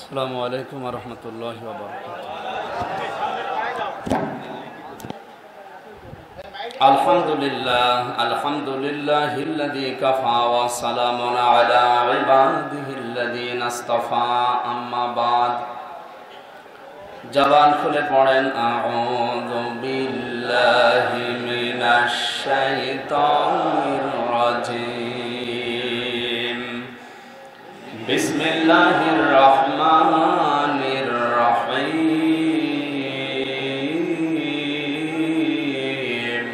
আসসালামু আলাইকুম ওয়া রাহমাতুল্লাহি ওয়া বারাকাতুহু। আলহামদুলিল্লাহিল্লাযী কাফা ওয়া সালামুন আলা ইবাদিহিল্লাযীনা ইসতাফা, আম্মা বাদ। জবান খুলে পড়েন আউযু বিল্লাহি মিনাশ শাইতানির রাজীম। বিসমিল্লাহির রহমানির রহিম।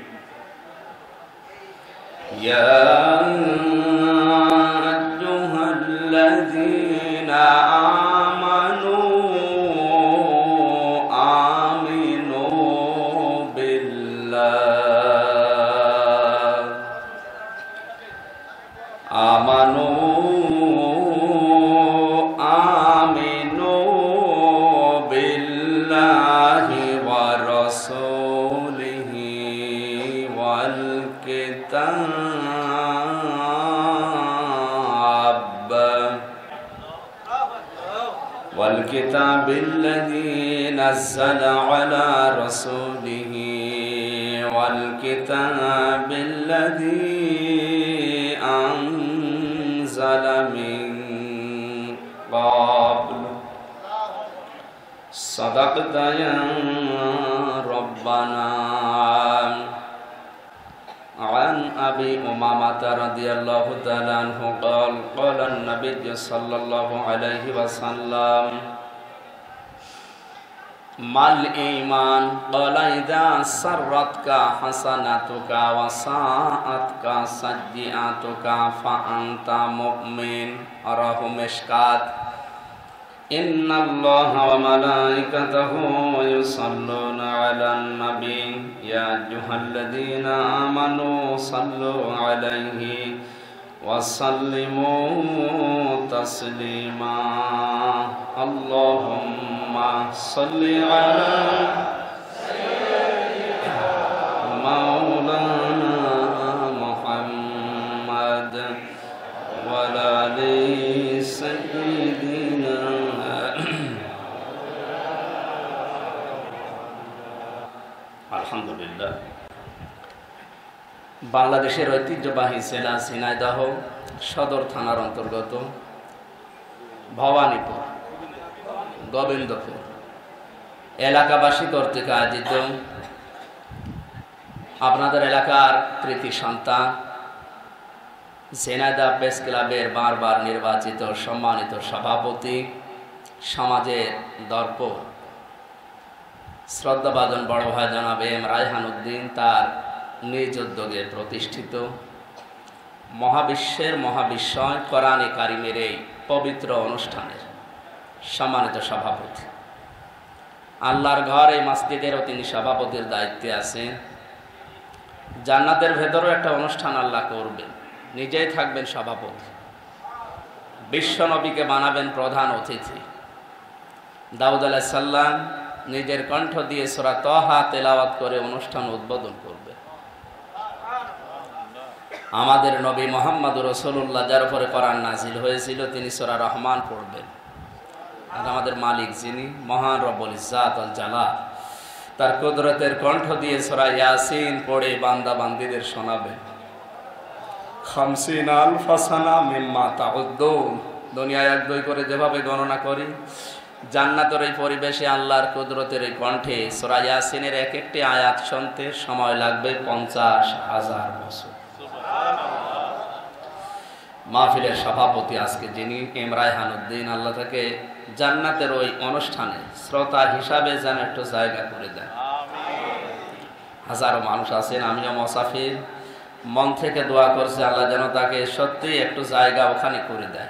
ইয়া আইয়ুহাল্লাযীনা আমানু আমিনু বিল্লাহ আমানু والكتاب الذي نزل على رسوله والكتاب الذي أنزل من قبل صدقت يا ربنا. عن أبي أمامة رضي الله تعالى عنه قال قال النبي صلى الله عليه وسلم ما الإيمان؟ قال إذا سرتك حسناتك وساءتك سيئاتك فأنت مؤمن. رواه مشكات. إن الله وملائكته يصلون على النبي يا أيها الذين آمنوا صلوا عليه وسلموا تسليما. اللهم صل على مولانا محمد وعلى آل سيدنا. আলহামদুলিল্লাহ। বাংলাদেশের ঐতিহ্যবাহী জেলা ঝিনাইদহ সদর থানার অন্তর্গত ভবানীপুর গোবিন্দপুর এলাকাবাসী কর্তৃক আয়োজিত আপনাদের এলাকার কৃতি সন্তান ঝিনাইদহ প্রেস ক্লাবের বারবার নির্বাচিত সম্মানিত সভাপতি, সমাজের দর্প শ্রদ্ধাভাজন বড় ভাই জনাব এম রায়হান উদ্দিন তার নিজ উদ্যোগে প্রতিষ্ঠিত মহাবিশ্বের মহাবিস্ময় কোরআনে কারিমের এই পবিত্র অনুষ্ঠানের সম্মানিত সভাপতি। আল্লাহর ঘর এই মসজিদেরও তিনি সভাপতির দায়িত্বে আছেন। জান্নাতের ভেতরও একটা অনুষ্ঠান আল্লাহ করবেন, নিজেই থাকবেন সভাপতি, বিশ্ব নবীকে বানাবেন প্রধান অতিথি। দাউদ আলাইহিস সালাম নিজের কণ্ঠ দিয়ে সূরা তাহা তেলাওয়াত করে অনুষ্ঠান উদ্বোধন করবে। আমাদের নবী মুহাম্মদুর রাসূলুল্লাহ যার উপরে কোরআন নাজিল হয়েছিল তিনি সূরা রহমান পড়বেন। আর আমাদের মালিক যিনি মহান রব্বুল ইজ্জাত ওয়াল জালাল তার কুদরতের কণ্ঠ দিয়ে সূরা ইয়াসিন পড়ে বান্দা বান্দীদের শোনাবেন। 50 আলফা সানা মিম্মা তাউদ্দুন, দুনিয়ায় এক দুই করে যেভাবে গণনা করি, জান্নাতের এই পরিবেশে আল্লাহর কুদরতের এই কণ্ঠে সূরা ইয়াসিনের এক একটি আয়াত শুনতে সময় লাগবে 50,000 বছর। মাহফিলের সভাপতি আজকে যিনি এম রায়হান উদ্দিন, আল্লাহ তাকে জান্নাতের ওই অনুষ্ঠানে শ্রোতা হিসাবে যেন একটু জায়গা করে দেন। হাজারো মানুষ আছেন, আমিও মুসাফির, মন থেকে দোয়া করছি আল্লাহ যেন তাকে সত্যি একটু জায়গা ওখানে করে দেয়।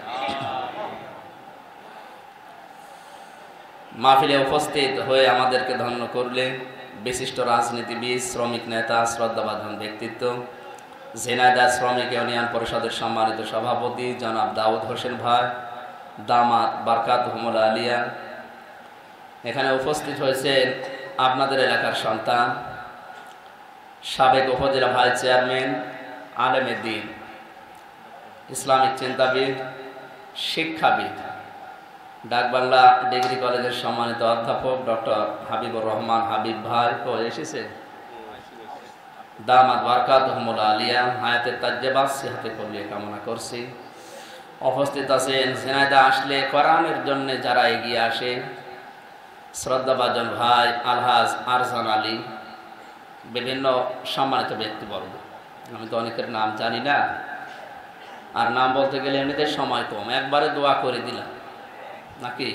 মাহফিলে উপস্থিত হয়ে আমাদেরকে ধন্য করলে বিশিষ্ট রাজনীতিবিদ, শ্রমিক নেতা, শ্রদ্ধাভাজন ব্যক্তিত্ব, ঝিনাইদহ শ্রমিক ইউনিয়ন পরিষদের সম্মানিত সভাপতি জনাব দাউদ হোসেন ভাই দামাত বারকাতুহুমুল আলিয়া। এখানে উপস্থিত হয়েছেন আপনাদের এলাকার সন্তান সাবেক উপজেলা ভাইস চেয়ারম্যান, আলেমে দ্বীন, ইসলামিক চিন্তাবিদ, শিক্ষাবিদ, ডাকবাংলা ডিগ্রি কলেজের সম্মানিত অধ্যাপক ডক্টর হাবিবুর রহমান হাবিব ভাই এসেছে। দামাত বারকাতুহুমুল আলিয়া হায়াতের তাজ্জেবা সিহাতে কলিয়ে কামনা করছি। উপস্থিত আছেন ঝিনাইদহ আসলে কোরআনের জন্য যারা এগিয়ে আসে, শ্রদ্ধাভাজন ভাই আলহাজ আরজান আলী, বিভিন্ন সম্মানিত ব্যক্তিবর্গ। আমি তো অনেকের নাম জানি না, আর নাম বলতে গেলে এমনিতে সময় কম, একবারে দোয়া করে দিলাম নাকি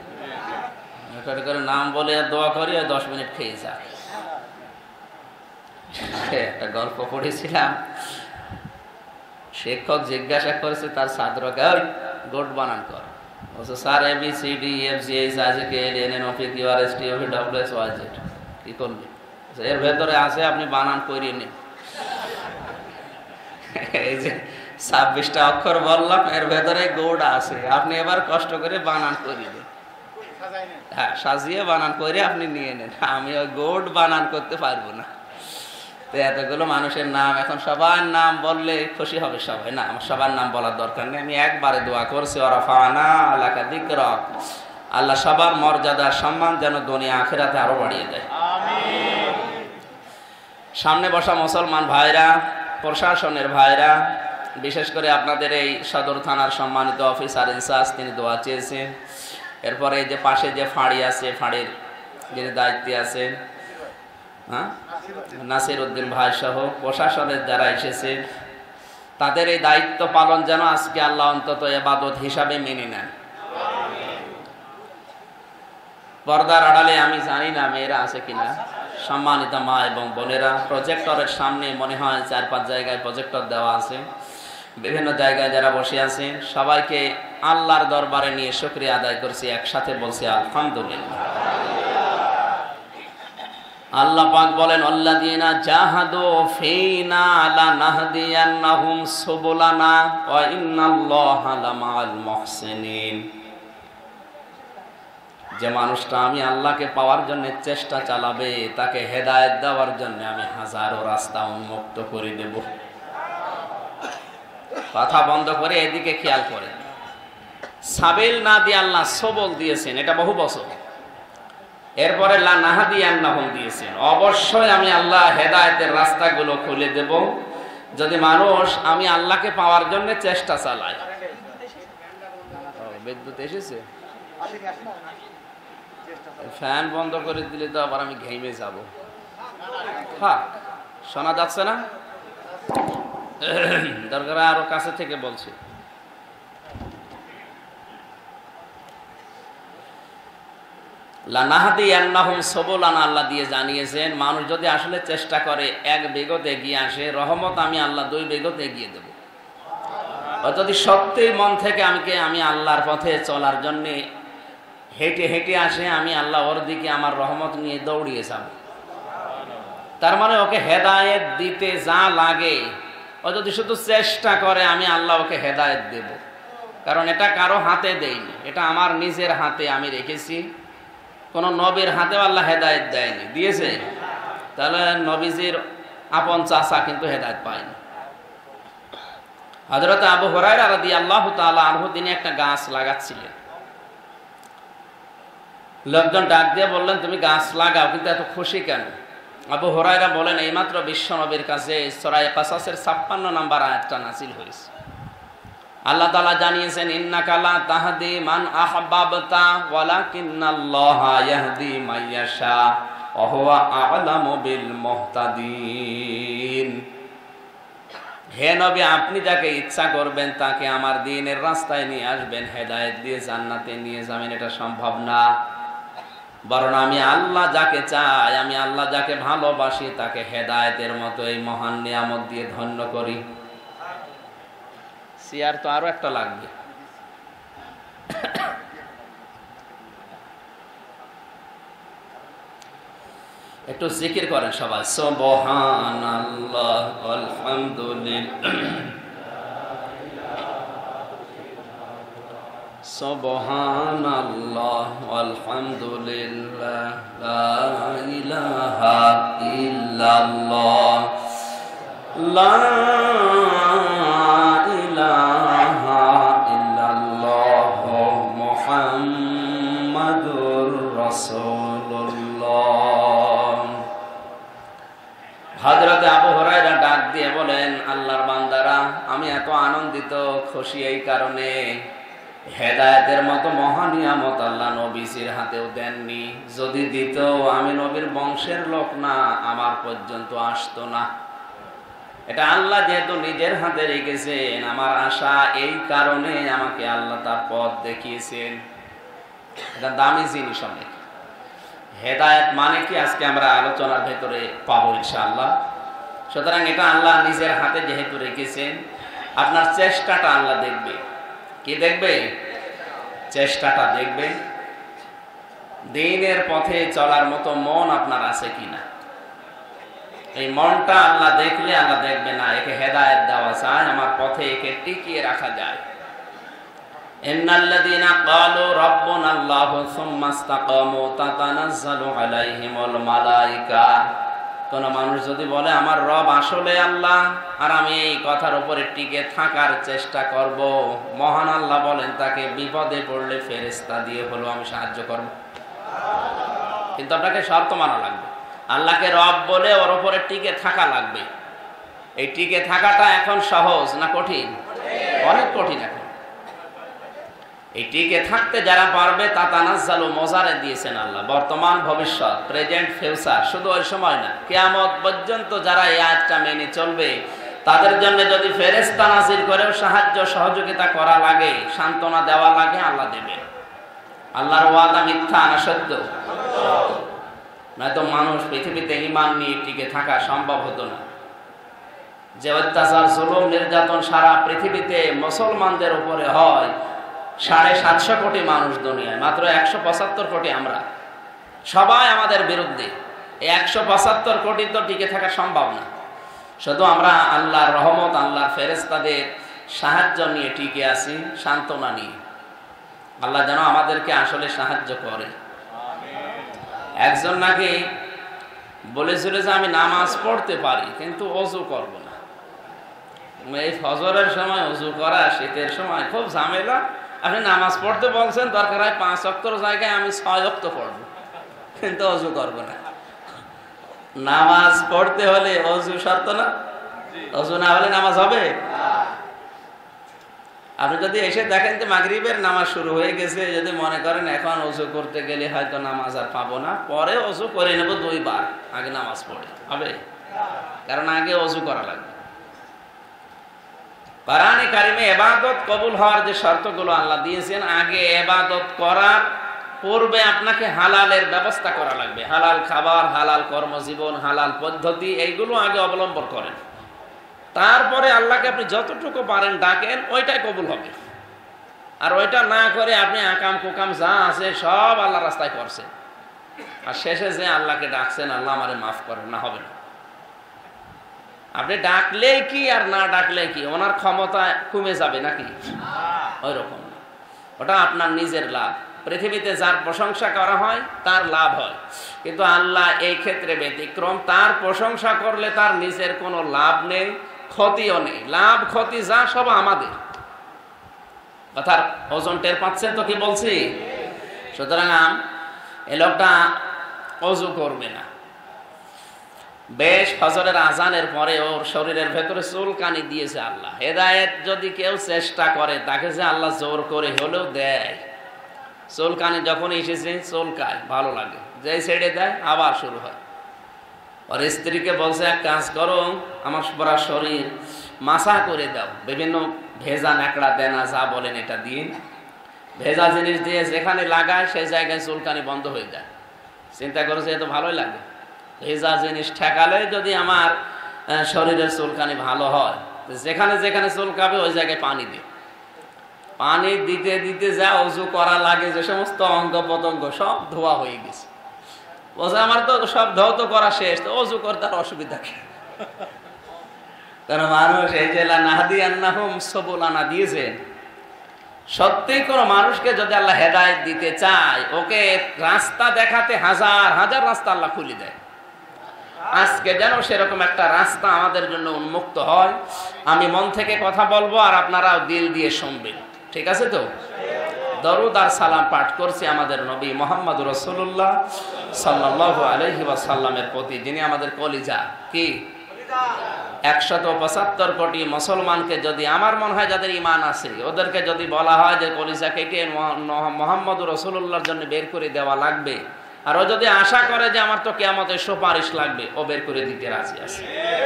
করে নাম বলে দোয়া করি, 10 মিনিট খেয়ে যায়। একটা গল্প পড়েছিলাম, শিক্ষক জিজ্ঞাসা করেছে তার ছাত্রকে, ওই গোট বানান কর। বলছে স্যার ABCDEFGHIJKLMNOPQRSTUVWXYZ কি করবি? এর ভেতরে আছে, আপনি বানান করিয়ে নিন। এই যে 26টা অক্ষর বললাম, এর ভেতরে গোট আছে, আপনি এবার কষ্ট করে বানান করিয়ে দেন। হ্যাঁ, সাজিয়ে বানান করে আপনি নিয়ে নেন, আমি ওই গোট বানান করতে পারবো না। তো এতগুলো মানুষের নাম, এখন সবার নাম বললে খুশি হবে সবাই, না আমার সবার নাম বলার দরকার নেই। আমি একবারে দোয়া করছি, ওরাফানা লাকা যিকরাক, আল্লাহ সবার মর্যাদা সম্মান যেন দুনিয়া আখিরাতে আরো বাড়িয়ে দেয়। আমিন। সামনে বসা মুসলমান ভাইরা, প্রশাসনের ভাইরা, বিশেষ করে আপনাদের এই সদর থানার সম্মানিত অফিসার ইনচার্জ, তিনি দোয়া চেয়েছেন। এরপরে এই যে পাশে যে ফাঁড়ি আছে, ফাঁড়ির যিনি দায়িত্বে আছেন নাসির উদ্দিন ভাই সহ প্রশাসনের যারা এসেছে, তাদের এই দায়িত্ব পালন যেন আজকে আল্লাহ অন্তত ইবাদত হিসাবে মেনে নেন। পর্দার আড়ালে আমি জানি না মেয়েরা আছে কিনা, সম্মানিত মা এবং বোনেরা, প্রজেক্টরের সামনে মনে হয় 4-5 জায়গায় প্রজেক্টর দেওয়া আছে, বিভিন্ন জায়গায় যারা বসে আছে, সবাইকে আল্লাহর দরবারে নিয়ে শুকরিয়া আদায় করছি, একসাথে বলছি আলহামদুলিল্লাহ। আল্লাহ পাক বলেন, আল্লাযীনা জাহাদু ফীনা লানাহদিয়ান্নাহুম সুবুলানা ওয়া ইন্নাল্লাহা লামাআল মুহসিনিন। যে মানুষটা আমি আল্লাহকে পাওয়ার জন্য চেষ্টা চালাবে, তাকে হেদায়েত দেওয়ার জন্য আমি হাজারো রাস্তা উন্মুক্ত করে দেব। কথা বন্ধ করে এদিকে খেয়াল করেন, সাবিল না দিয়ে আল্লাহ সবল দিয়েছেন, এটা বহু বছর। এরপরে লানাহদিয়ান্নাহুম দিয়েছেন, অবশ্যই আমি আল্লাহ হেদায়েতের রাস্তাগুলো খুলে দেব যদি মানুষ আমি আল্লাহকে পাওয়ার জন্য চেষ্টা চালায়। বিদ্যুৎ এসেছে, ফ্যান বন্ধ করে দিলে তো আবার আমি ঘেমে যাব। হ্যাঁ, শোনা যাচ্ছে না? দরকার আরো কাছে থেকে বলছি। লানাহদিয়ান্নাহুম সুবুলানা আল্লাহ দিয়ে জানিয়েছেন, মানুষ যদি আসলে চেষ্টা করে 1 বিঘত এগিয়ে আসে, রহমত আমি আল্লাহ 2 বিঘত এগিয়ে দেব। যদি সত্যিই মন থেকে আমি আল্লাহর পথে চলার জন্য হেঁটে হেঁটে আসে, আমি আল্লাহ ওর দিকে আমার রহমত নিয়ে দৌড়িয়ে যাব। তার মানে ওকে হেদায়েত দিতে যা লাগে, ও যদি শুধু চেষ্টা করে, আমি আল্লাহ ওকে হেদায়েত দেব। কারণ এটা কারো হাতে দেয়নি, এটা আমার নিজের হাতে আমি রেখেছি। কোন নবীর হাতেও আল্লাহ হেদায়েত দেয়নি, দিয়েছে? তাহলে নবীজির আপন চাচা কিন্তু হেদায়েত পায়নি। হযরত আবু হুরায়রা রাদিয়াল্লাহু তাআলা আনহু তিনি একটা গাছ লাগাচ্ছিলেন। লোকজন ডাক দিয়ে বললেন, তুমি গাছ লাগাও, কিন্তু এত খুশি কেন? আবু হুরায়রা বলেন, এইমাত্র বিশ্ব নবীর কাছে সূরা কাসাসের 56 নম্বর আয়াতটা নাযিল হয়েছে। আল্লাহ তাআলা জানিয়েছেন, ইন্নাকা লা তাহদি মান আহবাবতা ওয়ালাকিন্নাল্লাহা ইয়াহদি মাইয়াশা ওয়া হুয়া আ'লামু বিল মুহতাদিন। হে নবী, আপনি যাকে ইচ্ছা করবেন তাকে আমার দ্বীনের রাস্তায় নিয়ে আসবেন, হেদায়েত দিয়ে জান্নাতে নিয়ে যাবেন, এটা সম্ভব না। বরং আমি আল্লাহ যাকে চাই, আমি আল্লাহ যাকে ভালোবাসি, তাকে হেদায়েতের মতো এই মহান নিয়ামত দিয়ে ধন্য করি। সিয়ার তো আরো একটা লাগবে। একটু জিকির করেন সবাই, সুবহানাল্লাহ আলহামদুলিল্লাহ, সুবহানাল্লাহ আলহামদুলিল্লাহ, লা ইলাহা ইল্লাল্লাহ, লা ইলাহা ইল্লাল্লাহ, মুহাম্মাদুর খুশি এই কারণে, হেদায়েতের মতো মহান নিয়ামত আল্লাহ নবীজির হাতেও দেননি। যদি দিত, আমি নবীর বংশের লোক না, আমার পর্যন্ত আসতো না। এটা আল্লাহ যেহেতু নিজের হাতে রেখেছেন, আমার আশা এই কারণে আমাকে আল্লাহ তার পথ দেখিয়েছেন। এটা দামি জিনিস অনেক। হেদায়েত মানে কি আজকে আমরা আলোচনার ভেতরে পাবো ইনশাআল্লাহ। সুতরাং এটা আল্লাহ নিজের হাতে যেহেতু রেখেছেন, আপনার চেষ্টাটা আল্লাহ দেখবে। কি দেখবে? চেষ্টাটা দেখবে। দ্বীনের পথে চলার মতো মন আপনার আছে কিনা। এই মনটা আল্লাহ দেখলে আল্লাহ দেখবে না, একে হেদায়েত দেওয়া যায়, আমার পথে একে টিকিয়ে রাখা যায়। ইন্নাল্লাযীনা ক্বালু রাব্বুনাল্লাহু সুম্মা ইসতাকামু তাতানাজ্জালু আলাইহিমুল মালায়েকা। কোন মানুষ যদি বলে আমার রব আসলে আল্লাহ, আর আমি এই কথার উপরে টিকে থাকার চেষ্টা করব, মহান আল্লাহ বলেন তাকে বিপদে পড়লে ফেরেশতা দিয়ে হলো আমি সাহায্য করব। কিন্তু আপনাকে শর্ত মানা লাগবে। আল্লাহকে রব বলে ওর উপরে টিকে থাকা লাগবে। এই টিকে থাকাটা এখন সহজ না কঠিন? অনেক কঠিন এখন। এই টিকে থাকতে যারা পারবে তাতানাজ্জালু মোজারে দিয়েছেন আল্লাহ, বর্তমান ভবিষ্যৎ, প্রেজেন্ট ফিউচার, শুধু ওই সময় না, কিয়ামত পর্যন্ত যারা এই আয়াতটা মেনে চলবে তাদের জন্য যদি ফেরেশতা নাযিল করেও সাহায্য সহযোগিতা করা লাগে, সান্ত্বনা দেওয়া লাগে, আল্লাহ দেবে। আল্লাহর ওয়াদা মিথ্যা না সত্য? নয়তো মানুষ পৃথিবীতে ঈমান নিয়ে টিকে থাকা সম্ভব হতো না। যে অত্যাচার, জুলুম, নির্যাতন সারা পৃথিবীতে মুসলমানদের উপরে হয়, 750 কোটি মানুষ দুনিয়ায়, মাত্র 175 কোটি আমরা, সবাই আমাদের বিরুদ্ধে। এই 175 কোটি তো টিকে থাকা সম্ভব না। শুধু আমরা আল্লাহর রহমত, আল্লাহর ফেরেশতাদের সাহায্য নিয়ে টিকে আছি, সান্ত্বনা নিয়ে। আল্লাহ যেন আমাদেরকে আসলে সাহায্য করে। একজন নাকি বলেছিল যে আমি নামাজ পড়তে পারি কিন্তু ওযু করব না। এই ফজরের সময় ওযু করা শীতের সময় খুব ঝামেলা। আপনি নামাজ পড়তে বলছেন, দরকার হয় 5 ওয়াক্তের জায়গায় আমি 6 ওয়াক্ত পড়বো, কিন্তু ওযু করব না। নামাজ পড়তে হলে ওযু শর্ত না? ওযু না হলে নামাজ হবে? আপনি যদি এসে দেখেন যে মাগরিবের নামাজ শুরু হয়ে গেছে, যদি মনে করেন এখন ওযু করতে গেলে হয়তো নামাজ আর পাবো না, পরে ওযু করে নেব 2 বার, আগে নামাজ পড়ে হবে? কারণ আগে ওযু করা লাগবে। কোরআনে কারিমে ইবাদত কবুল হওয়ার যে শর্তগুলো আল্লাহ দিয়েছেন, আগে ইবাদত করার পূর্বে আপনাকে হালালের ব্যবস্থা করা লাগবে। হালাল খাবার, হালাল কর্মজীবন, হালাল পদ্ধতি, এইগুলো আগে অবলম্বন করেন। তারপরে আল্লাহকে আপনি যতটুকু পারেন ডাকেন, ওইটাই কবুল হবে। আর ওইটা না করে আপনি আকাম কুকাম যা আছে সব আল্লাহ রাস্তায় করছেন, আর শেষে যে আল্লাহকে ডাকছেন আল্লাহ আমারে মাফ করেন, না, হবে না। আপনি ডাকলে কি আর না ডাকলে কি, ওনার ক্ষমতা কমে যাবে নাকি? ওই রকম না, ওটা আপনার নিজের লাভ। পৃথিবীতে যার প্রশংসা করা হয় তার লাভ হয়, কিন্তু আল্লাহ এই ক্ষেত্রে ব্যতিক্রম। তার প্রশংসা করলে তার নিজের কোনো লাভ নেই, ক্ষতিও নেই। লাভ ক্ষতি যা সব আমাদের। কথার ওজন টের পাচ্ছেন তো কি বলছি? সুতরাং এই লোকটা ওযু করবে না। বেশ ফজরের আজানের পরে ওর শরীরের ভেতরে চুলকানি দিয়েছে আল্লাহ। হেদায়েত যদি কেউ চেষ্টা করে তাকে যে আল্লাহ জোর করে হলেও দেয়। চুলকানি যখন এসেছে চুলকায়, ভালো লাগে, যেই ছেড়ে দেয় আবার শুরু হয়। ওর স্ত্রীকে বলছে এক কাজ করো, আমার পুরা শরীর মাসা করে দাও, বিভিন্ন ভেজা ন্যাকড়া দেনা যা বলেন এটা দিয়ে, ভেজা জিনিস দিয়ে যেখানে লাগায় সেই জায়গায় চুলকানি বন্ধ হয়ে যায়। চিন্তা করেছে এ তো ভালোই লাগে, ভেজা জিনিস ঠেকালে যদি আমার শরীরের চুলকানি ভালো হয়, যেখানে যেখানে চুলকাবে ওই জায়গায় পানি দিই। পানি দিতে দিতে যা ওযু করা লাগে, যে সমস্ত অঙ্গ প্রত্যঙ্গ সব ধোয়া হয়ে গেছে। বলছে আমার তো সব ধৌত করা শেষ, তো ওযু করতে আর অসুবিধা কি? কারণ মানুষ এই যে লানাহদিয়ান্নাহুম সুবুলানা দিয়েছেন, সত্যি কোনো মানুষকে যদি আল্লাহ হেদায়েত দিতে চায়, ওকে রাস্তা দেখাতে হাজার হাজার রাস্তা আল্লাহ খুলে দেয়। আজকে যেন সেরকম একটা রাস্তা আমাদের জন্য উন্মুক্ত হয়। আমি মন থেকে কথা বলবো আর আপনারাও দিল দিয়ে শুনবেন, ঠিক আছে তো? দরুদ আর সালাম পাঠ করছি আমাদের নবী মুহাম্মদ রাসূলুল্লাহ সাল্লাল্লাহু আলাইহি ওয়াসাল্লামের প্রতি, যিনি আমাদের কলিজা। কি 175 কোটি মুসলমানকে যদি, আমার মনে হয় যাদের ঈমান আছে, ওদেরকে যদি বলা হয় যে কলিজা কেটে মুহাম্মদ রাসূলুল্লাহর জন্য বের করে দেওয়া লাগবে, আর ও যদি আশা করে যে আমার তো কিয়ামতের সুপারিশ লাগবে, ও বের করে দিতে রাজি আছে।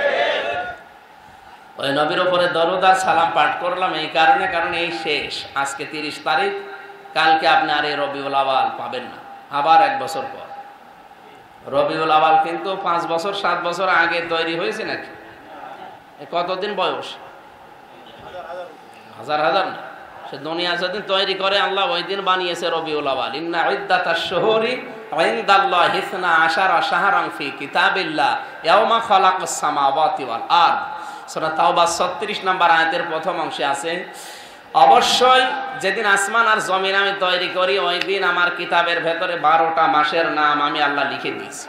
ওই নবীর উপরে দরুদ আর সালাম পাঠ করলাম এই কারণে, কারণ এই শেষ, আজকে 30 তারিখ, কালকে আপনি আর এই রবিউল আওয়াল পাবেন না, আবার 1 বছর পর। রবিউল আওয়াল কিন্তু 5 বছর 7 বছর আগে তৈরি হয়েছে নাকি? কতদিন বয়স? হাজার হাজার না, সে দুনিয়া যেদিন তৈরি করে আল্লাহ ওই দিন বানিয়েছে রবিউল আওয়াল। ইন্না ইদ্দাতাশ শুহুরি ইনদাল্লাহি 12 শাহরান ফি কিতাবিল্লাহ ইয়াওমা খালাকাস সামাওয়াতি ওয়াল আরদ। সূরা তাওবা 36 নম্বর আয়াতের প্রথম অংশে আছে, অবশ্যই যেদিন আসমান আর জমিন আমি তৈরি করি ওই দিন আমার কিতাবের ভেতরে 12টা মাসের নাম আমি আল্লাহ লিখে দিয়েছি।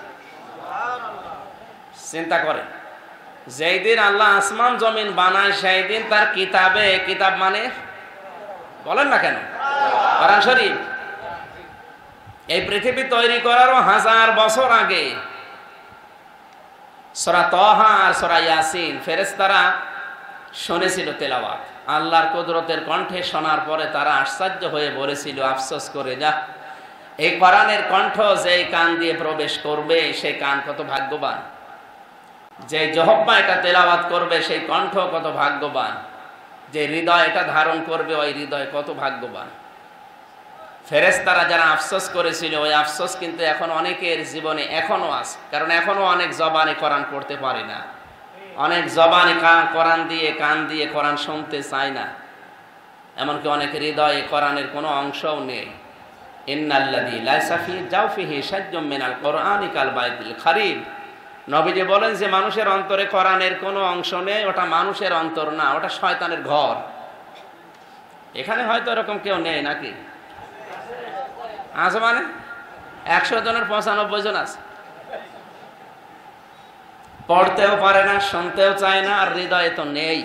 চিন্তা করে, যেই দিন আল্লাহ আসমান জমিন বানায় সেই দিন তার কিতাবে, কিতাব মানে বলেন না কেন, কোরআন শরীফ, এই পৃথিবী তৈরি করারও 1000 বছর আগে সূরা তাহা আর সূরা ইয়াসিন ফেরেশতারা শুনেছিল তেলাওয়াত, আল্লাহর কুদরতের কণ্ঠে শোনার পরে তারা আশ্চর্য হয়ে বলেছিল, আফসোস করে, যা এই কোরআনের কণ্ঠ যেই কান দিয়ে প্রবেশ করবে সেই কান কত ভাগ্যবান, যে জহব্বা এটা তেলাওয়াত করবে সেই কণ্ঠ কত ভাগ্যবান, যে হৃদয় এটা ধারণ করবে ওই হৃদয় কত ভাগ্যবান। ফেরেশতারা যারা আফসোস করেছিল ওই আফসোস কিন্তু এখন অনেকের জীবনে এখনো আছে, কারণ এখনো অনেক জবানে কোরআন পড়তে পারে না, অনেক জবানে কোরআন দিয়ে কান দিয়ে কোরআন শুনতে চায় না, এমনকি অনেক হৃদয়ে কোরআনের কোনো অংশও নেই। ইন্নাল্লাযী লাইসা ফি জাওফিহি শাইউম মিনাল কোরআনি কাল বাইতুল খারিব। নবীজি বলেন যে মানুষের অন্তরে কোরআনের কোনো অংশ নেই, ওটা মানুষের অন্তর না, ওটা শয়তানের ঘর। এখানে হয়তো এরকম কেউ নেই নাকি? আছে মানে 100 জনের 95 জন আছে, পড়তেও পারে না, শুনতেও চায় না, আর হৃদয়ে তো নেই।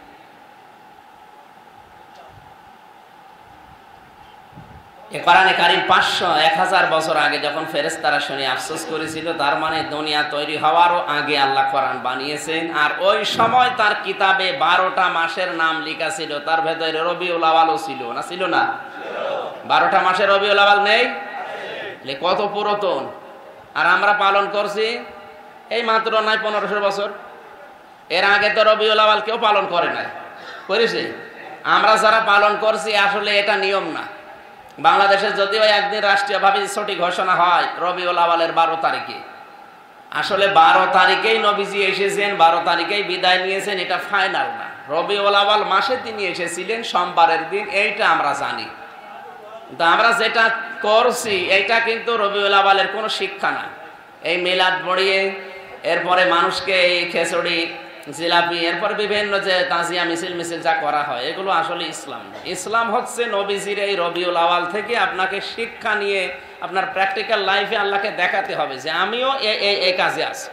এ কোরআনে কারীম 500-1000 বছর আগে যখন ফেরেশতারা শুনে আফসোস করেছিল, তার মানে দুনিয়া তৈরি হওয়ারও আগে আল্লাহ কোরআন বানিয়েছেন, আর ওই সময় তার কিতাবে 12টা মাসের নাম লেখা ছিল, তার ভেতরে রবিউল আওয়ালও ছিল না, ছিল না? 12টা মাসে রবিউল আওয়াল নেই, কত পুরাতন। আর আমরা পালন করছি এই মাত্র নয় 1500 বছর, এর আগে তো রবিউল আওয়াল কেউ পালন করে নাই, করেছে? আমরা যারা পালন করছি আসলে এটা নিয়ম না। বাংলাদেশে যদিও একদিন রাষ্ট্রীয়ভাবে ছুটি ঘোষণা হয় রবিউল আওয়ালের 12 তারিখে, আসলে 12 তারিখেই নবীজি এসেছেন, 12 তারিখেই বিদায় নিয়েছেন, এটা ফাইনাল না। রবিউল আওয়াল মাসে তিনি এসেছিলেন সোমবারের দিন, এইটা আমরা জানি, কিন্তু আমরা যেটা করছি এইটা কিন্তু রবিউল আওয়ালের কোনো শিক্ষা না। এই মিলাদ পড়িয়ে এরপরে মানুষকে এই খিচুড়ি জিলাপি এরপরে বিভিন্ন যে তাজিয়া মিছিল যা করা হয়, এগুলো আসলে ইসলাম না। ইসলাম হচ্ছে নবীজির এই রবিউল আওয়াল থেকে আপনাকে শিক্ষা নিয়ে আপনার প্র্যাকটিক্যাল লাইফে আল্লাহকে দেখাতে হবে যে আমিও এই কাজে আছি।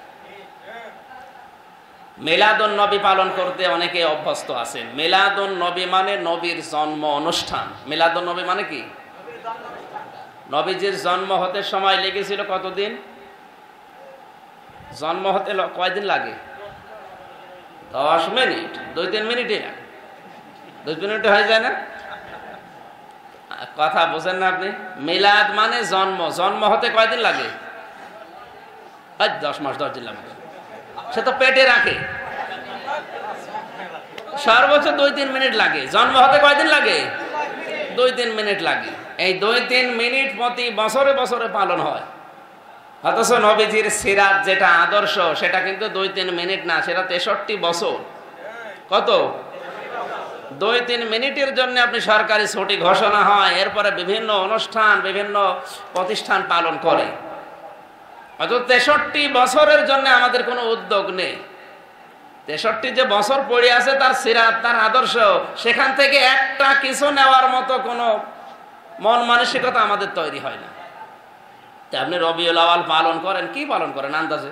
মিলাদুন নবী পালন করতে অনেকে অভ্যস্ত আছেন। মিলাদুন নবী মানে নবীর জন্ম অনুষ্ঠান। মিলাদুন নবী মানে কি? নবীজির জন্ম হতে সময় লেগেছিল কতদিন? জন্ম হতে কয়দিন লাগে? 10 মিনিট, 2-3 মিনিটই লাগে। 2 মিনিটে হয়ে যায় না? কথা বোঝেন না আপনি? মিলাদ মানে জন্ম, জন্ম হতে কয়দিন লাগে? 10 মাস 10 দিন লাগে। সে তো পেটে রাখে, সর্বোচ্চ 2-3 মিনিট লাগে। জন্ম হতে কয়দিন লাগে? 2-3 মিনিট লাগে। এই 2-3 মিনিট প্রতি বছরে বছরে পালন হয়। অথচ নবীজির সিরাত যেটা আদর্শ সেটা কিন্তু 2-3 মিনিট না, সেটা 63 বছর। কত? 2-3 মিনিটের জন্য আপনি সরকারি ছুটি ঘোষণা হয়, এরপরে বিভিন্ন অনুষ্ঠান বিভিন্ন প্রতিষ্ঠান পালন করে। অথচ 63 বছরের জন্য আমাদের কোনো উদ্যোগ নেই। 63 যে বছর পড়ে আছে তার সিরাত, তার আদর্শ, সেখান থেকে একটা কিছু নেওয়ার মতো কোনো মন মানসিকতা আমাদের তৈরি হয় না। আপনি রবিউল আওয়াল পালন করেন, কি পালন করেন আন্দাজে?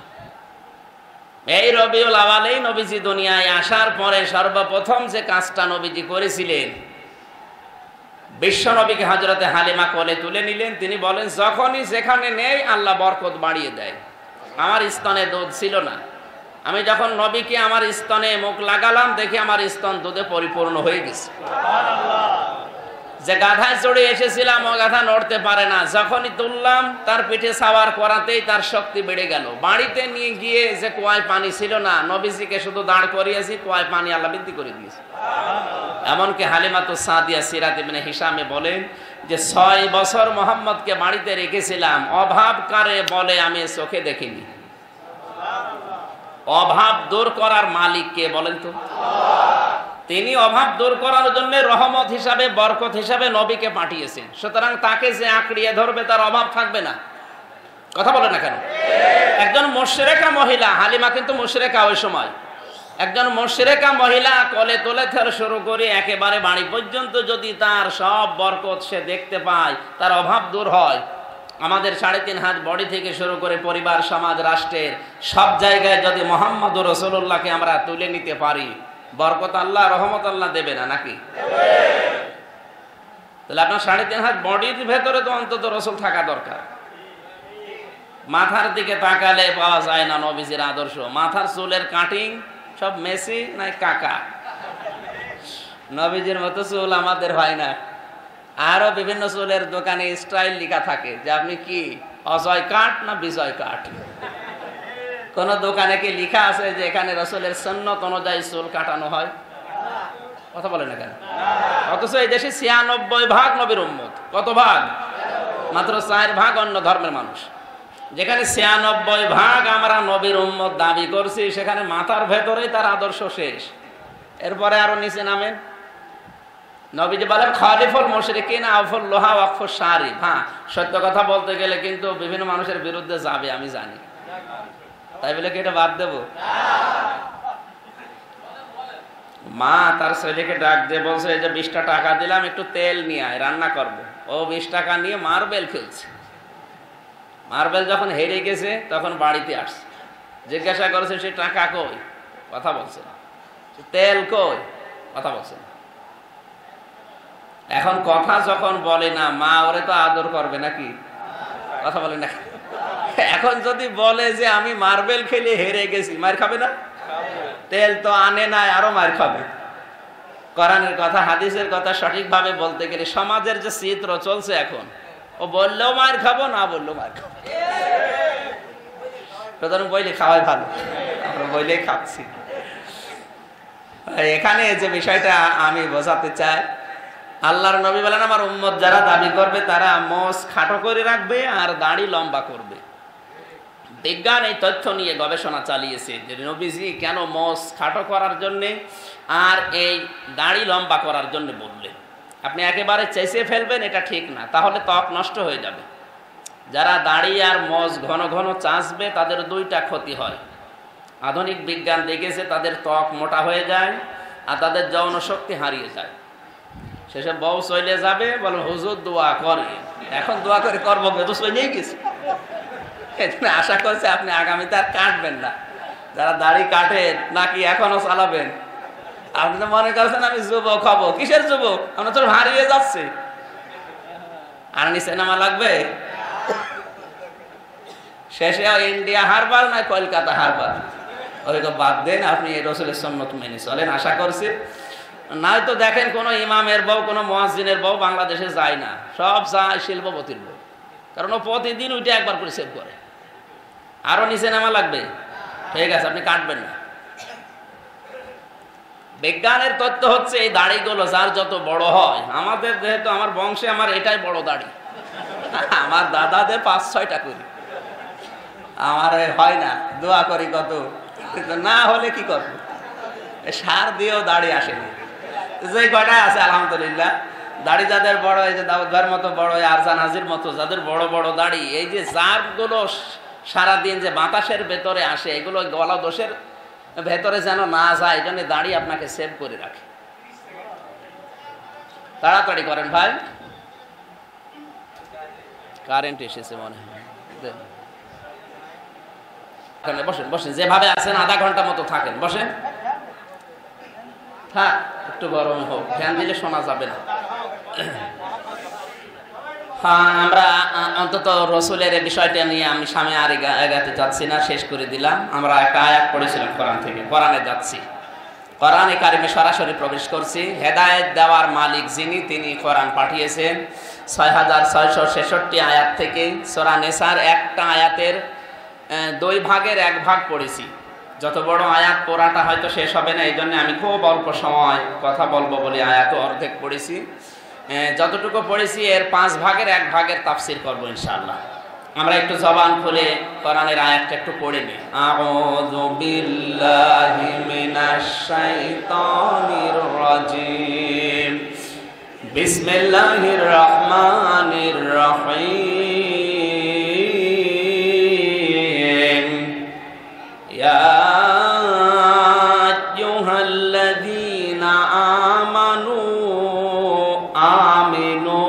এই রবিউল আওয়ালেই নবীজি দুনিয়ায় আসার পরে সর্বপ্রথম যে কাজটা নবীজি করেছিলেন, বিশ্ব নবীকে হযরতে হালিমা কোলে তুলে নিলেন। তিনি বলেন, যখনই যেখানে নেই আল্লাহ বরকত বাড়িয়ে দেয়। আমার স্তনে দুধ ছিল না, আমি যখন নবীকে আমার স্তনে মুখ লাগালাম, দেখি আমার স্তন দুধে পরিপূর্ণ হয়ে গেছে। যে গাধায় চড়ে এসেছিলাম ও গাধা নড়তে পারে না, যখনই তুললাম তার পিঠে সাওয়ার করাতেই তার শক্তি বেড়ে গেল। বাড়িতে নিয়ে গিয়ে যে কুয়ায় পানি ছিল না, নবীজিকে শুধু দাঁড় করিয়েছি, কুয়ায় পানি আল্লাহ বৃদ্ধি করে দিয়েছে। এমনকি হালিমাতু সাদিয়া সিরাত ইবনে হিশামে বলেন যে 6 বছর মোহাম্মদকে বাড়িতে রেখেছিলাম, অভাব কারে বলে আমি চোখে দেখিনি। অভাব দূর করার মালিক কে বলেন তো? তিনি অভাব দূর করার জন্য রহমত হিসাবে, বরকত হিসাবে নবীকে পাঠিয়েছেন। সুতরাং তাকে যে আঁকড়িয়ে ধরবে তার অভাব থাকবে না। কথা বলে না কেন? একজন মুশরিকা মহিলা, হালিমা কিন্তু মুশরিকা ওই সময়, একজন মুশরিকা মহিলা কোলে তোলে থেকে শুরু করে একেবারে বাড়ি পর্যন্ত যদি তার সব বরকত সে দেখতে পায়, তার অভাব দূর হয়। আমাদের 3.5 হাত বডি থেকে শুরু করে পরিবার, সমাজ, রাষ্ট্রের সব জায়গায় যদি মুহাম্মদুর রাসূলুল্লাহকে আমরা তুলে নিতে পারি, বরকত আল্লাহ, রহমত আল্লাহ দেবে না নাকি? তাহলে আপনার 3.5 হাত বডির ভেতরে তো অন্তত রাসূল থাকা দরকার। মাথার দিকে তাকালে পাওয়া যায় না নবীজির আদর্শ। মাথার চুলের কাটিং সব মেসি নাই কাকা, নবীজির মতো চুল আমাদের হয় না। আরো বিভিন্ন চুলের দোকানে স্টাইল লেখা থাকে যে আপনি কি অজয় কাট না বিজয় কাট। কোন দোকানে কি লেখা আছে যে এখানে রাসূলের সুন্নাত অনুযায়ী চুল কাটানো হয়? কথা বলে না কেন? অথচ এই দেশে 96% নবীর উম্মত। কত ভাগ? মাত্র 4 ভাগ অন্য ধর্মের মানুষ। যেখানে 96% আমরা নবীর উম্মত দাবি করছি, সেখানে মাথার ভেতরেই তার আদর্শ শেষ। এরপরে আরো নিচে নামেন। নবীজি বলেন খালিফুল মুশরিকিন আফুল লোহা ওয়াকফুস শারিফ। হ্যাঁ, সত্য কথা বলতে গেলে কিন্তু বিভিন্ন মানুষের বিরুদ্ধে যাবে, আমি জানি। তাই বলে কি এটা বাদ দেব? মা তার ছেলেকে ডাক দিয়ে বলছে যে 20টা টাকা দিলাম, একটু তেল নিয়ে আয়, রান্না করবো। ও 20 টাকা নিয়ে মার্বেল খেলছে। মার্বেল যখন হেরে গেছে তখন বাড়িতে আসছে, জিজ্ঞাসা করেছে সে টাকা কই? কথা বলছে না। তেল কই? কথা বলছে না। এখন কথা যখন বলে না, মা ওরে তো আদর করবে নাকি? কথা বলে না। এখন যদি বলে যে আমি মার্বেল খেলে হেরে গেছি, মার খাবে না? তেল তো আনে নাই, আরো মার খাবে। কোরআনের কথা, হাদিসের কথা সঠিকভাবে বলতে গেলে সমাজের যে চিত্র চলছে এখন, ও বললেও মার খাবো, না বললেও মার খাবো। সুতরাং বইলে খাওয়াই ভালো, আমরা বইলেই খাচ্ছি। এখানে যে বিষয়টা আমি বোঝাতে চাই, আল্লাহর নবী বলেন আমার উম্মত যারা দাবি করবে তারা মোষ খাটো করে রাখবে আর দাড়ি লম্বা করবে। বিজ্ঞান এই তথ্য নিয়ে গবেষণা চালিয়েছে যে নবীজি কেন মোষ খাটো করার জন্য আর এই দাড়ি লম্বা করার জন্য বললেন। আপনি একেবারে চেঁচে ফেলবেন, এটা ঠিক না, তাহলে ত্বক নষ্ট হয়ে যাবে। যারা দাড়ি আর মোষ ঘন ঘন চাঁচবে তাদের 2টা ক্ষতি হয়। আধুনিক বিজ্ঞান দেখেছে তাদের ত্বক মোটা হয়ে যায় আর তাদের যৌন শক্তি হারিয়ে যায়। শেষে বউ চলে যাবে, বলো হুজুর দোয়া করে। এখন দোয়া করে করবো, তো চলেই গেছে। আশা করছে আপনি আগামীতে আর কাটবেন না। যারা দাড়ি কাটেন নাকি এখনো চালাবেন? আপনি তো মনে করছেন আমি যুবক হবো। কিসের যুবক? আমরা তো হারিয়ে যাচ্ছে। আর নিচে নামা লাগবে। শেষে ইন্ডিয়া হারবার না কলকাতা হারবার, ওই তো বাদ দেন। আপনি এই রাসূলের সুন্নাত মেনে চলেন, আশা করছি। নাই তো দেখেন কোন ইমামের বউ, কোন মুয়াজ্জিনের বউ বাংলাদেশে যায় না, সব যায় শিল্পপতির বউ। কারণ ও প্রতিদিন ওইটা একবার করে সেভ করে। আরো নিচে নামা লাগবে? ঠিক আছে, আপনি কাটবেন না। বিজ্ঞানের তথ্য হচ্ছে এই দাড়িগুলো যার যত বড় হয়, আমাদের যেহেতু আমার বংশে আমার এটাই বড় দাড়ি, আমার দাদাদের 5-6টা করি, আমার হয় না। দোয়া করি কত, কিন্তু না হলে কি করবো, সার দিয়েও দাড়ি আসেনি। যে কটা আছে আলহামদুলিল্লাহ, দাড়ি যাদের বড়, এই যে দাউদ ভাইয়ের মতো বড়, আরজান হাজির মতো যাদের বড় বড় দাড়ি, এই যে জার গুলো সারাদিন যে বাতাসের ভেতরে আসে, এগুলো গলা দোষের ভেতরে যেন না যায়, এই জন্য দাড়ি আপনাকে সেভ করে রাখে। তাড়াতাড়ি করেন ভাই, কারেন্ট এসেছে মনে হয়। বসেন বসেন, যেভাবে আছেন আধা ঘন্টা মতো থাকেন, বসেন। থাক, একটু গরম হোক, ফ্যান দিলে শোনা যাবে না। হ্যাঁ, আমরা অন্তত রসুলের বিষয়টা নিয়ে আমি সামনে আর এগাতে যাচ্ছি না, শেষ করে দিলাম। আমরা একটা আয়াত পড়েছিলাম কোরআন থেকে, কোরআনে যাচ্ছি, কোরআনে কারিমে সরাসরি প্রবেশ করছি। হেদায়েত দেওয়ার মালিক যিনি, তিনি কোরআন পাঠিয়েছেন 6666 আয়াত থেকে। সূরা নিসার একটা আয়াতের 2 ভাগের 1 ভাগ পড়েছি। যত বড় আয়াত পড়াটা হয়তো শেষ হবে না, এই জন্য আমি খুব অল্প সময় কথা বলবো বলে আয়াত অর্ধেক পড়েছি। যতটুকু পড়েছি এর 5 ভাগের 1 ভাগের তাফসীর করব ইনশাআল্লাহ। আমরা একটু জবান খুলে কোরআনের আয়াতটা একটু পড়ে নিই। আউযু বিল্লাহি মিনাশ শাইতানির রাজিম, বিসমিল্লাহির রহমানির রহিম। ইয়া আইয়ুহাল্লাযীনা আমানু আমিনু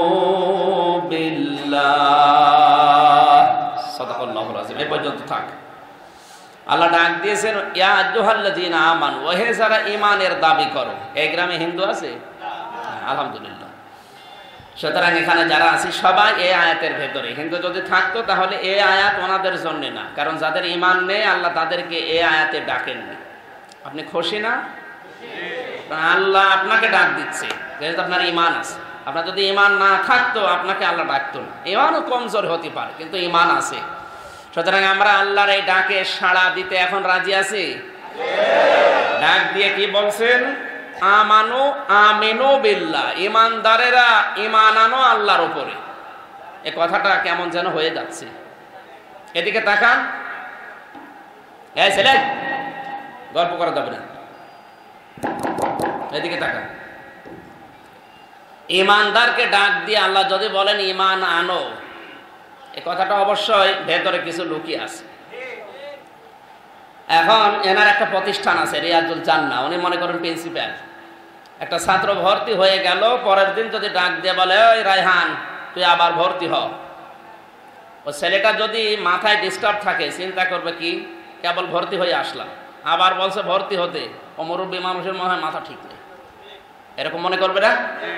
বিল্লাহ। সাদাকাল্লাহুল আযীম। এই পর্যন্ত থাক। আল্লাহ ডাক দিয়েছেন, ইয়া আইয়ুহাল্লাযীনা আমানু, ওহে যারা ঈমানের দাবি করো। এই গ্রামে হিন্দু আছে? আলহামদুলিল্লাহ। সুতরাং এখানে যারা আছি সবাই এই আয়াতের ভেতরে। হিন্দু যদি থাকতো তাহলে এই আয়াত ওনাদের জন্য না, কারণ যাদের ঈমান নেই আল্লাহ তাদেরকে এই আয়াতে ডাকেননি। আপনি খুশি না? আল্লাহ আপনাকে ডাক দিচ্ছে যেহেতু আপনার ঈমান আছে। আপনার যদি ঈমান না থাকতো আপনাকে আল্লাহ ডাকতো না। ঈমানও কমজোর হতে পারে, কিন্তু ঈমান আছে। সুতরাং আমরা আল্লাহর এই ডাকে সাড়া দিতে এখন রাজি আছি। ডাক দিয়ে কি বলছেন? আমানু আমিনু বিল্লাহ, ঈমানদারেরা ঈমান আনো আল্লাহর উপরে। এই কথাটা কেমন যেন হয়ে যাচ্ছে। এদিকে তাকান। এই ছেলে, গল্প করা যাবে না, এদিকে তাকান। ঈমানদারকে ডাক দিয়ে আল্লাহ যদি বলেন ঈমান আনো, এই কথাটা অবশ্যই ভেতরে কিছু লুকিয়ে আছে। এখন এনার একটা প্রতিষ্ঠান আছে রিয়াজুল জান্নাহ, উনি মনে করেন প্রিন্সিপাল। একটা ছাত্র ভর্তি হয়ে গেল, পরের দিন যদি ডাক দিয়ে বলে, ওই রায়হান তুই আবার ভর্তি হ, ও ছেলেটা যদি মাথায় ডিস্টার্ব থাকে চিন্তা করবে কি, কেবল ভর্তি হয়ে আসলাম, আবার বলছে ভর্তি হতে, ও মুরব্বী মানুষের মনে হয় মাথা ঠিক নেই, এরকম মনে করবে না?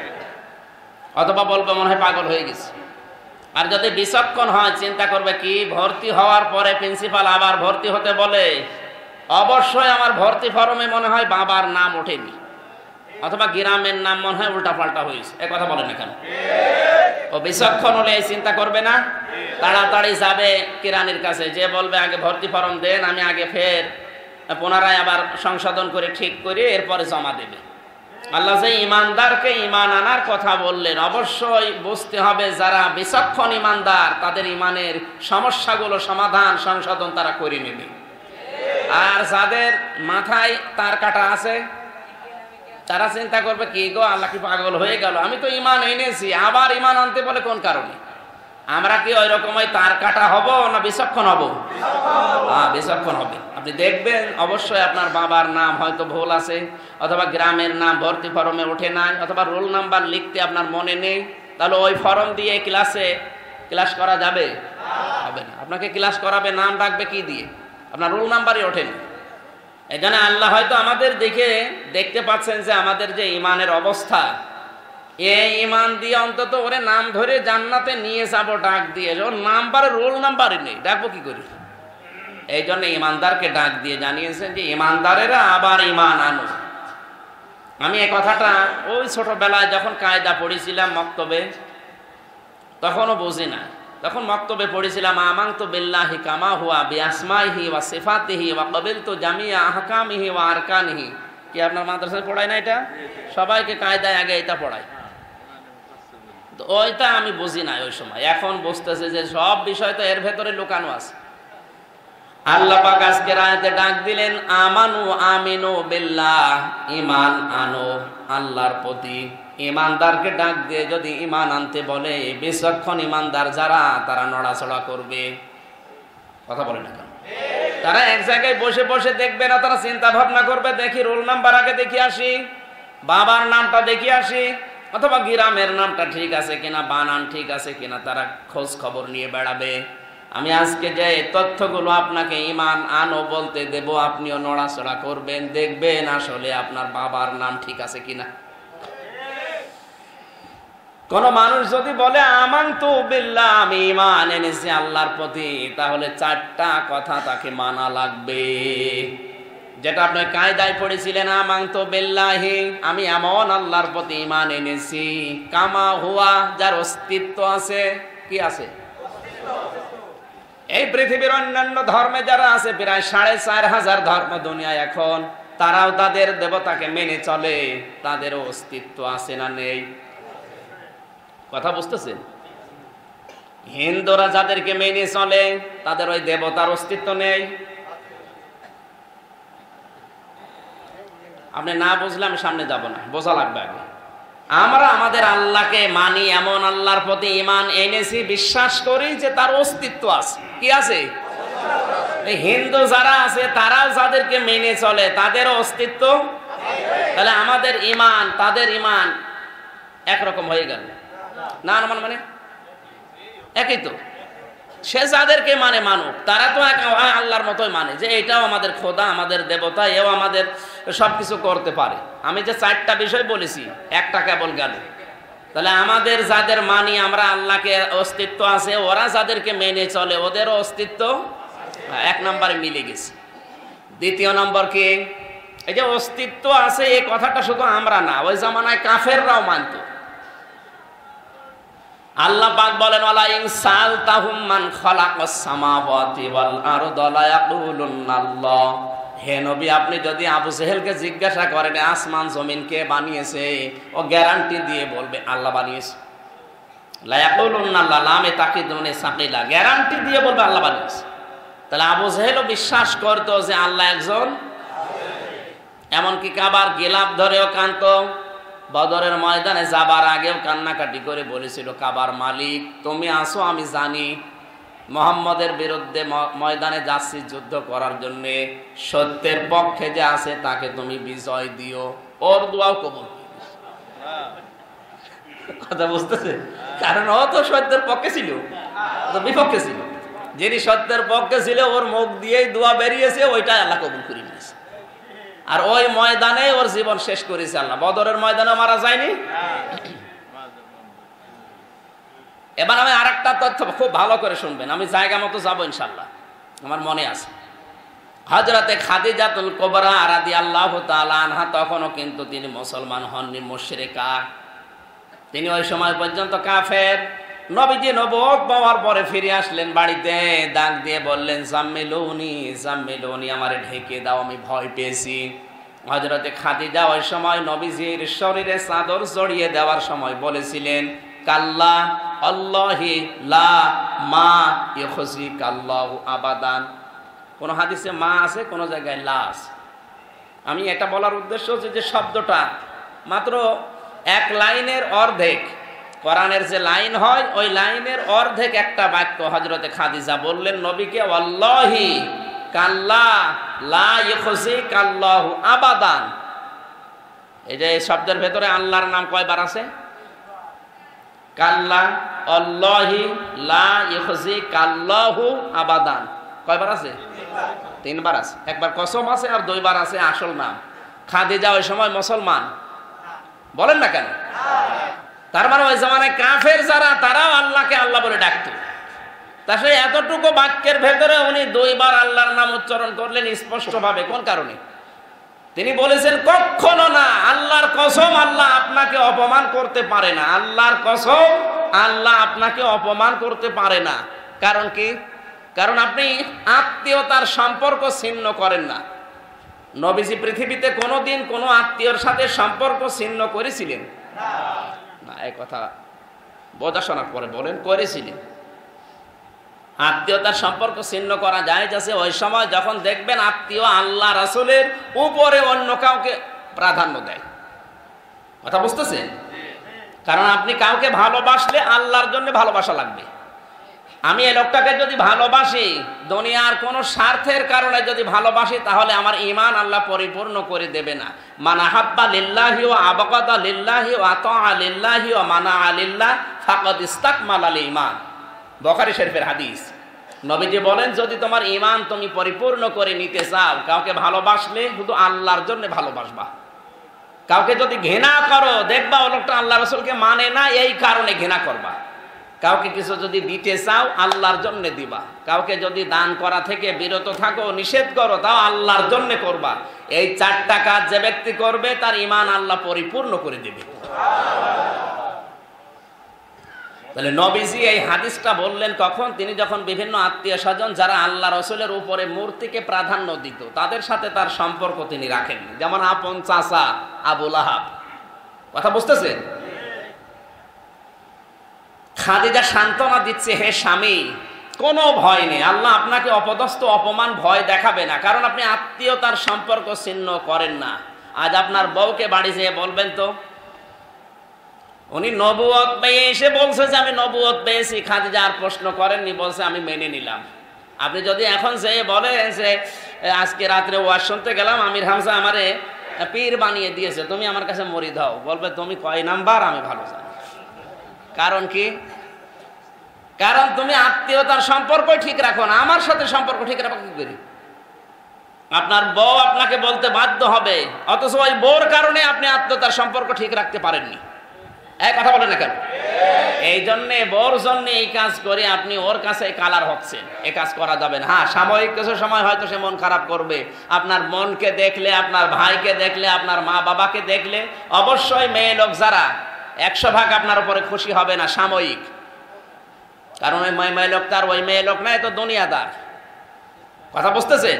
অথবা বলবে মনে হয় পাগল হয়ে গেছে। আর যদি বিচক্ষণ হয় চিন্তা করবে কি, ভর্তি হওয়ার পরে প্রিন্সিপাল আবার ভর্তি হতে বলে, অবশ্যই আমার ভর্তি ফর্মে মনে হয় বাবার নাম ওঠেনি, অথবা গ্রামের নাম মনে হয় উল্টা পাল্টা হয়েছে। এ কথা বলে না কেন? ও বিচক্ষণ হলে এই চিন্তা করবে না, তাড়াতাড়ি যাবে কিরানির কাছে, যে বলবে আগে ভর্তি ফর্ম দেন, আমি আগে ফের পুনরায় আবার সংশোধন করে ঠিক করে এরপরে জমা দেবে। আল্লাহ যে ঈমানদারকে ঈমান আনার কথা বললেন, অবশ্যই বুঝতে হবে যারা বিচক্ষণ ঈমানদার তাদের ঈমানের সমস্যাগুলো সমাধান সংশোধন তারা করে নেবে। আর যাদের মাথায় তার কাটা আছে তারা চিন্তা করবে কি গো, আল্লাহ কি পাগল হয়ে গেল, আমি তো ঈমান এনেছি, আবার ঈমান আনতে বলে কোন কারণে? আমরা কি ওই রকমই তার কাটা হব না বিচক্ষণ হব? হ্যাঁ, বিচক্ষণ হবে। আপনি দেখবেন অবশ্যই আপনার বাবার নাম হয়তো ভুল আছে, অথবা গ্রামের নাম ভর্তি ফর্মে ওঠে নাই, অথবা রোল নাম্বার লিখতে আপনার মনে নেই। তাহলে ওই ফর্ম দিয়ে ক্লাস করা যাবে? হবে না। আপনাকে ক্লাস করাবে, নাম ডাকবে কি দিয়ে? আপনার রোল নাম্বারই ওঠেনি। এখানে আল্লাহ হয়তো আমাদের দেখতে পাচ্ছেন যে আমাদের যে ঈমানের অবস্থা, এই ঈমান দিয়ে অন্তত ওরে নাম ধরে জান্নাতে নিয়ে যাবো ডাক দিয়ে, ওর নাম্বারে রোল নাম্বারই নেই, ডাকবো কি করি? এই জন্য ঈমানদারকে ডাক দিয়ে জানিয়েছেন যে ঈমানদারেরা আবার ঈমান আনো। আমি এই কথাটা ওই ছোটবেলায় যখন কায়দা পড়েছিলাম মক্তবে, তখনও বুঝি না। তখন মক্তবে পড়েছিলাম আমানতু বিল্লাহি কামা হুয়া বিআসমাইহি ওয়া সিফাতিহি ওয়া ক্বাবিলতু জামিয়া আহকামিহি ওয়া আরকানিহি। কি আপনার মাদ্রাসায় পড়ায় না এটা? সবাইকে কায়দায় আগে এটা পড়ায়। তো ওইটা আমি বুঝি না ওই সময়, এখন বুঝতেছে যে সব বিষয় তো এর ভেতরে লুকানো আছে। আল্লাহ পাক আজকের আয়াতে ডাক দিলেন আমানু আমিনু বিল্লাহ, ঈমান আনো আল্লাহর প্রতি। ঈমানদারকে ডাক দিয়ে যদি ঈমান আনতে বলে, বিচক্ষণ ঈমানদার যারা তারা নড়াচড়া করবে। কথা বলে না কেন? তারা এক জায়গায় বসে বসে দেখবে না, তারা চিন্তা ভাবনা করবে, দেখি রোল নাম্বার আগে দেখে আসি, বাবার নামটা দেখে আসি, অথবা গ্রামের নামটা ঠিক আছে কিনা, বানান ঠিক আছে কিনা, তারা খোঁজ খবর নিয়ে বেড়াবে। আমি আজকে যে তথ্যগুলো আপনাকে ঈমান আনো বলতে দেব, আপনিও নড়াচড়া করবেন, দেখবেন আসলে আপনার বাবার নাম ঠিক আছে কিনা। কোন মানুষ যদি বলে আমানতু বিল্লাহ, আমি ঈমান এনেছি আল্লাহর প্রতি, তাহলে চারটা কথা তাকে মানা লাগবে। যেটা আপনি কায়দায় পড়েছিলেন, আমানতু বিল্লাহি, আমি এমন আল্লাহর প্রতি ঈমান এনেছি, কামা হুয়া, যার অস্তিত্ব আছে। কি আছে? এই পৃথিবীর অন্যান্য ধর্মে যারা আছে, প্রায় 4500 ধর্ম দুনিয়ায় এখন, তারাও তাদের দেবতাকে মেনে চলে। তাদেরও অস্তিত্ব আছে না নেই? কথা বুঝতেছেন? হিন্দুরা যাদেরকে মেনে চলে, তাদের ওই দেবতার অস্তিত্ব নেই। আপনি না বুঝলে আমি সামনে যাব না, বোঝা লাগবে আগে। আমরা আমাদের আল্লাহকে মানি, এমন আল্লাহর প্রতি ঈমান এনেছি, বিশ্বাস করি যে তার অস্তিত্ব আছে। কি আছে? হিন্দু যারা আছে, তারাও যাদেরকে মেনে চলে, তাদেরও অস্তিত্ব। তাহলে আমাদের ঈমান তাদের ঈমান একরকম হয়ে গেল না? মানে একই তো। সে যাদেরকে মানে মানুক, তারা তো আল্লাহর মতোই মানে যে এটাও আমাদের খোদা, আমাদের দেবতা, এও আমাদের সবকিছু করতে পারে। আমি যে চারটা বিষয় বলেছি, একটা কেবল গেল। তাহলে আমাদের যাদের মানি আমরা আল্লাহকে অস্তিত্ব আছে, ওরা যাদেরকে মেনে চলে ওদেরও অস্তিত্ব এক নম্বরে মিলে গেছে। দ্বিতীয় নম্বর কি? এই যে অস্তিত্ব আছে, এই কথাটা শুধু আমরা না, ওই জামানায় কাফেররাও মানত। আল্লাহ পাক বলেন, ওয়ালা ইন সালতাহুম মান খালাকাস সামাওয়াতি ওয়াল আরদা লা ইয়াকুলুনাল্লাহ। হে নবী, আপনি যদি আবু জেহেলকে জিজ্ঞাসা করেন আসমান জমিন কে বানিয়েছে, ও গ্যারান্টি দিয়ে বলবে আল্লাহ বানিয়েছে। লা ইয়াকুলুনাল্লাহ, লামে তাকিদুনে সাকিলা, গ্যারান্টি দিয়ে বলবে আল্লাহ বানিয়েছে। তাহলে আবু জেহেলও বিশ্বাস করতো যে আল্লাহ একজন। এমনকি কাবার গিলাফ ধরেও কাঁদতো। বদরের ময়দানে যাবার আগেও কান্নাকাটি করে বলেছিল, কাবার মালিক তুমি আসো, আমি জানি মুহাম্মদের বিরুদ্ধে ময়দানে যাচ্ছি যুদ্ধ করার জন্য, সত্যের পক্ষে যে আছে তাকে তুমি বিজয় দিও। ওর দোয়াও কবুল। কথা বুঝতেছে? কারণ ও তো সত্যের পক্ষে ছিল, তো বিপক্ষে ছিল। যিনি সত্যের পক্ষে ছিল, ওর মুখ দিয়েই দোয়া বেরিয়েছে, ওইটাই আল্লাহ কবুল করে নিয়েছে। আর ওই ময়দানে ওর জীবন শেষ করেছে আল্লাহ। বদরের ময়দানে মারা যায়নি। এবার আমি আরেকটা তথ্য খুব ভালো করে শুনবেন, আমি জায়গা মতো যাবো ইনশাল্লাহ, আমার মনে আছে। হযরতে খাদিজাতুল কুবরা রাদিয়াল্লাহু তাআলা আনহা তখনও কিন্তু তিনি মুসলমান হননি, মুশরিকা। তিনি ওই সময় পর্যন্ত কাফের। নবীজি নবুয়ত পাওয়ার পরে ফিরে আসলেন বাড়িতে, ডাক দিয়ে বললেন, জাম্মিলুনি জাম্মিলুনি, আমারে ঢেকে দাও, আমি ভয় পেয়েছি। হযরতে খাদিজা ওই সময় নবীজির শরীরে চাদর জড়িয়ে দেওয়ার সময় বলেছিলেন, কাল্লা আল্লাহি লা মা ইউখজিকাল্লাহু আবাদান। কোন হাদিসে মা আছে, কোন জায়গায় লা আছে। আমি এটা বলার উদ্দেশ্য হচ্ছে যে শব্দটা মাত্র এক লাইনের অর্ধেক, কোরআনের যে লাইন হয় ওই লাইনের অর্ধেক একটা বাক্য হযরতে খাদিজা বললেন নবীকে, ওয়াল্লাহি কাল্লা লা ইউখজিকাল্লাহু আবাদান। এই যে শব্দের ভেতরে আল্লাহর নাম কয়বার আছে? কাল্লা আল্লাহি লা ইউখজিকাল্লাহু আবাদান কয়বার আছে? 3 বার আছে। একবার কসম আছে আর 2 বার আছে আসল নাম। খাদিজা ওই সময় মুসলমান, বলেন না কেন? তার মানে ওই জামানায় কাফের যারা, তারাও আল্লাহকে আল্লাহ বলে ডাকতো। তা সেই এতটুকু বাক্যের ভেতরে উনি 2 বার আল্লাহর নাম উচ্চারণ করলেন স্পষ্টভাবে। কোন কারণে? তিনি বলেছেন, কখনো না, আল্লাহর কসম, আল্লাহ আপনাকে অপমান করতে পারে না। আল্লাহর কসম, আল্লাহ আপনাকে অপমান করতে পারে না। কারণ কি? কারণ আপনি আত্মীয়তার সম্পর্ক ছিন্ন করেন না। নবীজি পৃথিবীতে কোনোদিন কোনো আত্মীয়র সাথে সম্পর্ক ছিন্ন করেছিলেন না? এই কথা বোঝাশোনার পরে বলেন, করেছিলেন। আত্মীয়তার সম্পর্ক ছিন্ন করা যায় যাচ্ছে ওই সময় যখন দেখবেন আত্মীয় আল্লাহ রাসূলের উপরে অন্য কাউকে প্রাধান্য দেয়। কথা বুঝতেছেন? কারণ আপনি কাউকে ভালোবাসলে আল্লাহর জন্য ভালোবাসা লাগবে। আমি এই লোকটাকে যদি ভালোবাসি, দুনিয়ার কোনো স্বার্থের কারণে যদি ভালোবাসি, তাহলে আমার ঈমান আল্লাহ পরিপূর্ণ করে দেবে না। মান আহাব্বা লিল্লাহি ওয়া আবগাদা লিল্লাহি ওয়া আতাআ লিল্লাহি ওয়া মানা লিল্লাহ ফাকাদ ইসতাকমালাল ঈমান। বুখারী শরীফের হাদিস। নবীজি বলেন, যদি তোমার ঈমান তুমি পরিপূর্ণ করে নিতে চাও, কাউকে ভালোবাসলে শুধু আল্লাহর জন্য ভালোবাসবা। কাউকে যদি ঘৃণা করো, দেখবা ও লোকটা আল্লাহ রাসূলকে মানে না, এই কারণে ঘৃণা করবা। কাউকে কিছু যদি দিতে চাও, আল্লাহর জন্য দিবা। কাউকে যদি দান করা থেকে বিরত থাকো, নিষেধ করো, তাও আল্লাহর জন্য করবা। এই 4টা কাজ যে ব্যক্তি করবে, তার ঈমান আল্লাহ পরিপূর্ণ করে দেবে। তাহলে নবীজি এই হাদিসটা বললেন কখন? তিনি যখন বিভিন্ন আত্মীয় স্বজন যারা আল্লাহ রাসূলের উপরে মূর্তিকে প্রাধান্য দিত, তাদের সাথে তার সম্পর্ক তিনি রাখেননি। যেমন আপন চাচা আবু লাহাব। কথা বুঝতেছেন? খাদিজা সান্ত্বনা দিচ্ছে, হে স্বামী, কোনো ভয় নেই, আল্লাহ আপনাকে অপদস্থ অপমান ভয় দেখাবে না, কারণ আপনি আত্মীয়তার সম্পর্ক ছিন্ন করেন না। আজ আপনার বউকে বাড়ি যেয়ে বলবেন তো, উনি নবুয়ত পেয়ে এসে বলছে যে আমি নবুয়ত পেয়েছি, খাদিজা আর প্রশ্ন করেননি, বলছে আমি মেনে নিলাম। আপনি যদি এখন যে বলেন যে আজকে রাত্রে ওয়াজ শুনতে গেলাম, আমির হামজা আমারে পীর বানিয়ে দিয়েছে, তুমি আমার কাছে মরি দাও, বলবে তুমি কয় নাম্বার, আমি ভালো জানি। কারণ কি? কারণ তুমি আত্মীয়তার সম্পর্ক ঠিক রাখো না। আমার সাথে সম্পর্ক ঠিক রাখো কি করি? আপনার বউ আপনাকে বলতে বাধ্য হবে, অথচ ওই বউর কারণে আপনি আত্মীয়তার সম্পর্ক ঠিক রাখতে পারেননি। এক কথা বলে না কেন? এই জন্যে বউর জন্য এই কাজ করে আপনি ওর কাছে কালার হচ্ছেন, এ কাজ করা যাবে না। হ্যাঁ, সাময়িক কিছু সময় হয়তো সে মন খারাপ করবে, আপনার মনকে দেখলে, আপনার ভাইকে দেখলে, আপনার মা বাবাকে দেখলে অবশ্যই মেয়ে লোক যারা 100 ভাগ আপনার উপরে খুশি হবে না, সাময়িক। কারণ ওই মেয়ে লোক তার ওই মেয়ে লোক না, এ তো দুনিয়াদার। কথা বুঝতেছেন?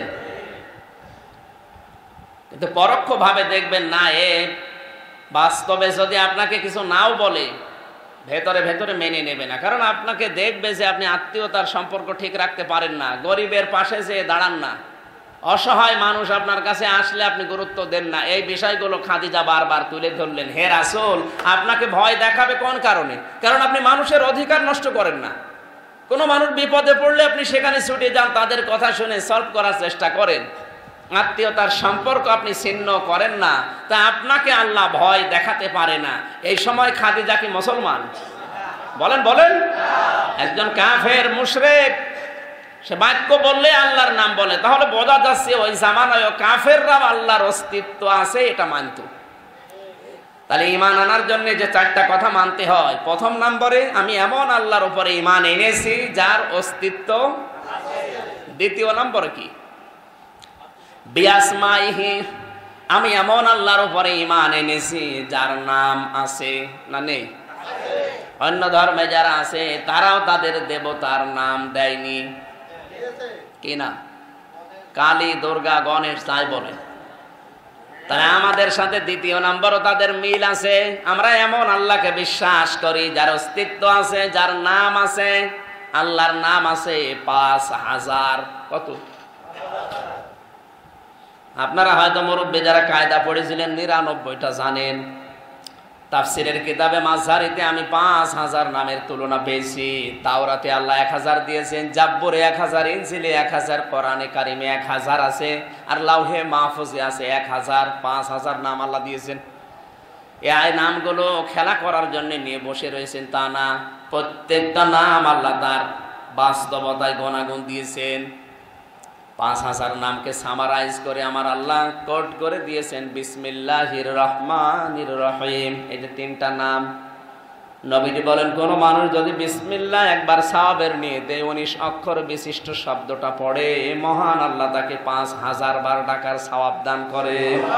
কিন্তু পরোক্ষ ভাবে দেখবেন না, এ বাস্তবে যদি আপনাকে কিছু নাও বলে, ভেতরে ভেতরে মেনে নেবে না। কারণ আপনাকে দেখবে যে আপনি আত্মীয়তার সম্পর্ক ঠিক রাখতে পারেন না, গরিবের পাশে যে দাঁড়ান না, অসহায় মানুষ আপনার কাছে আসলে আপনি গুরুত্ব দেন না। এই বিষয়গুলো খাদিজা বারবার তুলে ধরলেন। হে রাসূল, আপনাকে ভয় দেখাবে কোন কারণে? কারণ আপনি মানুষের অধিকার নষ্ট করেন না। কোনো মানুষ বিপদে পড়লে আপনি সেখানে ছুটে যান, তাদের কথা শুনে সলভ করার চেষ্টা করেন। আত্মীয়তার সম্পর্ক আপনি ছিন্ন করেন না, তা আপনাকে আল্লাহ ভয় দেখাতে পারে না। এই সময় খাদিজা কি মুসলমান? বলেন বলেন। একজন কাফের মুশরিক, সে বাক্য বললে আল্লাহর নাম বলে, তাহলে বোঝা যাচ্ছে ওই জামানায় কাফেররাও আল্লাহর অস্তিত্ব আছে, এটা মানত। তাহলে ঈমান আনার জন্য যে 4টা কথা মানতে হয়, প্রথম নম্বরে আমি এমন আল্লাহর উপরে ঈমান এনেছি যার অস্তিত্ব আছে। দ্বিতীয় নম্বরে কি? বিআসমাইহি, আমি এমন আল্লাহর উপরে ঈমান এনেছি যার নাম আছে না নেই? অন্য ধর্মে যারা আছে তারাও তাদের দেবতার নাম দেয়নি, কি না? কালী, দুর্গা, গণেশ তাই বলে। তাই আমাদের সাথে দ্বিতীয় নম্বরও তাদের মিল আছে। আমরা এমন আল্লাহকে বিশ্বাস করি যার অস্তিত্ব আছে, যার নাম আছে। আল্লাহর নাম আছে 5000। কত? আপনারা হয়তো মুরব্বী যারা কায়দা পড়েছিলেন 99টা জানেন। তাফসিরের কিতাবে মাযহারিতে আমি 5000 নামের তুলনা পেয়েছি। তাওরাতে আল্লাহ 1000 দিয়েছেন, জাব্বুরে 1000, ইনজিলে 1000, কোরআনে কারিমে 1000 আছে, আর লাউহে মাহফুজে আছে 1000। 5000 নাম আল্লাহ দিয়েছেন। এই নামগুলো খেলা করার জন্য নিয়ে বসে রয়েছেন তা না। প্রত্যেকটা নাম আল্লাহ তার বাস্তবতায় গুণাগুণ দিয়েছেন। 5000 নামকে সামারাইজ করে আমার আল্লাহ কোট করে দিয়েছেন বিসমিল্লাহির রহমানির রহিম। এই যে 3টা নাম, নবীজি বলেন কোন মানুষ যদি বিসমিল্লাহ একবার সাওয়াবের নিয়তে 19 অক্ষর বিশিষ্ট শব্দটা পড়ে, মহান আল্লাহ তাকে 5000 বার ডাকার সওয়াব দান করে।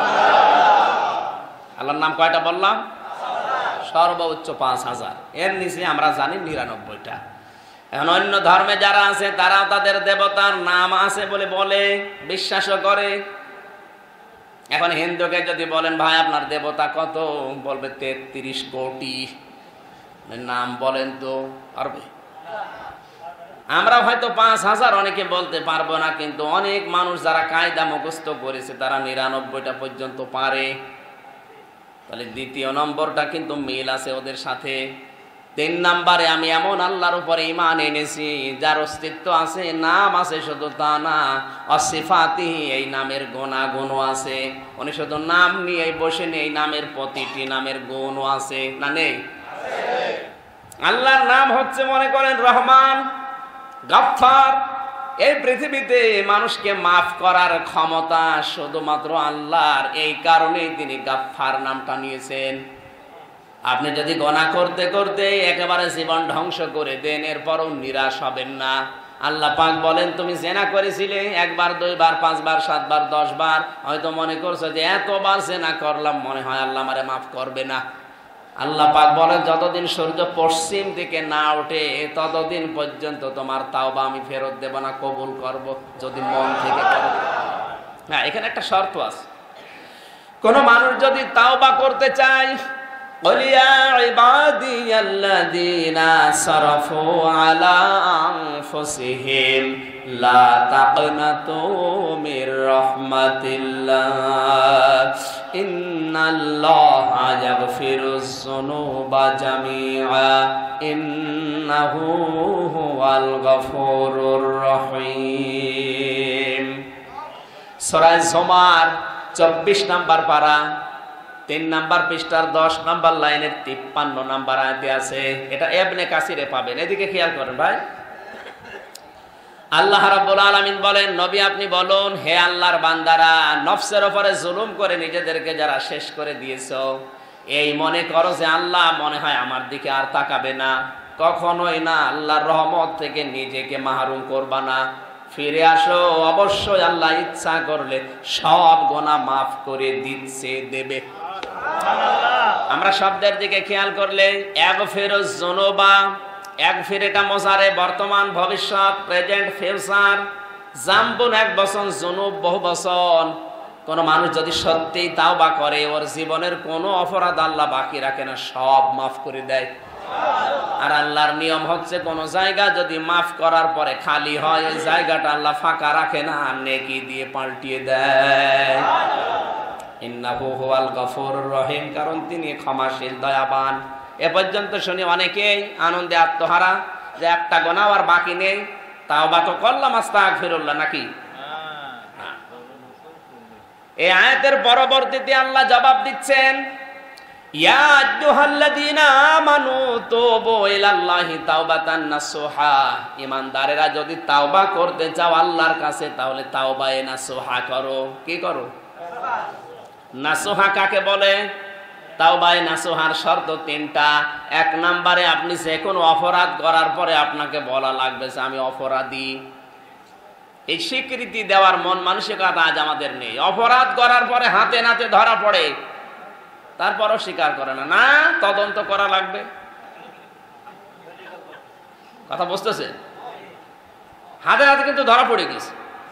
আল্লাহর নাম কয়টা বললাম? সর্বোচ্চ 5000। এর নিচে আমরা জানি 99টা। এখন অন্য ধর্মে যারা আছে তারাও তাদের দেবতার নাম আছে বলে বলে, বিশ্বাসও করে। এখন হিন্দুকে যদি বলেন ভাই আপনার দেবতা কত, বলবে 33 কোটি। নাম বলেন তো পারবে? আমরা হয়তো 5000 অনেকে বলতে পারবো না, কিন্তু অনেক মানুষ যারা কায়দা মুখস্থ করেছে তারা 99টা পর্যন্ত পারে। তাহলে দ্বিতীয় নম্বরটা কিন্তু মিল আছে ওদের সাথে। 3 নম্বরে আমি এমন আল্লাহর উপরে ঈমান এনেছি যার অস্তিত্ব আছে, নাম আছে, শুধু তা না, অসিফাতিহি, এই নামের গুণাগুণও আছে। উনি শুধু নাম নিয়ে বসে নেই, নামের প্রতিটি নামের গুণও আছে না নেই? আল্লাহর নাম হচ্ছে মনে করেন রহমান, গাফফার, এই পৃথিবীতে মানুষকে মাফ করার ক্ষমতা শুধুমাত্র আল্লাহর, এই কারণেই তিনি গাফফার নামটা নিয়েছেন। আপনি যদি গুনাহ করতে করতে একেবারে জীবন ধ্বংস করে দেন, এরপরও নিরাশ হবেন না। আল্লাহ পাক বলেন, তুমি জেনা করেছিলে একবার, দুইবার, 5 বার, 7 বার, 10 বার, হয়তো মনে করছো যে এতবার জেনা করলাম, মনে হয় আল্লাহ আমারে মাফ করবে না। আল্লাহ পাক বলেন, যতদিন সূর্য পশ্চিম দিকে না ওঠে ততদিন পর্যন্ত তোমার তাওবা আমি ফেরত দেব না, কবুল করব যদি মন থেকে করো। হ্যাঁ, এখানে একটা শর্ত আছে। কোন মানুষ যদি তাওবা করতে চায়, قل يا عبادي الذين أسرفوا على أنفسهم لا تقنطوا من رحمة الله إن الله يغفر الذنوب جميعا إنه هو الغفور الرحيم। সূরা জুমার 24 নম্বর পারা 3 নম্বর পৃষ্ঠার 10 নম্বর লাইনের 53 নম্বর আয়াতে আছে। এটা ইবনে কাসিরে পাবেন। এদিকে খেয়াল করেন ভাই। আল্লাহ রাব্বুল আলামিন বলেন, নবী আপনি বলুন, হে আল্লাহর বান্দারা, নফসের উপরে জুলুম করে নিজেদেরকে যারা শেষ করে দিয়েছো, এই মনে করো যে আল্লাহ মনে হয় আমার দিকে আর তাকাবে না, কখনোই না। আল্লাহর রহমত থেকে নিজেকে মাহরুম করবা না, ফিরে আসো। অবশ্যই আল্লাহ ইচ্ছা করলে সব গুনাহ মাফ করে দিচ্ছে, দেবে। আমরা শব্দের দিকে খেয়াল করলে ইয়াগফিরুজ যুনুবা, ইয়াগফির এটা মোজারে, বর্তমান, ভবিষ্যৎ, প্রেজেন্ট, ফিউচার। জামবুন এক বচন, যুনুব বহু বচন। কোন মানুষ যদি সত্যিই তাওবা করে, ওর জীবনের কোনো অপরাধ আল্লাহ বাকি রাখে না, সব মাফ করে দেয়। আর আল্লাহর নিয়ম হচ্ছে, কোন জায়গা যদি মাফ করার পরে খালি হয়, ওই জায়গাটা আল্লাহ ফাঁকা রাখে না, নেকি দিয়ে পাল্টিয়ে দেয়। ইন্নাহু হুয়াল গফুরুর রহিম, কারণ তিনি ক্ষমাশীল, দয়াবান। এ পর্যন্ত শুনি অনেকেই আনন্দে আত্মহারা যে একটা গুনাহ আর বাকি নেই, তাওবা তো করলাম, আস্তাগফিরুল্লাহ, নাকি? এই আয়াতের পরবর্তীতে আল্লাহ জবাব দিচ্ছেন, ইয়া আইয়ুহাল্লাযীনা আমানু তুবু ইলাল্লাহি তাওবাতান নাসুহা। ঈমানদারেরা যদি তাওবা করতে চাও আল্লাহর কাছে, তাহলে তাওবায়ে নাসুহা করো। কি করো? নাসুহা কাকে বলে? তাওবায়ে নাসুহার শর্ত 3টা। 1 নম্বরে আপনি যে কোনো অপরাধ করার পরে আপনাকে বলা লাগবে যে আমি অপরাধী। এই স্বীকৃতি দেওয়ার মন মানসিকতা আজ আমাদের নেই। অপরাধ করার পরে হাতে নাতে ধরা পড়ে, তারপরও স্বীকার করে না, না তদন্ত করা লাগবে। কথা বুঝতেছে? হাতে হাতে কিন্তু ধরা পড়ে গেছে।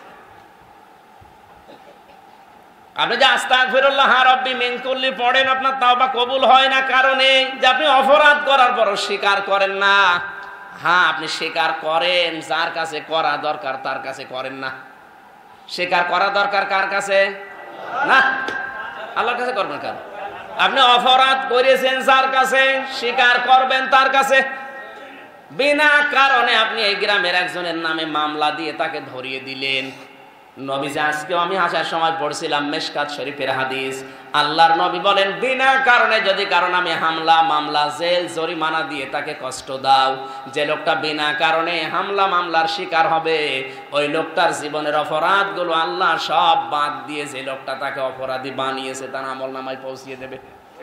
আপনি যে আস্তাগফিরুল্লাহ রাব্বি মিন কুল্লি পড়েন, আপনার তাওবা কবুল হয় না, কারণে যে আপনি অপরাধ করার পরও স্বীকার করেন না। হ্যাঁ, আপনি স্বীকার করেন, যার কাছে করা দরকার তার কাছে করেন না। স্বীকার করা দরকার কার কাছে? না, আল্লাহর কাছে করবেন। কেন? আপনি অপরাধ করেছেন যার কাছে, স্বীকার করবেন তার কাছে। বিনা কারণে আপনি এই গ্রামের একজনের নামে মামলা দিয়ে তাকে ধরিয়ে দিলেন। নবীজি আজকেও আমি আসার সময় পড়ছিলাম মিশকাত শরীফের হাদিস, আল্লাহর নবী বলেন, বিনা কারণে যদি কারণ আমি হামলা, মামলা, জেল, জরিমানা দিয়ে তাকে কষ্ট দাও, যে লোকটা বিনা কারণে হামলা মামলার শিকার হবে, ওই লোকটার জীবনের অপরাধগুলো আল্লাহ সব বাদ দিয়ে যে লোকটা তাকে অপরাধী বানিয়েছে তার আমলনামায় পৌঁছিয়ে দেবে।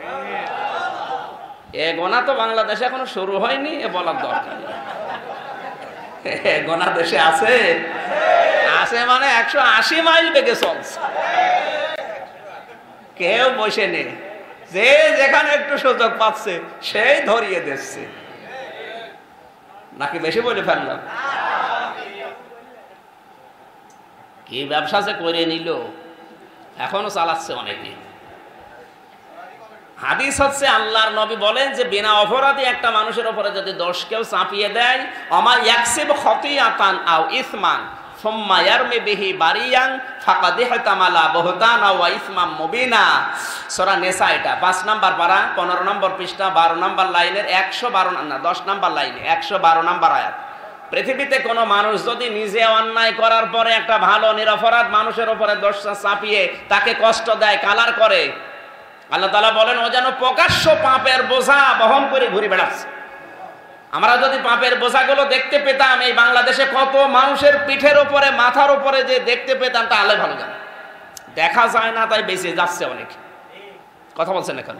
এ গোনা তো বাংলাদেশে এখনো শুরু হয়নি, এ বলার দরকার নেই। গোনা দেশে আছে, আছে মানে 180 মাইল বেগে চলছে, কেউ বসে নেই। যে যেখানে একটু সুযোগ পাচ্ছে সেই ধরিয়ে দিচ্ছে। নাকি বেশি বলে ফেললাম? কি ব্যবসা যে করে নিল, এখনো চালাচ্ছে অনেকে। হাদিস হচ্ছে, আল্লাহর নবী বলেন যে বিনা অপরাধী একটা মানুষের উপরে যদি দোষ কেউ চাপিয়ে দেয়, আমা ইয়াকসিব খতিয়াতান আও ইসমান সুম্মা ইয়ারমি বিহি বারিয়ান ফাকাদ ইহতামালা বুহতানা ওয়া ইসমান মুবিনা। সূরা নিসা, এটা 5 নম্বর পারা 15 নম্বর পৃষ্ঠা 12 নম্বর লাইনের 112 না 10 নম্বর লাইনে 112 নম্বর আয়াত। পৃথিবীতে কোনো মানুষ যদি নিজে অন্যায় করার পরে একটা ভালো নিরপরাধ মানুষের উপরে দোষ চাপিয়ে তাকে কষ্ট দেয়, কালার করে, আল্লাহ তাআলা বলেন ও যেন প্রকাশ্য পাপের বোঝা বহন করে ঘুরে বেড়াচ্ছে। আমরা যদি পাপের বোঝাগুলো দেখতে পেতাম, এই বাংলাদেশে কত মানুষের পিঠের উপরে মাথার উপরে যে দেখতে পেতাম, তাহলে ভালো জানো। দেখা যায় না, তাই বেঁচে যাচ্ছে অনেক। কথা বলছেন এখন?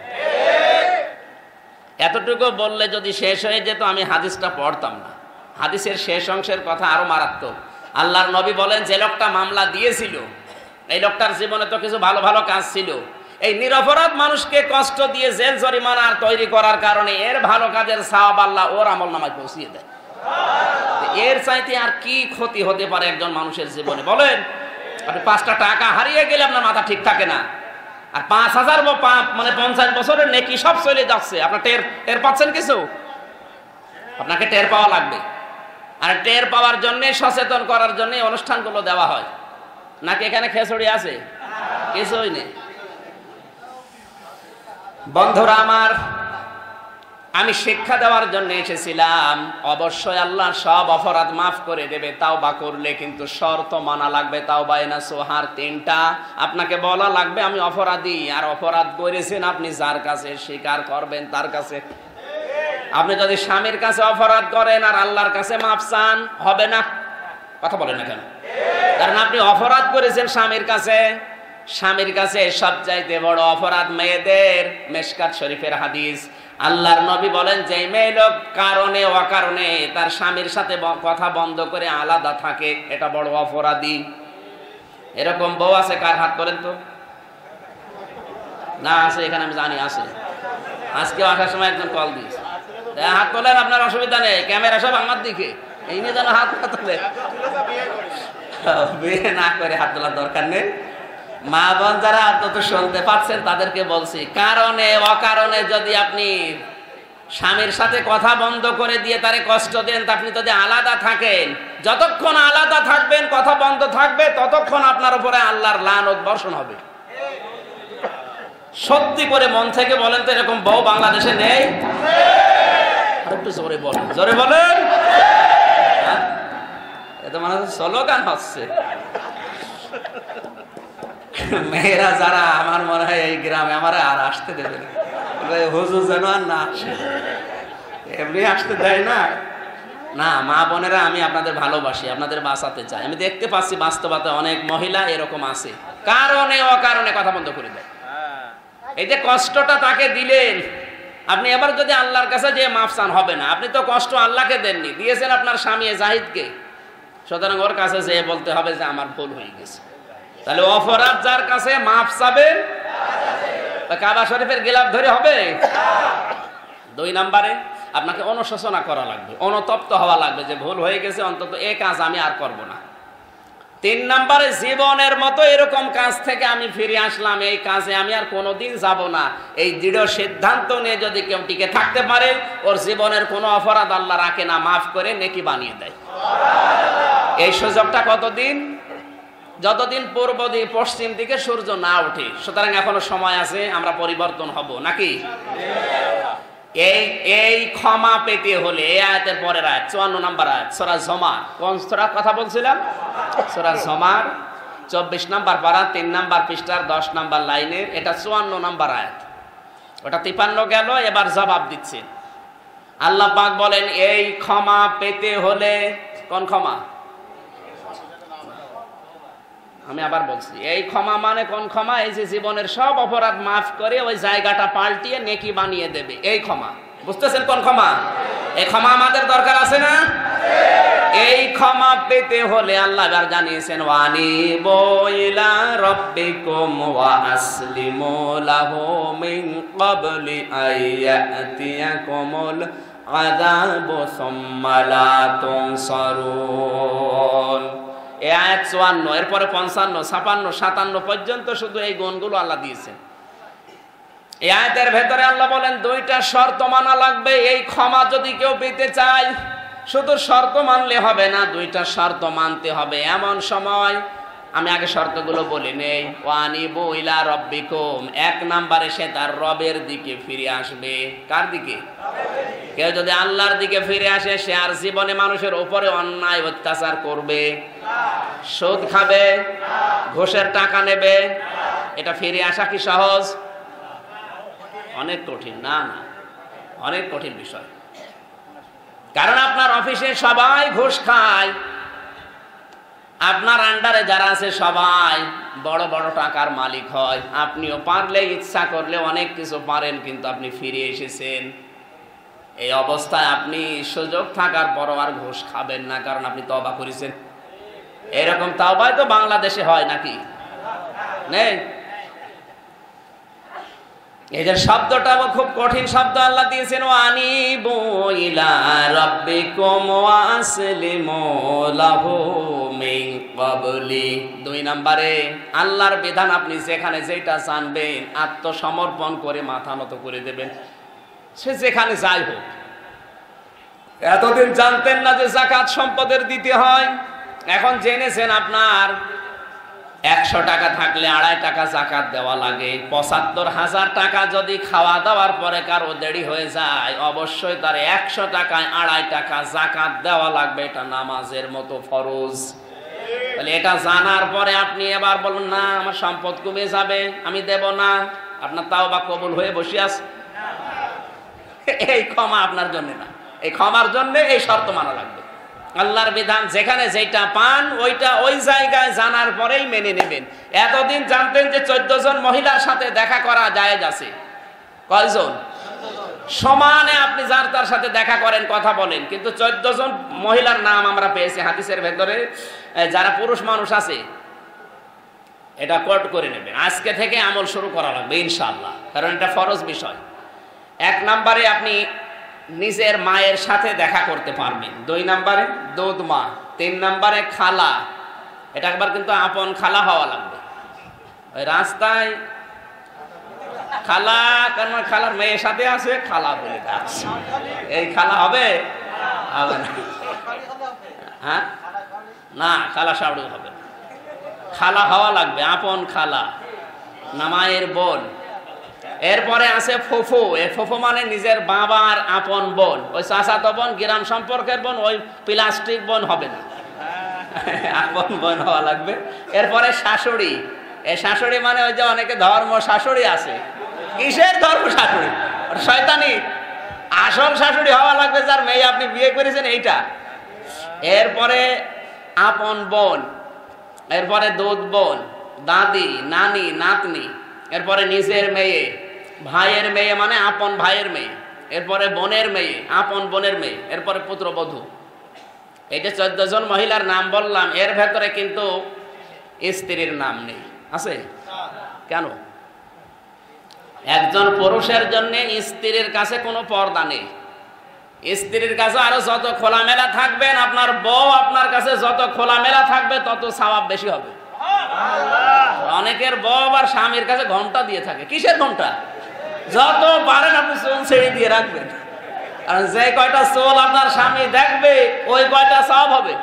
এতটুকু বললে যদি শেষ হয়ে যেত, আমি হাদিসটা পড়তাম না। হাদিসের শেষ অংশের কথা আরো মারাত্মক। আল্লাহর নবী বলেন, যে লোকটা মামলা দিয়েছিল, এই লোকটার জীবনে তো কিছু ভালো ভালো কাজ ছিল, এই নিরপরাধ মানুষকে কষ্ট দিয়ে জেল জরিমানা তৈরি করার কারণে এর ভালো কাজের সওয়াব আল্লাহ ওর আমলনামায় পৌঁছিয়ে দেয়। এর চাইতে আর কি ক্ষতি হতে পারে একজন মানুষের জীবনে বলেন? আপনি 5টা টাকা হারিয়ে গেলে আপনার মাথা ঠিক থাকে না, আর 5000 মানে 50 বছরের নেকি সব চলে যাচ্ছে, আপনার টের পাচ্ছেন কিছু? আপনাকে টের পাওয়া লাগবে। আর টের পাওয়ার জন্য, সচেতন করার জন্য অনুষ্ঠানগুলো দেওয়া হয়, নাকি এখানে খেচড়ি আছে? কিছুই নেই। বন্ধুরা আমার, আমি শিক্ষা দেওয়ার জন্য এসেছিলাম। অবশ্যই আল্লাহ সব অপরাধ মাফ করে দেবে তাওবা করলে, কিন্তু শর্ত মানা লাগবে। তাওবা নাসুহার 3টা। আপনাকে বলা লাগবে আমি অপরাধী, আর অপরাধ করেছেন আপনি যার কাছে, স্বীকার করবেন তার কাছে। আপনি যদি স্বামীর কাছে অপরাধ করেন আর আল্লাহর কাছে মাফ চান, হবে না। কথা বলেন না কেন? কারণ আপনি অপরাধ করেছেন স্বামীর কাছে। স্বামীর কাছে সবচাইতে বড় অপরাধ মেয়েদের। মিশকাত শরীফের হাদিস, আল্লাহর নবী বলেন, যে মেয়ে লোক কারণে অকারণে তার স্বামীর সাথে কথা বন্ধ করে আলাদা থাকে, এটা বড় অপরাধী। এরকম বউ আছে? কার হাত করেন তো? না আছে এখানে, আমি জানি আছে। আজকে আসার সময় একজন কল দিয়েছে, হাত তোলেন, আপনার অসুবিধা নেই, ক্যামেরা সব আমার দিকে, এই নিয়ে যেন হাত না তোলে। বিয়ে না করে হাত তোলার দরকার নেই। মা বোন যারা অন্তত শুনতে পাচ্ছেন তাদেরকে বলছি, কারণে অকারণে যদি আপনি স্বামীর সাথে কথা বন্ধ করে দিয়ে তারে কষ্ট দেন, তা আপনি যদি আলাদা থাকেন, যতক্ষণ আলাদা থাকবেন, কথা বন্ধ থাকবে, ততক্ষণ আপনার উপরে আল্লাহর লানত বর্ষণ হবে। সত্যি করে মন থেকে বলেন তো, এরকম বউ বাংলাদেশে নেই? একটু জোরে বলেন, জোরে বলেন। এত মানে স্লোগান হচ্ছে। মেয়েরা যারা, আমার মনে হয় এই গ্রামে আমার আর আসতে দেবে না, হুজুর যেন আর না আসে, এমনি আসতে দেয় না। না মা বোনেরা, আমি আপনাদের ভালোবাসি, আপনাদের বাঁচাতে চাই। আমি দেখতে পাচ্ছি বাস্তবতা অনেক মহিলা এরকম আছে, কারণে অকারণে কথা বন্ধ করে দেয়। এই যে কষ্টটা তাকে দিলেন, আপনি এবার যদি আল্লাহর কাছে যে মাফ চান, হবে না। আপনি তো কষ্ট আল্লাহকে দেননি, দিয়েছেন আপনার স্বামী জাহিদকে। সুতরাং ওর কাছে যে বলতে হবে যে আমার ভুল হয়ে গেছে। তাহলে অপরাধ যার কাছে, মাফ চাবেন। কাবা শরীফের গিলাফ ধরে হবে? 2 নম্বরে আপনাকে অনুশোচনা করা লাগবে, অনুতপ্ত হওয়া লাগবে যে ভুল হয়ে গেছে, অন্তত এই কাজ আমি আর করব না। 3 নম্বরে, জীবনের মতো এরকম কাজ থেকে আমি ফিরে আসলাম, এই কাজে আমি আর কোনোদিন যাব না। এই দৃঢ় সিদ্ধান্ত নিয়ে যদি কেউ টিকে থাকতে পারে, ওর জীবনের কোনো অপরাধ আল্লাহ রাখে না, মাফ করে নেকি বানিয়ে দেয়। এই সুযোগটা কতদিন? যতদিন পূর্ব দিকে, পশ্চিম দিকে সূর্য না ওঠে। সুতরাং এখনো সময় আছে, আমরা পরিবর্তন হব নাকি? এই ক্ষমা পেতে হলে এই আয়াতের পরের আয়াত 54 নম্বর আয়াত, সূরা জুমার। কোন সূরার কথা বলছিলাম? সূরা জুমার 24 নম্বর পারা, 3 নম্বর পৃষ্ঠার 10 নম্বর লাইনের, এটা 54 নম্বর আয়াত। ওটা 53 গেল, এবার জবাব দিচ্ছে। আল্লাহ পাক বলেন, এই ক্ষমা পেতে হলে, কোন ক্ষমা? আমি আবার বলছি, এই ক্ষমা মানে কোন ক্ষমা? এই যে জীবনের সব অপরাধ মাফ করে ওই জায়গাটা পাল্টিয়ে নেকি বানিয়ে দেবে, এই ক্ষমা। বুঝতেছেন কোন ক্ষমা? এই ক্ষমা আমাদের দরকার আছে না? এই ক্ষমা পেতে হলে আল্লাহ আর জানিয়েছেন, ওয়ানিবু ইলা রাব্বিকুম ওয়া আসলিমু লাহু মিন ক্বাবলি আইয়াতিয়াকুমুল আযাবু সুম্মা লা তুনসারুন। এই আয়াত 54, এরপরে 55, 56, 57 পর্যন্ত শুধু এই গুণগুলো আল্লাহ দিয়েছেন। এই আয়াতের ভেতরে আল্লাহ বলেন, 2টা শর্ত মানা লাগবে এই ক্ষমা যদি কেউ পেতে চায়। শুধু শর্ত মানলে হবে না, 2টা শর্ত মানতে হবে। এমন সময় আমি আগে শর্তগুলো বলি নেই। ওয়ানিবু ইলা রাব্বিকুম, 1 নম্বরে সে তার রবের দিকে ফিরে আসবে। কার দিকে? কেউ যদি আল্লাহর দিকে ফিরে আসে, সে আর জীবনে মানুষের উপরে অন্যায় অত্যাচার করবে, সুদ খাবে, ঘুষের টাকা নেবে। এটা ফিরে আসা কি সহজ? অনেক কঠিন। না না, অনেক কঠিন বিষয়। কারণ আপনার অফিসে সবাই ঘুষ খায়, আপনার আন্ডারে যারা আছে সবাই বড় বড় টাকার মালিক হয়। আপনিও পারলে ইচ্ছা করলে অনেক কিছু পারেন, কিন্তু আপনি ফিরে এসেছেন। এই অবস্থায় আপনি সুযোগ থাকার পরও আর ঘুষ খাবেন না, কারণ আপনি তওবা করেছেন। এরকম তওবাই তো বাংলাদেশে হয় নাকি? নেই। এই যে শব্দটা খুব কঠিন শব্দ আল্লাহ দিয়েছেন, আনিবু ইলা রাব্বিকুম ওয়াসলিমু লাহু মিন ক্বাবলি। 2 নম্বরে আল্লাহর বিধান আপনি যেখানে যেটা জানবেন আত্মসমর্পণ করে মাথা নত করে দেবেন, সে যেখানে যাই হোক। এতদিন জানতেন না যে যাকাত সম্পদের দিতে হয়, এখন জেনেছেন আপনার 100 টাকা থাকলে 2.5 টাকা যাকাত দেওয়া লাগে। 75,000 টাকা যদি খাওয়া দাওয়ার পরে কারো দেরি হয়ে যায়, অবশ্যই তার 100 টাকায় 2.5 টাকা যাকাত দেওয়া লাগবে। এটা নামাজের মতো ফরজ। তাহলে এটা জানার পরে আপনি এবার বলুন, না আমার সম্পদ কমে যাবে, আমি দেব না, আপনার তাওবা কবুল হয়ে বসে আছে। এই ক্ষমা আপনার জন্য না, এই ক্ষমার জন্য এই শর্ত মানা লাগবে। আল্লাহর বিধান যেখানে যেটা পান ওইটা ওই জায়গায় জানার পরেই মেনে নেবেন। এতদিন জানতেন যে 14 জন মহিলার সাথে দেখা করা জায়েজ আছে। কয়জন? সমানে আপনি যার তার সাথে দেখা করেন, কথা বলেন, কিন্তু 14 জন মহিলার নাম আমরা পেয়েছি হাদিসের ভেতরে। যারা পুরুষ মানুষ আছে এটা কোট করে নেবেন। আজকে থেকে আমল শুরু করা লাগবে ইনশাআল্লাহ, কারণ এটা ফরজ বিষয়। 1 নম্বরে আপনি নিজের মায়ের সাথে দেখা করতে পারবেন। 2 নম্বরে দুধ মা। 3 নম্বরে খালা। এটা একবার কিন্তু আপন খালা হওয়া লাগবে। ওই রাস্তায় খালা, কারণ খালার মেয়ের সাথে আছে, খালা বলে ডাকছে, এই খালা হবে? হবে না। হ্যাঁ, না, খালা শাওড়ি হবে না, খালা হওয়া লাগবে, আপন খালা, নামায়ের বোন। এরপরে আছে ফুফু। এই ফুফু মানে নিজের বাবার আপন বোন। ওই চাচাতো বোন, গ্রাম সম্পর্কের বোন, ওই প্লাস্টিক বোন হবে না, আপন বোন হওয়া লাগবে। এরপরে শাশুড়ি। এই শাশুড়ি মানে ওই যে অনেকে ধর্ম শাশুড়ি আছে। কিসের ধর্ম শাশুড়ি? শয়তানি। আসল শাশুড়ি হওয়া লাগবে যার মেয়ে আপনি বিয়ে করেছেন, এইটা। এরপরে আপন বোন, এরপরে দুধ বোন, দাদি, নানি, নাতনি, এরপরে নিজের মেয়ে, ভাইয়ের মেয়ে মানে আপন ভাইয়ের মেয়ে, এরপরে বোনের মেয়ে, আপন বোনের মেয়ে, এরপরে পুত্রবধূ। এই যে 14 জন মহিলার নাম বললাম, এর ভেতরে কিন্তু স্ত্রীর নাম নেই। আছে? কেন? একজন পুরুষের জন্য স্ত্রীর কাছে কোনো পর্দা নেই। স্ত্রীর কাছে আরো যত খোলামেলা থাকবেন, আপনার বউ আপনার কাছে যত খোলামেলা থাকবে তত সওয়াব বেশি হবে। অনেকের বউ আর স্বামীর কাছে ঘন্টা দিয়ে থাকে। কিসের ঘন্টা? যত পারেন আপনি চুল ছেড়ে দিয়ে রাখবেন, কারণ যে কয়টা চুল আপনার স্বামী দেখবে ওই কয়টা সওয়াব হবে।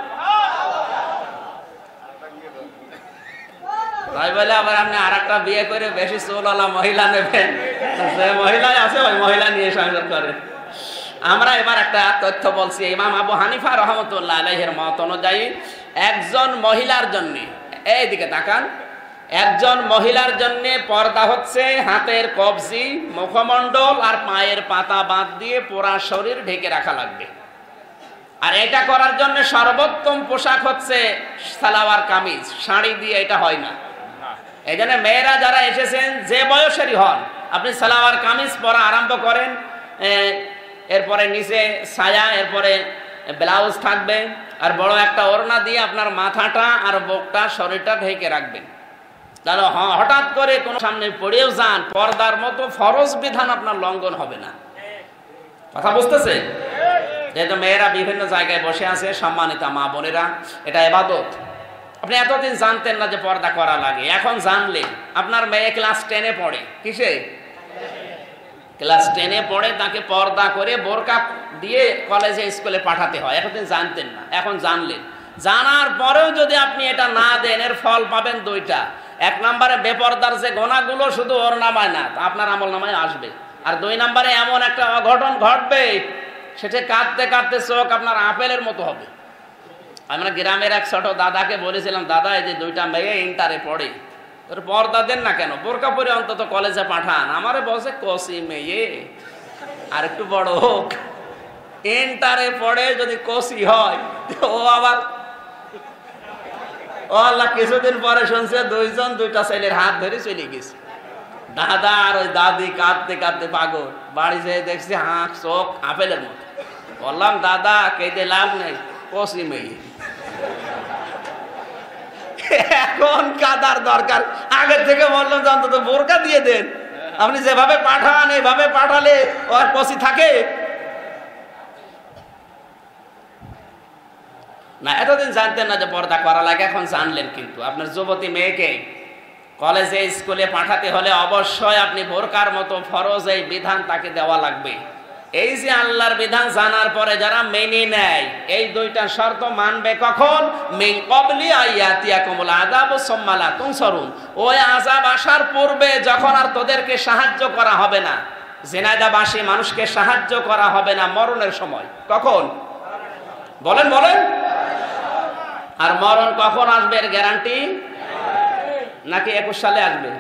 তাই বলে আবার আপনি আরেকটা বিয়ে করে বেশি চুলওয়ালা মহিলা নেবেন, যে মহিলা আছে ওই মহিলা নিয়ে সংসার করেন। আমরা এবার একটা তথ্য বলছি। ইমাম আবু হানিফা রহমতুল্লাহ আলাইহির মত অনুযায়ী একজন মহিলার জন্য, এইদিকে তাকান, একজন মহিলার জন্য পর্দা হচ্ছে হাতের কবজি, মুখমণ্ডল আর পায়ের পাতা বাদ দিয়ে পুরা শরীর ঢেকে রাখা লাগবে। আর এটা করার জন্য সর্বোত্তম পোশাক হচ্ছে সালোয়ার কামিজ, শাড়ি দিয়ে এটা হয় না। এই জন্য মেয়েরা যারা এসেছেন যে বয়সেরই হন, আপনি সালোয়ার কামিজ পরা আরম্ভ করেন। এরপরে নিচে সায়া, এরপরে ব্লাউজ থাকবে, আর বড় একটা ওড়না দিয়ে আপনার মাথাটা আর বুকটা, শরীরটা ঢেকে রাখবেন। তাহলে হঠাৎ করে কোন সামনে পড়েও যান, পর্দার মতো ফরজ বিধান আপনার লঙ্ঘন হবে না। কথা বুঝতেছে? যেহেতু মেয়েরা বিভিন্ন জায়গায় বসে আছে, সম্মানিতা মা বোনেরা, এটা ইবাদত। আপনি এতদিন জানতেন না যে পর্দা করা লাগে, এখন জানলেন। আপনার মেয়ে ক্লাস 10-এ পড়ে। কিসে? ক্লাস 10-এ পড়ে, তাকে পর্দা করে বোরকা দিয়ে কলেজে স্কুলে পাঠাতে হয়। এতদিন জানতেন না, এখন জানলেন। জানার পরেও যদি আপনি এটা না দেন, এর ফল পাবেন 2টা। 1 নম্বরে বেপরদার যে গোনাগুলো শুধু ওর নামায় না, আপনার আমল নামায় আসবে। আর 2 নম্বরে এমন একটা অঘটন ঘটবে, সেটা কাঁদতে কাঁদতে চোখ আপনার আপেলের মতো হবে। আমরা গ্রামের এক ছোট দাদাকে বলেছিলাম, দাদা এই যে 2টা মেয়ে ইন্টারে পড়ে, তোর পর্দা দেন না কেন, বোরকা পরে অন্তত কলেজে পাঠান। আমারে বলছে কসি মেয়ে, আর একটু বড় হোক। ইন্টারে পড়ে যদি কষি হয়, ও আবার ও আল্লাহ কিছুদিন পরে শুনছে দুইজন দুইটা ছেলের হাত ধরে চলে গেছে। দাদা আর ওই দাদি কাঁদতে কাঁদতে পাগল, বাড়ি যেয়ে দেখছি হাঁক চোখ আপেলের মতো। বললাম দাদা কেঁদে লাভ নেই, কষি মেয়ে। এখন কাদার দরকার, আগের থেকে বললাম যে অন্তত বোরকা দিয়ে দেন, আপনি যেভাবে পাঠান এইভাবে পাঠালে ও আর কষি থাকে না। এতদিন জানতেন না যে পর্দা করা লাগে, এখন জানলেন। কিন্তু আপনার যুবতী মেয়েকে কলেজে স্কুলে পাঠাতে হলে অবশ্যই আপনি বোরকার মতো ফরজ এই বিধান তাকে দেওয়া লাগবে। এই যে আল্লাহর বিধান জানার পরে যারা মেনে নেয়, এই দুইটা শর্ত মানবে কখন? মিন ক্বাবলি আইয়াতিয়াকুমুল আযাবু সুম্মা লা তুনসারুন, ওই আযাব আসার পূর্বে যখন আর তোদেরকে সাহায্য করা হবে না, জিনাদাবাসী মানুষকে সাহায্য করা হবে না মরণের সময়। কখন বলেন বলেন? আর মরণ কখন আসবে এর গ্যারান্টি নাকি 21 সালে আসবে?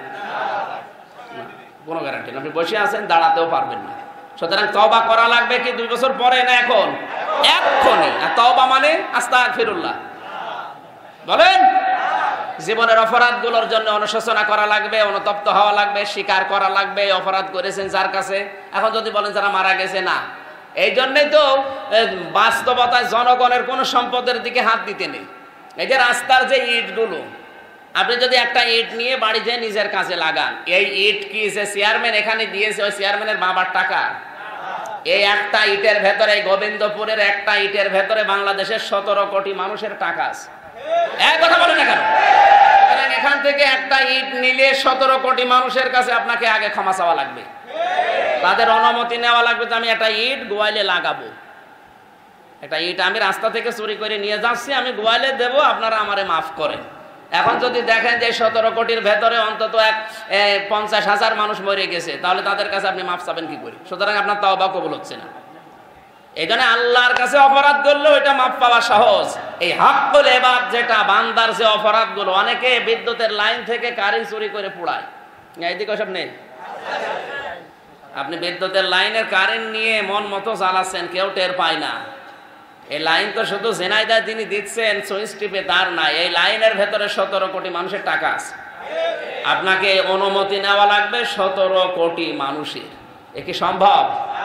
কোনো গ্যারান্টি না। আপনি বসে আছেন, দাঁড়াতেও পারবেন না। সুতরাং তওবা করা লাগবে কি 2 বছর পরে না এখন? এক্ষুনি। আর তওবা মানে আস্তাগফিরুল্লাহ। বলেন, জীবনের অপরাধগুলোর জন্য অনুশোচনা করা লাগবে, অনুতপ্ত হওয়া লাগবে, স্বীকার করা লাগবে অপরাধ করেছেন যার কাছে। এখন যদি বলেন যারা মারা গেছে, না। এই জন্যই তো বাস্তবতায় জনগণের কোনো সম্পদের দিকে হাত দিতে নেই। এই যে রাস্তার যে ইটগুলো, আপনি যদি একটা ইট নিয়ে বাড়ি যেয়ে নিজের কাছে লাগান, এই ইট কি যে চেয়ারম্যান এখানে দিয়েছে ওই চেয়ারম্যানের বাবার টাকা? এই একটা ইটের ভেতরে, গোবিন্দপুরের একটা ইটের ভেতরে বাংলাদেশের 17 কোটি মানুষের টাকা আছে। এক কথা বলেন না কেন? এখান থেকে একটা ইট নিলে 17 কোটি মানুষের কাছে আপনাকে আগে ক্ষমা চাওয়া লাগবে, তাদের অনুমতি নেওয়া লাগবে যে আমি একটা ইট গোয়ালে লাগাবো। একটা ইট আমি রাস্তা থেকে চুরি করে নিয়ে যাচ্ছি, আমি গোয়ালে দেব, আপনারা আমারে মাফ করেন। এখন যদি দেখেন যে 17 কোটির ভেতরে অন্তত 50,000 মানুষ মরে গেছে, তাহলে তাদের কাছে আপনি মাফ চাবেন কি করে? সুতরাং আপনার তাওবা কবুল হচ্ছে না। এই জন্য আল্লাহর কাছে অপরাধ করলেও এটা মাফ পাওয়া সহজ। এই হাক্কুল ইবাদ যেটা বান্দার যে অপরাধগুলো, অনেকে বিদ্যুতের লাইন থেকে কারেন্ট চুরি করে পোড়ায়, এইদিকে সব নেই। আপনি বিদ্যুতের লাইনের কারেন্ট নিয়ে মন মতো জ্বালাচ্ছেন, কেউ টের পায় না। এই লাইন তো শুধু জেনাইদায় তিনি দিচ্ছেন সুইচ টিপে, তার নাই। এই লাইনের ভেতরে 17 কোটি মানুষের টাকা আছে। আপনাকে অনুমতি নেওয়া লাগবে 17 কোটি মানুষের। এ কি সম্ভব?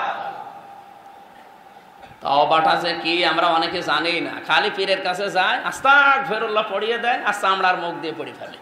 তওবাটা যে কি আমরা অনেকে জানি না, খালি পীরের কাছে যায়, আস্তাগফিরুল্লাহ পড়িয়ে দেয়, আর চামড়ার মুখ দিয়ে পড়ে ফেলে।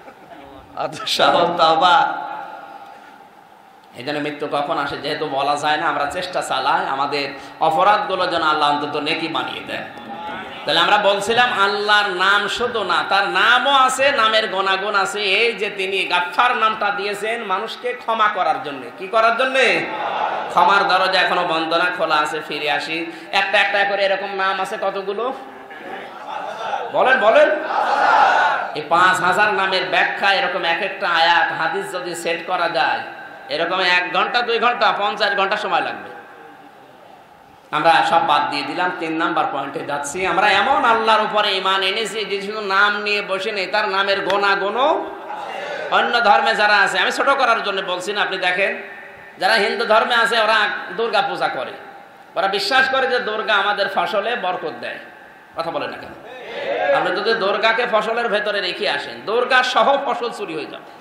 তওবা। এই জন্য মৃত্যু কখন আসে যেহেতু বলা যায় না, আমরা চেষ্টা চালাই আমাদের অপরাধগুলো যেন আল্লাহ অন্তত নেকি বানিয়ে দেয়। তাহলে আমরা বলছিলাম আল্লাহর নাম শুধু না, তার নামও আছে, নামের গুণাগুণ আছে। এই যে তিনি গাফফার নামটা দিয়েছেন মানুষকে ক্ষমা করার জন্য। কি করার জন্য? ক্ষমার দরজা এখনো বন্ধ না, খোলা আছে। ফিরে আসি, একটা একটা করে এরকম নাম আছে কতগুলো? বলেন বলেন। এই 5000 নামের ব্যাখ্যা, এরকম এক একটা আয়াত হাদিস যদি সেট করা যায়, এরকম 1 ঘন্টা 2 ঘন্টা 50 ঘন্টা সময় লাগবে। আমরা সব বাদ দিয়ে দিলাম, 3 নাম্বার পয়েন্টে যাচ্ছি। আমরা এমন আল্লাহর উপরে ঈমান এনেছি যে শুধু নাম নিয়ে বসে নেই, তার নামের গুণাগুণও অন্য ধর্মে যারা আছে, আমি ছোট করার জন্য বলছি না, আপনি দেখেন যারা হিন্দু ধর্মে আছে ওরা দুর্গা পূজা করে, ওরা বিশ্বাস করে যে দুর্গা আমাদের ফসলে বরকত দেয়। কথা বলে না কেন? আপনি যদি দুর্গাকে ফসলের ভেতরে রেখে আসেন, দুর্গা সহ ফসল চুরি হয়ে যাবে।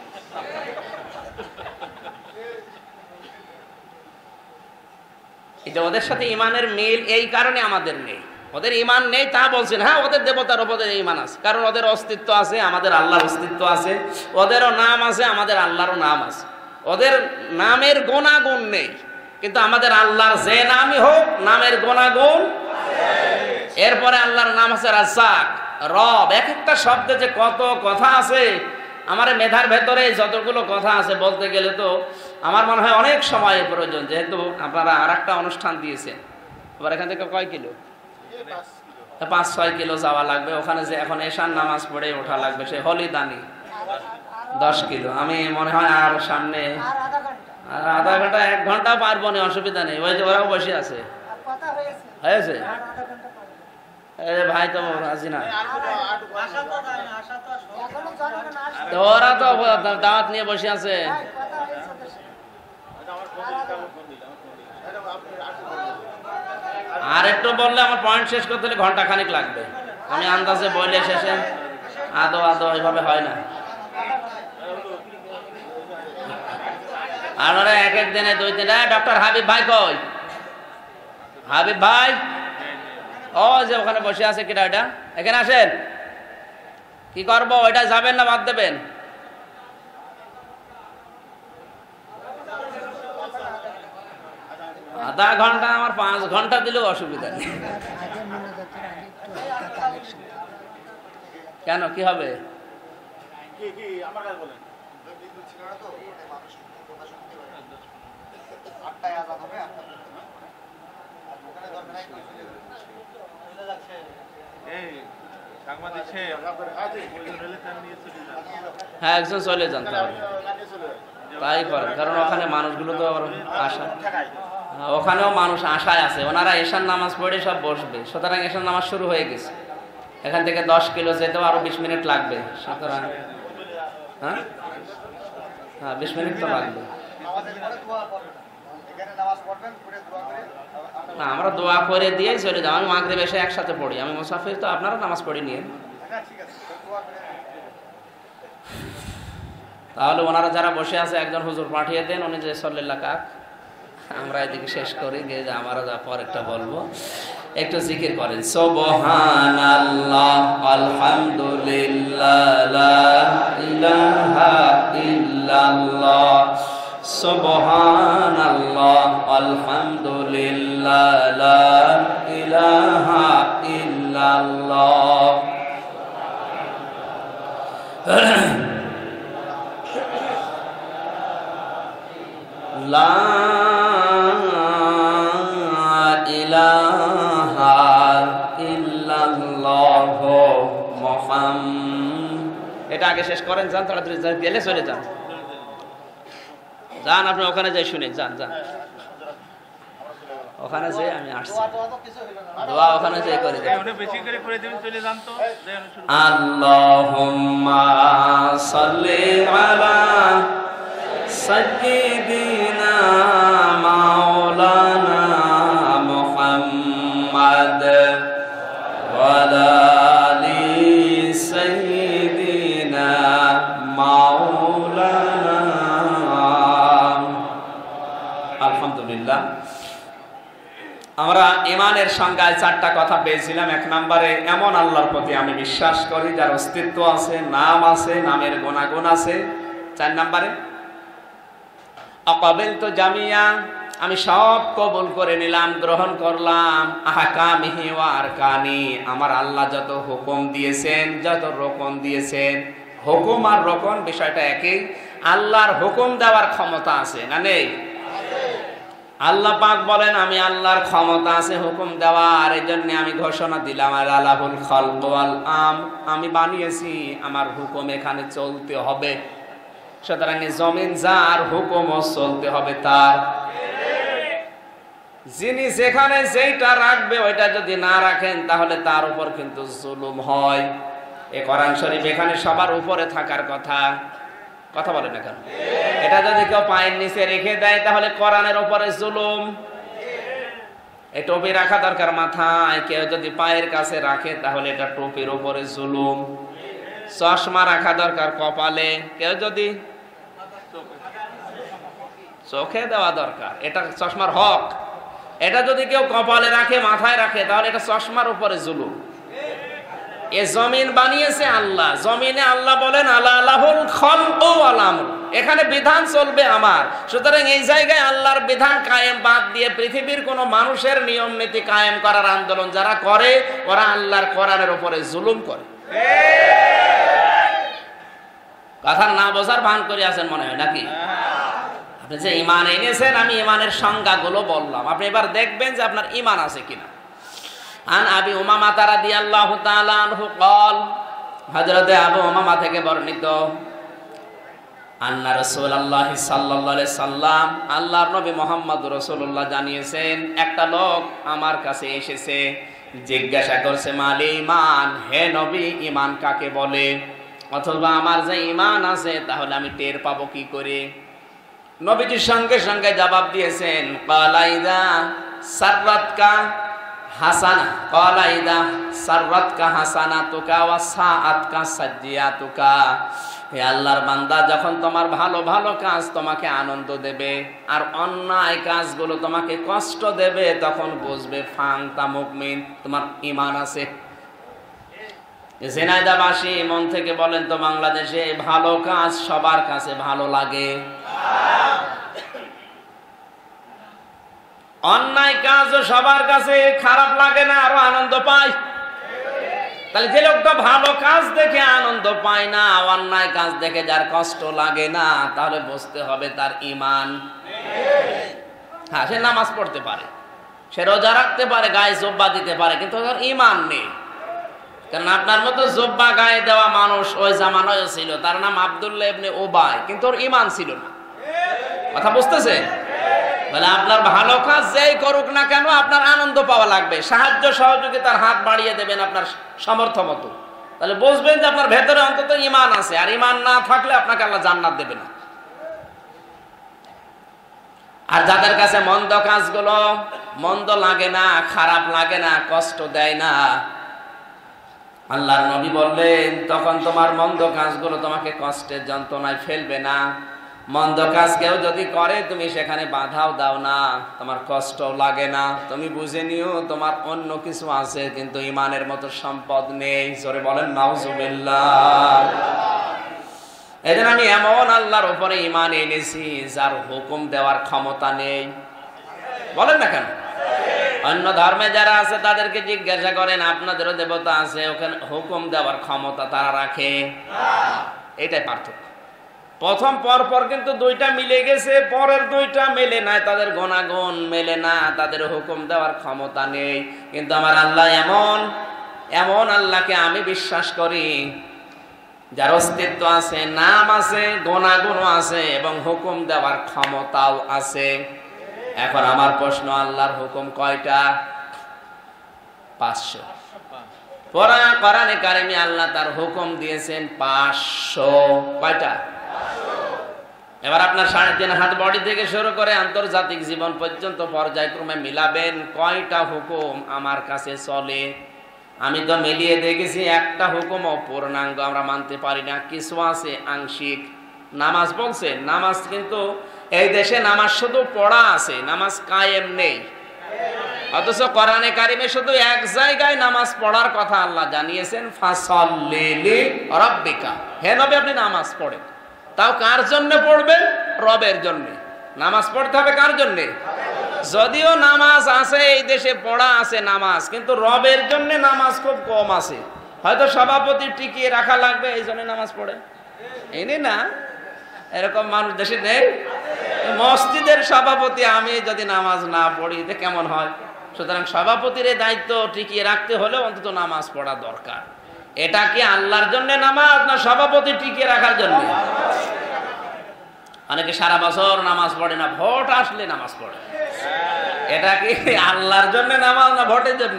এই যে ওদের সাথে ইমানের মিল, এই কারণে আমাদের নেই। ওদের ইমান নেই তা বলছেন, হ্যাঁ ওদের দেবতার ওপরে ইমান আছে, কারণ ওদের অস্তিত্ব আছে, আমাদের আল্লাহর অস্তিত্ব আছে। ওদেরও নাম আছে, আমাদের আল্লাহরও নাম আছে। ওদের নামের গুণাগুণ নেই, কিন্তু আমাদের আল্লাহর যে নামই হোক নামের গুণাগুণ। এরপরে আল্লাহর নাম আছে রাজ্জাক, রব। এক একটা শব্দে যে কত কথা আছে, আমার মেধার ভেতরে যতগুলো কথা আছে বলতে গেলে তো আমার মনে হয় অনেক সময়ের প্রয়োজন। যেহেতু আপনারা আর একটা অনুষ্ঠান দিয়েছেন, আবার এখান থেকে কয় কিলো? 5-6 কিলো যাওয়া লাগবে। ওখানে যে এখন এশার নামাজ পড়ে ওঠা লাগবে, সে হলিদানি 10 কিলো। আমি মনে হয় আর সামনে আর আধা ঘন্টা 1 ঘন্টা পারবো না, অসুবিধা নেই। ওই যে ওরাও বসে আছে, হয়েছে ভাই তো রাজি না, ওরা তো দাওয়াত নিয়ে বসে আছে। আর একটু বললে আমার পয়েন্ট শেষ করতে হলে ঘন্টা খানিক লাগবে। আমি আন্দাজে বলে শেষে আদো আদো এভাবে হয় না। আর ওরা এক এক দিনে 2-3 ডক্টর হাবিব ভাই কই? হাবিব ভাই ও যে ওখানে বসে আছে কিটা ওইটা, এখানে আসেন। কি করবো, ওইটা যাবেন না বাদ দেবেন? আধা ঘন্টা আমার 5 ঘন্টা দিলেও অসুবিধা নেই। কেন কি হবে? হ্যাঁ একজন চলে যান তাহলে, তাই করেন, কারণ ওখানে মানুষগুলো তো আসা, ওখানেও মানুষ আশায় আছে, ওনারা এশার নামাজ পড়ে সব বসবে, সুতরাং এশার নামাজ শুরু হয়ে গেছে। এখান থেকে 10 কিলো যেতেও আরো 20 মিনিট লাগবে, সুতরাং হ্যাঁ 20 মিনিট তো লাগবে। না আমরা দোয়া করে দিয়েই চলে যাও, আমি মাগরিব এসে একসাথে পড়ি, আমি মুসাফির তো, আপনারা নামাজ পড়ি নিয়ে। তাহলে ওনারা যারা বসে আছে একজন হুজুর পাঠিয়ে দেন, উনি যে সল্লিল্লাহ কাক, আমরা এদিকে শেষ করি গিয়ে যে আমরা যা পরেরটা বলবো, একটু জিকির করেন সুবহানাল্লাহ আলহামদুলিল্লাহ লা ইলাহা ইল্লাল্লাহ সুবহানাল্লাহ আলহামদুলিল্লাহ লা ইলাহা ইল্লাল্লাহ। লা ইলাহা ইল্লাল্লাহ মুহাম্মাদ। এটা আগে শেষ করেন, যান তাড়াতাড়ি, গেলে চলে যান, যান আপনি ওখানে যাই শুনে যান, যান ওখানে যাই, আমি আসছি দোয়া ওখানে যাই করে দেন। আল্লাহুম্মা সাল্লি আলা সাইয়্যিদিনা মাওলানা মুহাম্মাদ ওয়া আলা আলি সাইয়্যিদিনা মাওলানা। আলহামদুলিল্লাহ, আমরা ইমানের সংজ্ঞায় 4টা কথা পেয়েছিলাম। 1 নম্বরে এমন আল্লাহর প্রতি আমি বিশ্বাস করি যার অস্তিত্ব আছে, নাম আছে, নামের গুণাগুণ আছে। 4 নম্বরে আকাবিলতু জামিয়া, আমি সব কবুল করে নিলাম, গ্রহণ করলাম। আহকামিহি ওয়া আরকানি, আমার আল্লাহ যত হুকুম দিয়েছেন, যত রকম দিয়েছেন, হুকুম আর রকম বিষয়টা একই। আল্লাহর হুকুম দেওয়ার ক্ষমতা আছে না নেই? আল্লাহ পাক বলেন আমি আল্লাহর ক্ষমতা আছে হুকুম দেওয়ার, এই জন্য আমি ঘোষণা দিলাম আলাহুল খালক ওয়াল আম, আমি বানিয়েছি, আমার হুকুম এখানে চলতে হবে। সুতরাং জমিন যার, হুকুমও চলতে হবে তার। যিনি যেখানে যেইটা রাখবে ওইটা যদি না রাখেন তাহলে তার উপর কিন্তু জুলুম হয়। এই কোরআন শরীফ এখানে সবার উপরে থাকার কথা, কথা বলে না কেন? এটা যদি কেউ পায়ের নিচে রেখে দেয় তাহলে কোরআনের উপরে জুলুম। এই টুপি রাখা দরকার মাথায়, কেউ যদি পায়ের কাছে রাখে তাহলে এটা টুপির উপরে জুলুম। চশমা রাখা দরকার কপালে, কেউ যদি চোখে দেওয়া দরকার, এটা চশমার হক। এটা যদি কেউ কপালে রাখে, মাথায় রাখে, তাহলে এটা চশমার উপরে জুলুম। এ জমিন বানিয়েছে আল্লাহ, জমিনে আল্লাহ বলেন আলাহুল খালকু ওয়াল আমর, এখানে বিধান চলবে আমার। সুতরাং এই জায়গায় আল্লাহর বিধান কায়েম বাদ দিয়ে পৃথিবীর কোন মানুষের নিয়ম নীতি কায়েম করার আন্দোলন যারা করে, ওরা আল্লাহর কোরআনের উপরে জুলুম করে। কথা না বোঝার ভান করে আছেন মনে হয় নাকি? আপনি যে ঈমান এনেছেন, আমি ঈমানের সংজ্ঞাগুলো বললাম, আপনি এবার দেখবেন যে আপনার ঈমান আছে কিনা। আন আবি উমামা রাদিয়াল্লাহু তাআলা আনহু قال, হযরত আবু উমামা থেকে বর্ণিত, আন্না রাসূলুল্লাহ সাল্লাল্লাহু আলাইহি সাল্লাম, আল্লাহর নবী মুহাম্মদ রাসূলুল্লাহ জানিয়েছেন, একটা লোক আমার কাছে এসেছে, জিজ্ঞাসা করছে মাল ঈমান, হে নবী ঈমান কাকে বলে, অথবা আমার যে ঈমান আছে তাহলে আমি টের পাবো কি করে? নবীজি সঙ্গে সঙ্গে জবাব দিয়েছেন, ক্বালাইদা সাররাতকা, হাসানা ক্বালা ইদা সাররাতকা হাসানাতুকা ওয়া সাআতকা সাজ্জিয়াতুকা। হে আল্লাহর বান্দা, যখন তোমার ভালো ভালো কাজ তোমাকে আনন্দ দেবে আর অন্যায় কাজগুলো তোমাকে কষ্ট দেবে, তখন বুঝবে ফাংতা মুমিন, তোমার ঈমান আছে। ঝিনাইদহবাসী মন থেকে বলেন তো, বাংলাদেশে ভালো কাজ সবার কাছে ভালো লাগে? অন্যায় কাজও সবার কাছে খারাপ লাগে না, আরো আনন্দ পায়। তাহলে যে লোকটা ভালো কাজ দেখে আনন্দ পায় না, অন্যায় কাজ দেখে যার কষ্ট লাগে না, তাহলে বুঝতে হবে তার ঈমান। হ্যাঁ, সে নামাজ পড়তে পারে, সে রোজা রাখতে পারে, গায়ে জুব্বা দিতে পারে, কিন্তু তার ঈমান নেই। কারণ আপনার মতো জুব্বা গায়ে দেওয়া মানুষ ওই জামানায় ছিল, তার নাম আব্দুল্লাহ ইবনে উবাই, কিন্তু ওর ঈমান ছিল না। কথা বুঝতেছে? বলে আপনার ভালো কাজ যেই করুক না কেন, আপনার আনন্দ পাওয়া লাগবে, সাহায্য সহযোগিতার হাত বাড়িয়ে দেবেন আপনার সামর্থ্য মতো। তাহলে বুঝবেন যে আপনার ভেতরে অন্তত ঈমান আছে, আর ঈমান না থাকলে আপনাকে আল্লাহ জান্নাত দেবে না। আর যাদের কাছে মন্দ কাজগুলো মন্দ লাগে না, খারাপ লাগে না, কষ্ট দেয় না, আল্লাহর নবী বললেন, তখন তোমার মন্দ কাজগুলো তোমাকে কষ্টের যন্ত্রণায় ফেলবে না। মন্দ কাজ কেউ যদি করে, তুমি সেখানে বাধাও দাও না, তোমার কষ্টও লাগে না, তুমি বুঝে নিও তোমার অন্য কিছু আছে, কিন্তু ঈমানের মতো সম্পদ নেই। জোরে বলেন নাউজুবিল্লাহ। এজন্য আমি এমন আল্লাহর উপরে ঈমান এনেছি যার হুকুম দেওয়ার ক্ষমতা নেই। বলেন না কেন? অন্য ধর্মে যারা আছে তাদেরকে জিজ্ঞাসা করেন, আপনাদেরও দেবতা আছে, ওখানে হুকুম দেওয়ার ক্ষমতা তারা রাখে? এটাই পার্থক্য। প্রথম পর কিন্তু দুইটা মিলে গেছে, পরের দুইটা মেলে নাই, তাদের গুণাগুণ মেলে না, তাদের হুকুম দেওয়ার ক্ষমতা নেই। কিন্তু আমার আল্লাহ এমন আল্লাহকে আমি বিশ্বাস করি, যার অস্তিত্ব আছে, নাম আছে, গুণাগুণও আছে এবং হুকুম দেওয়ার ক্ষমতাও আছে। এখন আমার প্রশ্ন, আল্লাহর হুকুম কয়টা? 500। কোরআনে কারিমে আল্লাহ তার হুকুম দিয়েছেন 500। কয়টা? এবার আপনার 3.5 হাত বডি থেকে শুরু করে আন্তর্জাতিক জীবন পর্যন্ত পর্যায়ক্রমে মিলাবেন, কয়টা হুকুম আমার কাছে চলে। আমি তো মিলিয়ে দেখেছি, একটা হুকুমও পূর্ণাঙ্গ আমরা মানতে পারি না, কিছু আছে আংশিক। নামাজ বলছে, নামাজ কিন্তু এই দেশে নামাজ শুধু পড়া আছে, নামাজ কায়েম নেই। অথচ কোরআনে কারিমে শুধু এক জায়গায় নামাজ পড়ার কথা আল্লাহ জানিয়েছেন, ফাসাল্লি লিরাব্বিকা। হে নবী, আপনি নামাজ পড়েন। তাও কার জন্য পড়বেন? রবের জন্য। নামাজ পড়তে হবে কার জন্য? যদিও নামাজ আছে এই দেশে, পড়া আছে নামাজ, কিন্তু রবের জন্য নামাজ খুব কম আছে। হয়তো সভাপতি টিকিয়ে রাখা লাগবে, এই জন্য নামাজ পড়ে। এনে না, এরকম মানুষ দেশে নেই। মসজিদের সভাপতি আমি যদি নামাজ না পড়ি তো কেমন হয়? সুতরাং সভাপতির এই দায়িত্ব টিকিয়ে রাখতে হলে অন্তত নামাজ পড়া দরকার। এটা কি আল্লাহর জন্য নামাজ, না সভাপতি টিকিয়ে রাখার জন্য? অনেকে সারা বছর নামাজ পড়ে না, ভোট আসলে নামাজ পড়ে। এটা কি আল্লাহর জন্য নামাজ, না ভোটের জন্য?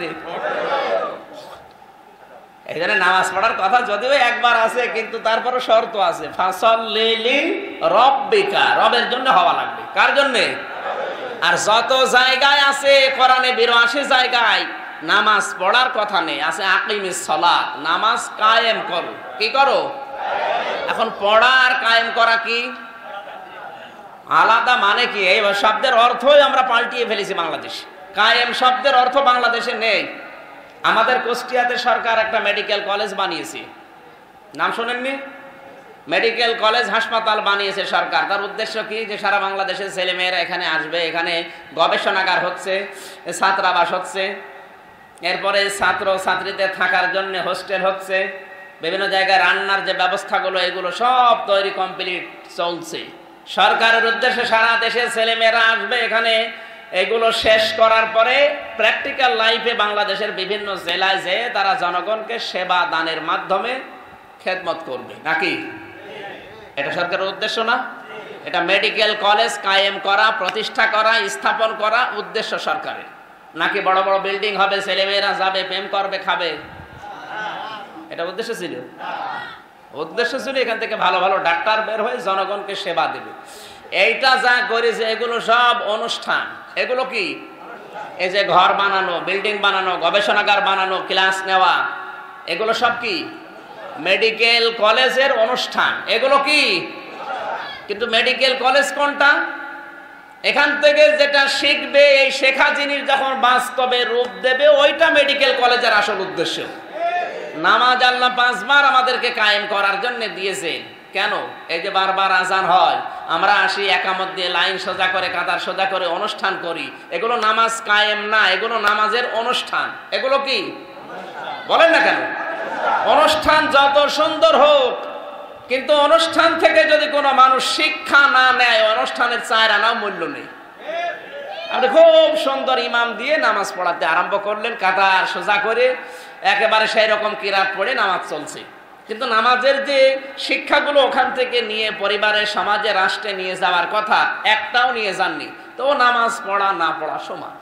এই জন্য নামাজ পড়ার কথা যদিও একবার আছে, কিন্তু তারপরে শর্ত আছে, ফাসাল্লি লিরাব্বিকা, রবের জন্য হওয়া লাগবে। কার জন্য? আর যত জায়গায় আছে কোরআনে 82 জায়গায় নামাজ পড়ার কথা নেই, আছে আকিমিস সালাত, নামাজ কায়েম করো। কি করো? এখন পড়া আর কায়েম করা কি আলাদা? মানে কি? এই শব্দের অর্থই আমরা পাল্টিয়ে ফেলেছি বাংলাদেশে। কায়েম শব্দের অর্থ বাংলাদেশে নেই। আমাদের কুষ্টিয়াতে সরকার একটা মেডিকেল কলেজ বানিয়েছে, নাম শোনেননি? মেডিকেল কলেজ হাসপাতাল বানিয়েছে সরকার। তার উদ্দেশ্য কি? যে সারা বাংলাদেশের ছেলেমেয়েরা এখানে আসবে, এখানে গবেষণাগার হচ্ছে, ছাত্রাবাস হচ্ছে, এরপরে ছাত্র ছাত্রীদের থাকার জন্য হোস্টেল হচ্ছে, বিভিন্ন জায়গায় রান্নার যে ব্যবস্থাগুলো, এগুলো সব তৈরি কমপ্লিট চলছে। সরকারের উদ্দেশ্যে সারা দেশের ছেলেমেয়েরা আসবে এখানে, এগুলো শেষ করার পরে প্র্যাকটিক্যাল লাইফে বাংলাদেশের বিভিন্ন জেলায় যেয়ে তারা জনগণকে সেবা দানের মাধ্যমে খেদমত করবে। নাকি এটা সরকারের উদ্দেশ্য না? এটা মেডিকেল কলেজ কায়েম করা, প্রতিষ্ঠা করা, স্থাপন করা উদ্দেশ্য সরকারের। নাকি বড় বড় বিল্ডিং হবে, ছেলেমেয়েরা যাবে, প্রেম করবে, খাবে? এটা উদ্দেশ্য ছিল? উদ্দেশ্য ছিল এখান থেকে ভালো ভালো ডাক্তার বের হয়ে জনগণকে সেবা দেবে। এইটা যা করেছে এগুলো সব অনুষ্ঠান। এগুলো কি? এই যে ঘর বানানো, বিল্ডিং বানানো, গবেষণাগার বানানো, ক্লাস নেওয়া, এগুলো সব কি মেডিকেল কলেজের অনুষ্ঠান। এগুলো কি? কিন্তু মেডিকেল কলেজ কোনটা? এখান থেকে যেটা শিখবে, এই শেখা জিনিস যখন বাস্তবে রূপ দেবে, ওইটা মেডিকেল কলেজের আসল উদ্দেশ্য। নামাজ আল্লাহ 5 বার আমাদেরকে কায়েম করার জন্য দিয়েছেন। কেন? এই যে বারবার আজান হয়, আমরা আসি একামত দিয়ে লাইন সোজা করে, কাতার সোজা করে অনুষ্ঠান করি, এগুলো নামাজ কায়েম না, এগুলো নামাজের অনুষ্ঠান। এগুলো কি বলেন না কেন? অনুষ্ঠান যত সুন্দর হোক, কিন্তু অনুষ্ঠান থেকে যদি কোনো মানুষ শিক্ষা না নেয়, অনুষ্ঠানের 4 আনাও মূল্য নেই। আপনি খুব সুন্দর ইমাম দিয়ে নামাজ পড়াতে আরম্ভ করলেন, কাতার সোজা করে একেবারে সেই রকম কিরাত পড়ে নামাজ চলছে, কিন্তু নামাজের যে শিক্ষাগুলো ওখান থেকে নিয়ে পরিবারে, সমাজে, রাষ্ট্রে নিয়ে যাওয়ার কথা, একটাও নিয়ে যাননি, তো নামাজ পড়া না পড়া সমান।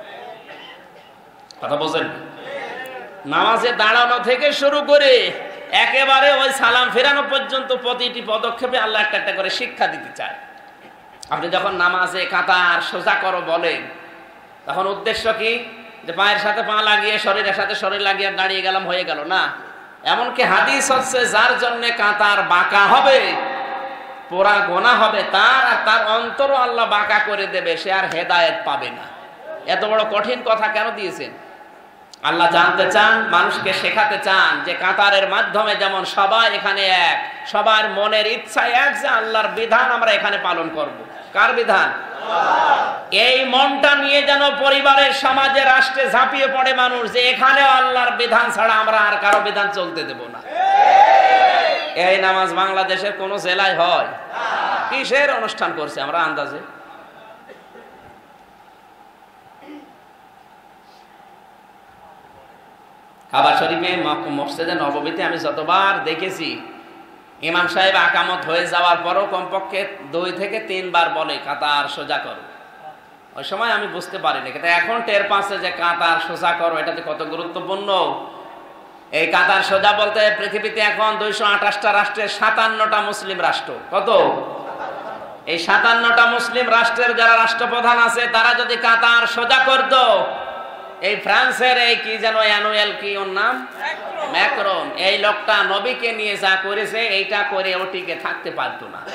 কথা বোঝেন? নামাজে দাঁড়ানো থেকে শুরু করে একেবারে ওই সালাম ফেরানো পর্যন্ত প্রতিটি পদক্ষেপে আল্লাহ একটা একটা করে শিক্ষা দিতে চায়। আপনি যখন নামাজে কাতার সোজা করো বলেন, তখন উদ্দেশ্য কি? যে পায়ের সাথে পা লাগিয়ে, শরীরের সাথে শরীর লাগিয়ে দাঁড়িয়ে গেলাম, হয়ে গেল না। এমনকি হাদিস হচ্ছে, যার জন্য কাতার বাঁকা হবে, পোড়া গোনা হবে, তার আর তার অন্তরও আল্লাহ বাঁকা করে দেবে, সে আর হেদায়েত পাবে না। এত বড় কঠিন কথা কেন দিয়েছেন? আল্লাহ জানতে চান, মানুষকে শেখাতে চান যে কাতারের মাধ্যমে যেমন সবাই এখানে এক, সবার মনের ইচ্ছা এক, যে আল্লাহর বিধান আমরা এখানে পালন করব। কার বিধান? এই মনটা নিয়ে যেন পরিবারের, সমাজে, রাষ্ট্রে ঝাঁপিয়ে পড়ে মানুষ, যে এখানেও আল্লাহর বিধান ছাড়া আমরা আর কারো বিধান চলতে দেব না। এই নামাজ বাংলাদেশের কোন জেলায় হয়? কিসের অনুষ্ঠান করছে আমরা আন্দাজে? কাবা শরীফে, মসজিদে নববীতে আমি যতবার দেখেছি, ইমাম সাহেব আকামত হয়ে যাওয়ার পরও কমপক্ষে 2 থেকে 3 বার বলে কাতার সোজা করো। ওই সময় আমি বুঝতে পারিনি, কিন্তু এখন টের পাচ্ছে যে কাতার সোজা করো এটাতে কত গুরুত্বপূর্ণ। এই কাতার সোজা বলতে পৃথিবীতে এখন 228টা রাষ্ট্রের 57টা মুসলিম রাষ্ট্র। কত? এই 57টা মুসলিম রাষ্ট্রের যারা রাষ্ট্রপ্রধান আছে, তারা যদি কাতার সোজা করত, এই ফ্রান্সের এই কি যেন অ্যানুয়েল, কি ওর নাম, ম্যাক্রন, এই লোকটা নবীকে নিয়ে যা করেছে, এইটা করে ও টিকে থাকতে পারতো না।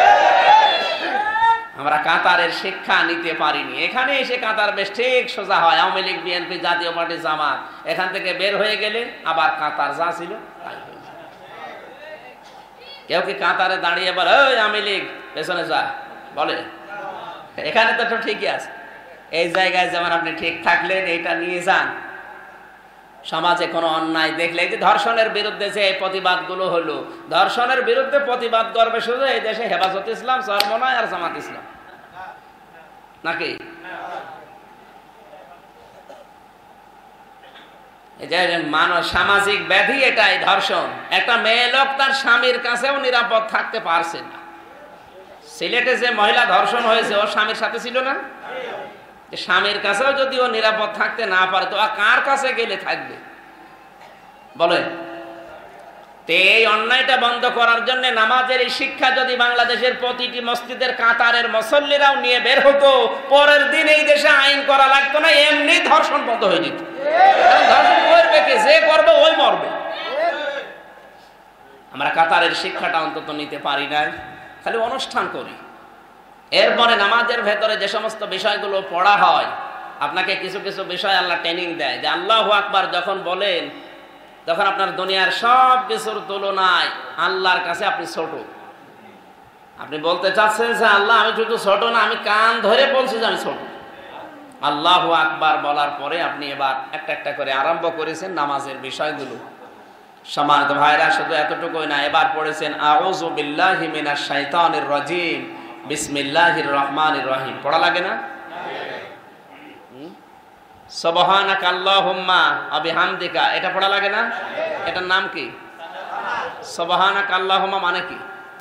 আমরা কাতারের শিক্ষা নিতে পারিনি। এখানে এসে কাতার বেশ ঠিক সোজা হয়। আওয়ামী লীগ, বিএনপি, জাতীয় পার্টি, জামাত, এখান থেকে বের হয়ে গেলে আবার কাতার যা ছিল তাই হয়ে যায়। কেউ কি কাতারে দাঁড়িয়ে বলে, ওই আওয়ামী লীগ পেছনে যা, বলে? এখানে তো ঠিকই আছে। এই জায়গায় যেমন আপনি ঠিক থাকলেন, এইটা নিয়ে যান। সমাজে কোনো অন্যায় দেখলে, এই যে ধর্ষণের বিরুদ্ধে যে এই প্রতিবাদগুলো হলো, ধর্ষণের বিরুদ্ধে প্রতিবাদ করবে শুধু এই দেশে হেফাজত ইসলাম, চরমনায় আর জামাত ইসলাম, নাকি? এই যে সামাজিক ব্যাধি এটাই, ধর্ষণ। একটা মেয়ে লোক তার স্বামীর কাছেও নিরাপদ থাকতে পারছে না। সিলেটে যে মহিলা ধর্ষণ হয়েছে, ওর স্বামীর সাথে ছিল না? স্বামীর কাছেও যদি ও নিরাপদ থাকতে না পারে, তো কার কাছে গেলে থাকবে বলেন? এই অন্যায়টা বন্ধ করার জন্য নামাজের এই শিক্ষা যদি বাংলাদেশের প্রতিটি মসজিদের কাতারের মুসল্লিরাও নিয়ে বের হতো, পরের দিন এই দেশে আইন করা লাগতো না, এমনি ধর্ষণ বন্ধ হয়ে যেত। ধর্ষণ করবে কে? যে করবে ওই মরবে। আমরা কাতারের শিক্ষাটা অন্তত নিতে পারি না, খালি অনুষ্ঠান করি। এরপরে নামাজের ভেতরে যে সমস্ত বিষয়গুলো পড়া হয়, আপনাকে কিছু কিছু বিষয় আল্লাহ ট্রেনিং দেয়, যে আল্লাহু আকবার যখন বলেন, তখন আপনার দুনিয়ার সব কিছুর তুলনায় আল্লাহর কাছে আপনি ছোট। আপনি বলতে চাচ্ছেন যে আল্লাহ আমি শুধু ছোট না, আমি কান ধরে বলছি যে আমি ছোট। আল্লাহু আকবার বলার পরে আপনি এবার একটা একটা করে আরম্ভ করেছেন নামাজের বিষয়গুলো। সম্মানিত ভাইরা, শুধু এতটুকুই না, এবার পড়েছেন আউযু বিল্লাহি মিনাশ শাইতানির রাজিম, বিসমিল্লাহির রহমানির রহিম। পড়া লাগে না? সুবহানাকা আল্লাহুম্মা ওয়া বিহামদিকা, এটা পড়া লাগে না? এটার নাম কি? সুবহানাকা আল্লাহুম্মা মানে কি?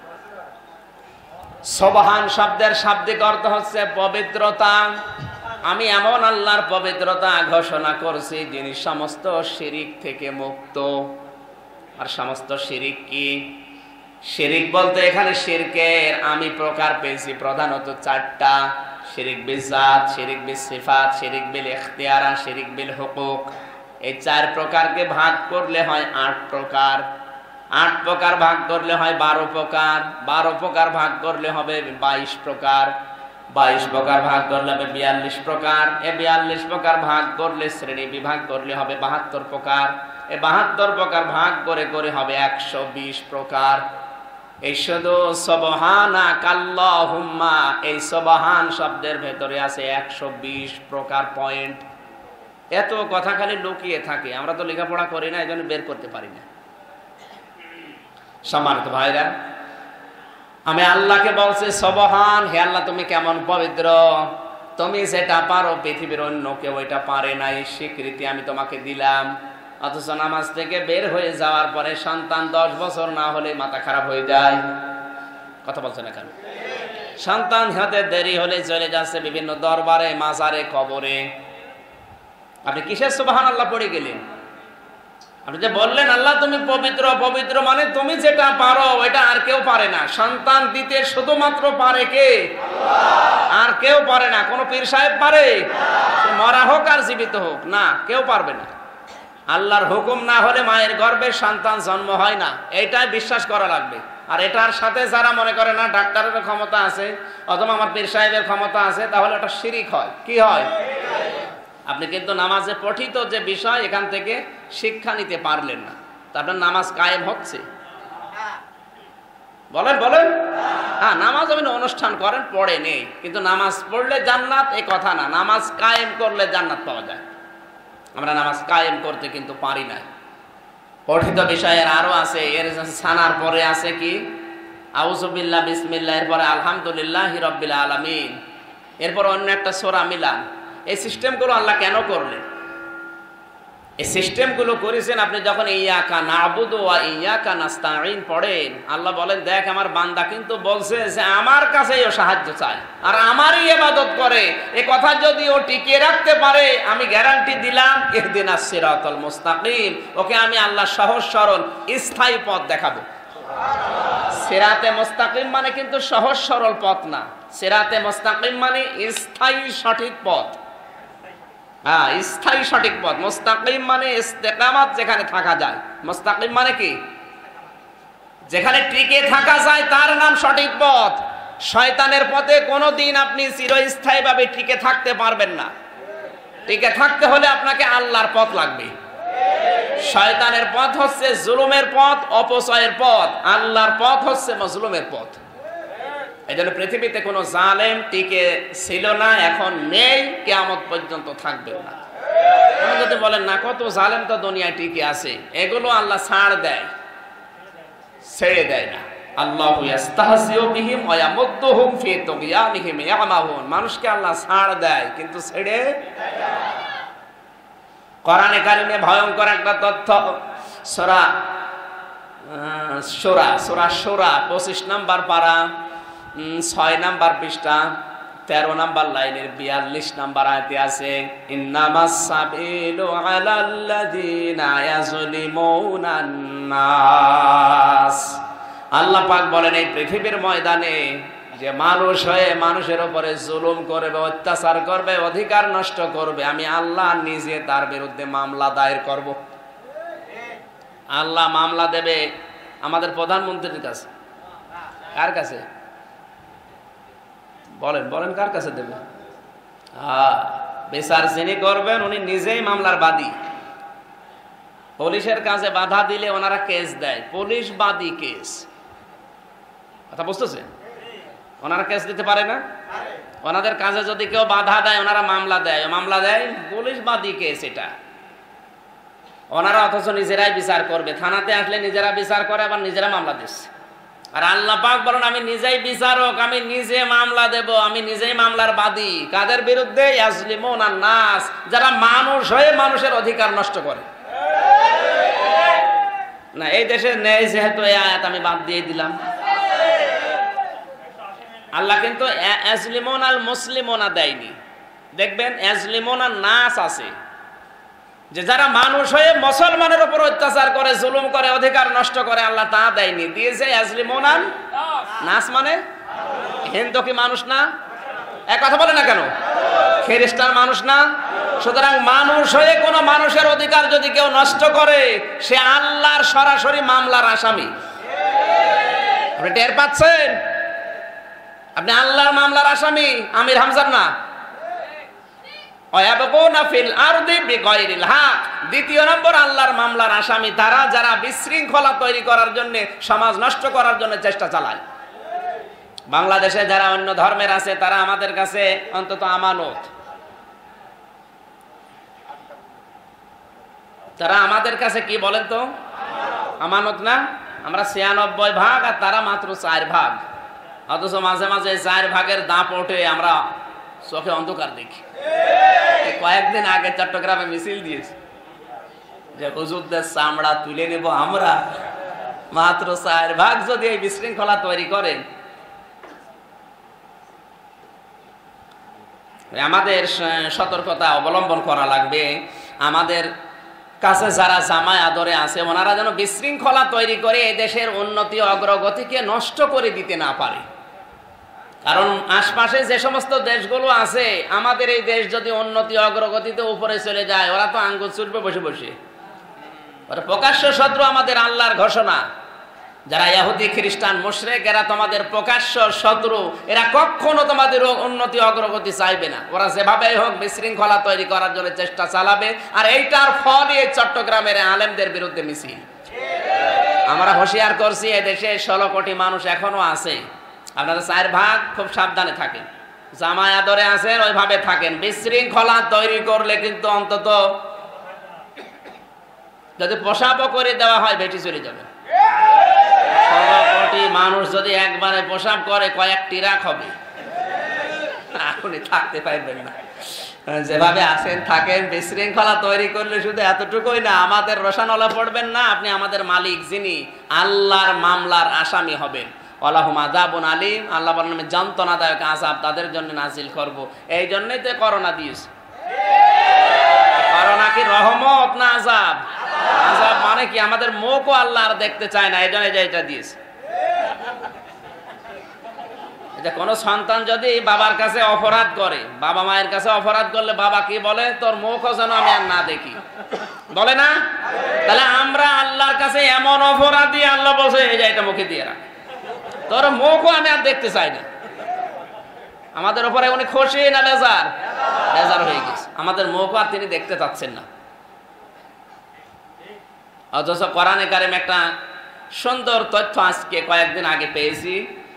সুবহান শব্দের শাব্দিক অর্থ হচ্ছে পবিত্রতা। আমি এমন আল্লাহর পবিত্রতা ঘোষণা করছি যিনি সমস্ত শিরিক থেকে মুক্ত। আর সমস্ত শিরিক কি? শিরিক বলতে এখানে শিরকের আমি প্রকার পেয়েছি প্রধানত 4টা। শিরিক বিল জাত, শিরিক বিল সিফাত, শিরিক বিল ইখতিয়ারা, শিরিক বিল হুকুক। এই 4 প্রকারকে ভাগ করলে হয় 8 প্রকার। 8 প্রকার ভাগ করলে হয় 12 প্রকার। 12 প্রকার ভাগ করলে হবে 22 প্রকার। 22 প্রকার ভাগ করলে হবে 42 প্রকার। এই 42 প্রকার ভাগ করলে শ্রেণী বিভাগ করলে হবে 72 প্রকার। এই 72 প্রকার ভাগ করে করে হবে 120 প্রকার। এই শুধু সুবহানাকাল্লাহুম্মা, এই সুবহান শব্দের ভেতরে আছে 120 প্রকার পয়েন্ট। এত কথা খালি লুকিয়ে থাকে, আমরা তো লেখাপড়া করি না, এজন্য বের করতে পারি না। সম্মানিত ভাইরা, আমি আল্লাহকে বলছি সুবহান, হে আল্লাহ তুমি কেমন পবিত্র, তুমি যেটা পারো পৃথিবীর অন্য কেউ এটা পারে না, এই স্বীকৃতি আমি তোমাকে দিলাম। অথচ নামাজ থেকে বের হয়ে যাওয়ার পরে সন্তান 10 বছর না হলে মাথা খারাপ হয়ে যায়। কথা বলছেন না কেন? সন্তান হাতে দেরি হলে চলে যাচ্ছে বিভিন্ন দরবারে, মাজারে, কবরে। আপনি কিসের সুবহানাল্লাহ পড়ে গেলেন? আপনি যে বললেন আল্লাহ তুমি পবিত্র, পবিত্র মানে তুমি যেটা পারো ওইটা আর কেউ পারে না। সন্তান দিতে শুধুমাত্র পারে কে? আল্লাহ। আর কেউ পারে না। কোন পীর সাহেব পারে? মরা হোক আর জীবিত হোক, না, কেউ পারবে না। আল্লাহর হুকুম না হলে মায়ের গর্ভে সন্তান জন্ম হয় না, এইটাই বিশ্বাস করা লাগবে। আর এটার সাথে যারা মনে করে না ডাক্তারের ক্ষমতা আছে অথবা আমার পীর সাহেবের ক্ষমতা আছে, তাহলে ওটা শিরিক হয়। কি হয়? আপনি কিন্তু নামাজে পঠিত যে বিষয় এখান থেকে শিক্ষা নিতে পারলেন না, তা আপনার নামাজ কায়েম হচ্ছে? বলেন বলেন। হ্যাঁ, নামাজ আপনি অনুষ্ঠান করেন, পড়ে নেই, কিন্তু নামাজ পড়লে জান্নাত এই কথা না, নামাজ কায়েম করলে জান্নাত পাওয়া যায়। আমরা নামাজ কায়েম করতে কিন্তু পারি না। পঠিত বিষয়ের আরো আছে, এর সানার পরে আছে কি? আউযুবিল্লাহ, বিসমিল্লাহ, এরপরে আলহামদুলিল্লাহি রাব্বিল আলামিন, এরপর অন্য একটা সূরা মিলান। এই সিস্টেমগুলো আল্লাহ কেন করলেন? এই সিস্টেমগুলো করেছেন আপনি যখন ইয়াকা নাবুদু ওয়া ইয়াকা নাস্তাঈন পড়েন। আল্লাহ বলেন দেখ আমার বান্দা কিন্তু বলছে যে আমার কাছেই ও সাহায্য চায় আর আমারই ইবাদত করে, এই কথা যদি ও টিকিয়ে রাখতে পারে আমি গ্যারান্টি দিলাম ইহদিনাস সিরাতাল মুস্তাকিম, ওকে আমি আল্লাহ সহজ সরল স্থায়ী পথ দেখাবো। সিরাতে মুস্তাকিম মানে কিন্তু সহজ সরল পথ না, সিরাতে মুস্তাকিম মানে স্থায়ী সঠিক পথ। হ্যাঁ, স্থায়ী সঠিক পথ। মুস্তাকিম মানে ইস্তেকামাত, যেখানে থাকা যায়। মুস্তাকিম মানে কি? যেখানে টিকে থাকা যায় তার নাম সঠিক পথ। শয়তানের পথে কোনোদিন আপনি চিরস্থায়ীভাবে টিকে থাকতে পারবেন না। টিকে থাকতে হলে আপনাকে আল্লাহর পথ লাগবে। শয়তানের পথ হচ্ছে জুলুমের পথ, অপচয়ের পথ। আল্লাহর পথ হচ্ছে মাজলুমের পথ। এই জন্য পৃথিবীতে কোনো জালেম টিকে ছিল না, এখন নেই, কিয়ামত পর্যন্ত থাকবে না। যদি বলেন না কত জালেম তো দুনিয়ায় টিকে আছে, এগুলো আল্লাহ ছাড় দেয়, ছেড়ে দেয় না। আল্লাহু ইস্তাহজিউ বিহিম ওয়া ইয়ামুদ্দুহুম ফি তুগয়ানিহিম ইয়ামাহুন। মানুষকে আল্লাহ ছাড় দেয় কিন্তু ছেড়ে দেয় না। কোরআনে কারিমে ভয়ঙ্কর একটা তথ্য, সূরা সূরা 25 নম্বর পারা, 6 নম্বর পৃষ্ঠা, 13 নম্বর লাইনের 42 নম্বর আয়াতে আছে, ইন্নামাস সাবিলু আলাল্লাযিনা ইয়াজলিমুনান নাস। আল্লাহ পাক বলেন এই পৃথিবীর ময়দানে যে মানুষ হয়ে মানুষের উপরে জুলুম করবে, অত্যাচার করবে, অধিকার নষ্ট করবে, আমি আল্লাহ নিজে তার বিরুদ্ধে মামলা দায়ের করব। আল্লাহ মামলা দেবে আমাদের প্রধানমন্ত্রীর কাছে। কার কাছে? বলেন বলেন, কার কাছে দেবে? বিচার যিনি করবেন উনি নিজেই মামলার বাদী। পুলিশের কাছে বাধা দিলে ওনারা কেস দেয়, পুলিশ বাদী কেস। কথা বুঝতেছেন? ওনারা কেস দিতে পারে না। ওনাদের কাজে যদি কেউ বাধা দেয় ওনারা মামলা দেয়, পুলিশ বাদী কেস এটা। ওনারা অথচ নিজেরাই বিচার করবে, থানাতে আসলে নিজেরা বিচার করে, আবার নিজেরা মামলা দিচ্ছে। আর আল্লাহ পাক বলেন আমি নিজেই বিচারক, আমি নিজে মামলা দেব, আমি নিজেই মামলার বাদী। কাদের বিরুদ্ধে? ইয়াজলিমুনান নাস, যারা মানুষ হয়ে মানুষের অধিকার নষ্ট করে। না, এই দেশে নেই যেহেতু এই আয়াত আমি বাদ দিয়ে দিলাম। আল্লাহ কিন্তু ইয়াজলিমুনাল মুসলিমুনা দেয়নি। দেখবেন ইয়াজলিমুনান নাস আছে, যে যারা মানুষ হয়ে মুসলমানের উপর অত্যাচার করে, জুলুম করে, অধিকার নষ্ট করে, আল্লাহ তা দেয়নি, দিয়েছে ইয়াজলিমুনান নাস মানে হিন্দু কি মানুষ না? এক কথা বলে না কেন? খ্রিস্টান মানুষ না? সুতরাং মানুষ হয়ে কোনো মানুষের অধিকার যদি কেউ নষ্ট করে, সে আল্লাহর সরাসরি মামলার আসামি। আপনি টের পাচ্ছেন? আপনি আল্লাহর মামলার আসামি, আমির হামজার না। দ্বিতীয় নম্বর আল্লাহর মামলার আসামি তারা যারা বিশৃঙ্খলা তৈরি করার জন্য, সমাজ নষ্ট করার জন্য চেষ্টা চালায়। বাংলাদেশে যারা অন্য ধর্মের আছে তারা আমাদের কাছে অন্তত আমানত, তারা আমাদের কাছে কি বলেন তো? আমানত না? আমরা 96 ভাগ আর তারা মাত্র 4 ভাগ। অথচ মাঝে মাঝে 4 ভাগের দাঁপ ওঠে, আমরা চোখে অন্ধকার দেখি। কয়েকদিন আগে চট্টগ্রামে মিছিল দিয়েছে যে হুজুরদের চামড়া তুলে নেব আমরা। মাত্র 4 ভাগ যদি এই বিশৃঙ্খলা তৈরি করেন, আমাদের সতর্কতা অবলম্বন করা লাগবে। আমাদের কাছে যারা জামায় আদরে আছে, ওনারা যেন বিশৃঙ্খলা তৈরি করে এই দেশের উন্নতি অগ্রগতিকে নষ্ট করে দিতে না পারে। কারণ আশপাশে যে সমস্ত দেশগুলো আছে, আমাদের এই দেশ যদি উন্নতি অগ্রগতিতে উপরে চলে যায়, ওরা তো আঙ্গুল চুলবে বসে বসে। ওরা প্রকাশ্য শত্রু আমাদের আল্লাহর ঘোষণা। যারা ইহুদি খ্রিস্টান মুশরিক, এরা তোমাদের প্রকাশ্য শত্রু। এরা কখনো তোমাদের উন্নতি অগ্রগতি চাইবে না। ওরা যেভাবেই হোক বিশৃঙ্খলা তৈরি করার জন্য চেষ্টা চালাবে। আর এইটার ফলে চট্টগ্রামের আলেমদের বিরুদ্ধে মিছিল। আমরা হুঁশিয়ার করছি, এদেশে 16 কোটি মানুষ এখনো আছে। আপনারা 4 ভাগ খুব সাবধানে থাকেন, জামায় আদরে আছেন ওইভাবে থাকেন। বিশৃঙ্খলা তৈরি করলে কিন্তু অন্তত যদি পোশাকও করে দেওয়া হয়, বেটি চলে যাবে। 16 কোটি মানুষ যদি একবারে পোশাক করে, কয়েকটি রাখ হবে, আপনি থাকতে পারবেন না। যেভাবে আছেন থাকেন। বিশৃঙ্খলা তৈরি করলে শুধু এতটুকুই না, আমাদের রোশানলা পড়বেন না, আপনি আমাদের মালিক যিনি, আল্লাহর মামলার আসামি হবেন। ওয়ালাহুম আযাবুন আলীম, আল্লাহ বলেন আমি যন্ত্রণাদায়ক আযাব তাদের জন্য নাজিল করব। এই জন্যই তো করোনা দিয়েছে। করোনা কি রহমত না আযাব? আযাব মানে কি? আমাদের মুখও আল্লাহ আর দেখতে চায় না, এই জন্য এটা দিয়েছে। কোন সন্তান যদি বাবার কাছে অপরাধ করে, বাবা মায়ের কাছে অপরাধ করলে বাবা কি বলে? তোর মুখও যেন আমি আর না দেখি, বলে না? তাহলে আমরা আল্লাহর কাছে এমন অপরাধী, আল্লাহ বলছে এই যে এটা মুখে দিয়ে রাখ, তোর মুখও আমি আর দেখতে চাই না। আমাদের উপরে উনি খুশি না বেজার? বেজার হয়ে গেছে। আমাদের মুখও আর তিনি দেখতে চাচ্ছেন না। অথচ কোরআনে কারিম একটা সুন্দর তথ্য আজকে কয়েকদিন আগে পেয়েছি।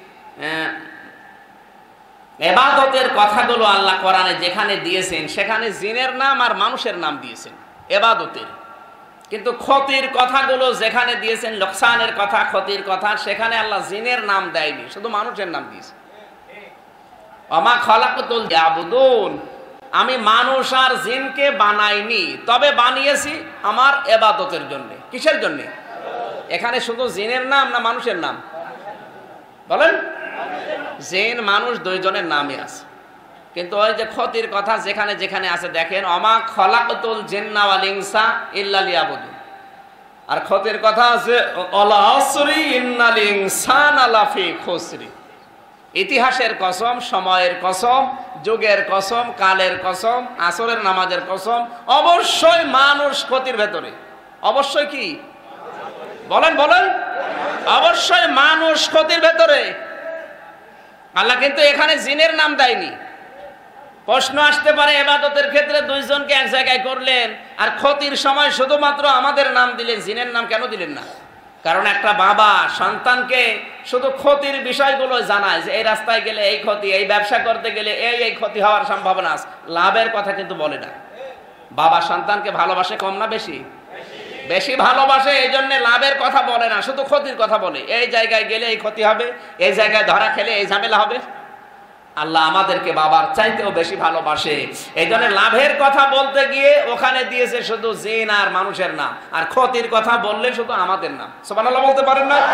ইবাদতের কথাগুলো আল্লাহ কোরআনে যেখানে দিয়েছেন, সেখানে জিনের নাম আর মানুষের নাম দিয়েছেন ইবাদতের। কিন্তু ক্ষতির কথাগুলো যেখানে দিয়েছেন, লোকসানের কথা, ক্ষতির কথা, সেখানে আল্লাহ জিনের নাম দেয়নি, শুধু মানুষের নাম দিয়েছে। ওমা খালাকতুল ইয়াবুদুন, আমি মানুষ আর জিনকে বানাইনি, তবে বানিয়েছি আমার ইবাদতের জন্য। কিসের জন্য? এখানে শুধু জিনের নাম না মানুষের নাম? বলেন। জিন মানুষ দুইজনের নামই আছে, কিন্তু ওই যে ক্ষতির কথা যেখানে যেখানে আছে দেখেন, ওমা খালাকতুল জিন্না ওয়াল ইনসা ইল্লা লিয়াবুদুন। আর ক্ষতির কথা আছে আলা আসরি ইন্নাল ইনসানা লাফি খুসরি। ইতিহাসের কসম, সময়ের কসম, যুগের কসম, কালের কসম, আসরের নামাজের কসম, অবশ্যই মানুষ ক্ষতির ভেতরে। অবশ্যই কি? বলেন বলেন। অবশ্যই মানুষ ক্ষতির ভেতরে। আল্লাহ কিন্তু এখানে জিনের নাম দেয়নি। প্রশ্ন আসতে পারে, ইবাদতের ক্ষেত্রে দুইজনকে এক জায়গায় করলেন আর ক্ষতির সময় শুধুমাত্র আমাদের নাম দিলেন, জিনের নাম কেন দিলেন না? কারণ একটা বাবা সন্তানকে শুধু ক্ষতির বিষয়গুলো জানায় যে এই রাস্তায় গেলে এই ক্ষতি, এই ব্যবসা করতে গেলে এই ক্ষতি হওয়ার সম্ভাবনা আছে, লাভের কথা কিন্তু বলে না। বাবা সন্তানকে ভালোবাসে কম না বেশি? বেশি ভালোবাসে, এই জন্য লাভের কথা বলে না, শুধু ক্ষতির কথা বলে। এই জায়গায় গেলে এই ক্ষতি হবে, এই জায়গায় ধরা খেলে এই ঝামেলা হবে। আল্লাহ আমাদেরকে বাবার চাইতেও বেশি ভালোবাসে, এই জন্য লাভের কথা বলতে গিয়ে ওখানে দিয়েছে শুধু জিন আর মানুষের নাম, আর ক্ষতির কথা বললে শুধু আমাদের নাম। সুবহানাল্লাহ বলতে পারেন না?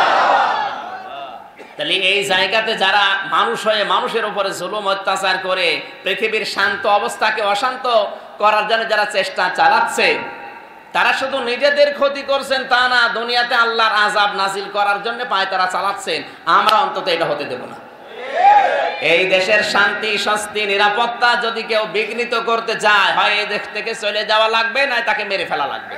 তাহলে এই জায়গাতে যারা মানুষ হয়ে মানুষের উপরে জুলুম অত্যাচার করে পৃথিবীর শান্ত অবস্থাকে অশান্ত করার জন্য যারা চেষ্টা চালাচ্ছে, তারা শুধু নিজেদের ক্ষতি করছেন তা না, দুনিয়াতে আল্লাহর আযাব নাজিল করার জন্য পায় তারা চালাচ্ছেন। আমরা অন্তত এটা হতে দেব না। এই দেশের শান্তি, স্বস্তি, নিরাপত্তা যদি কেউ বিঘ্নিত করতে চায়, হয় এই দেশ থেকে চলে যাওয়া লাগবে, না তাকে মেরে ফেলা লাগবে।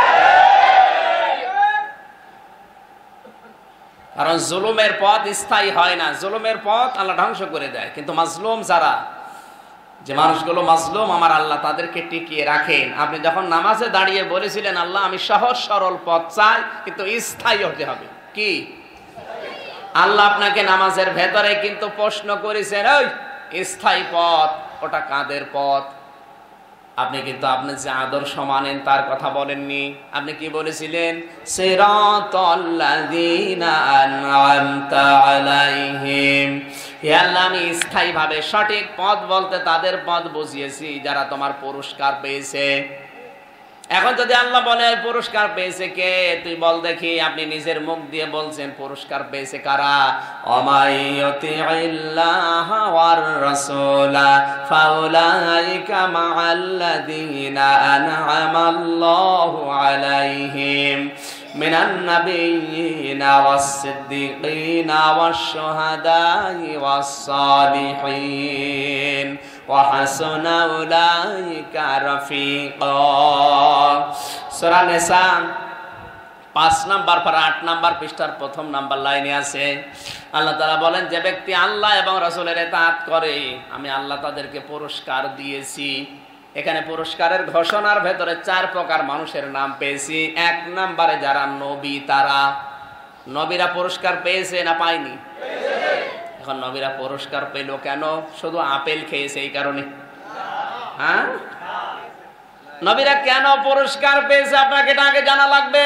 কারণ জুলুমের পথ স্থায়ী হয় না, জুলুমের পথ আল্লাহ ধ্বংস করে দেয়। কিন্তু মাজলুম যারা, যে মানুষগুলো মাজলুম, আমার আল্লাহ তাদেরকে টিকিয়ে রাখেন। আপনি যখন নামাজে দাঁড়িয়ে বলেছিলেন, আল্লাহ আমি সহজ সরল পথ চাই, কিন্তু স্থায়ী হতে হবে। কি আল্লাহ আপনাকে নামাজের ভেতরে কিন্তু প্রশ্ন করেছেন, ওই স্থায়ী পথ ওটা কাদের পথ? আপনি কিন্তু আপনি যে আদর্শ মানেন তার কথা বলেননি। আপনি কি বলেছিলেন? সিরাতাল্লাযীনা আন'আমতা আলাইহিম। হে আল্লাহ, আমি স্থায়ীভাবে সঠিক পথ বলতে তাদের পথ বুঝিয়েছি যারা তোমার পুরস্কার পেয়েছে। এখন যদি আল্লাহ বলে পুরস্কার পেয়েছে কে, তুই বল দেখি। আপনি নিজের মুখ দিয়ে বলছেন পুরস্কার পেয়েছে কারা? অমাইয়ুতিল্লাহ ওয়ার রাসূলা ফাউলাইকা মাআল্লাযীনা আন'আমাল্লাহু আলাইহিম মিনান নাবিয়্যিনা ওয়াস-সিদ্দীকিনা ওয়াশ-শুহাদাই ওয়াস-সালিহিন ওয়া হাসুনা উলাইকা রাফীকা। সূরা নিসা 5 নাম্বার পারা 8 নাম্বার পৃষ্ঠার প্রথম নাম্বার লাইনে আছে, আল্লাহ তাআলা বলেন, যে ব্যক্তি আল্লাহ এবং রাসূলের ইতাআত করে আমি আল্লাহ তাদেরকে পুরস্কার দিয়েছি। এখানে পুরস্কারের ঘোষণার ভেতরে 4 প্রকার মানুষের নাম পেয়েছি। 1 নম্বরে যারা নবী, তারা। নবীরা পুরস্কার পেয়েছে না পায়নি? এখন নবীরা পুরস্কার পেল কেন? শুধু আপেল খেয়েছে এই কারণে? হ্যাঁ, নবীরা কেন পুরস্কার পেয়েছে আপনাকে এটা আগে জানা লাগবে।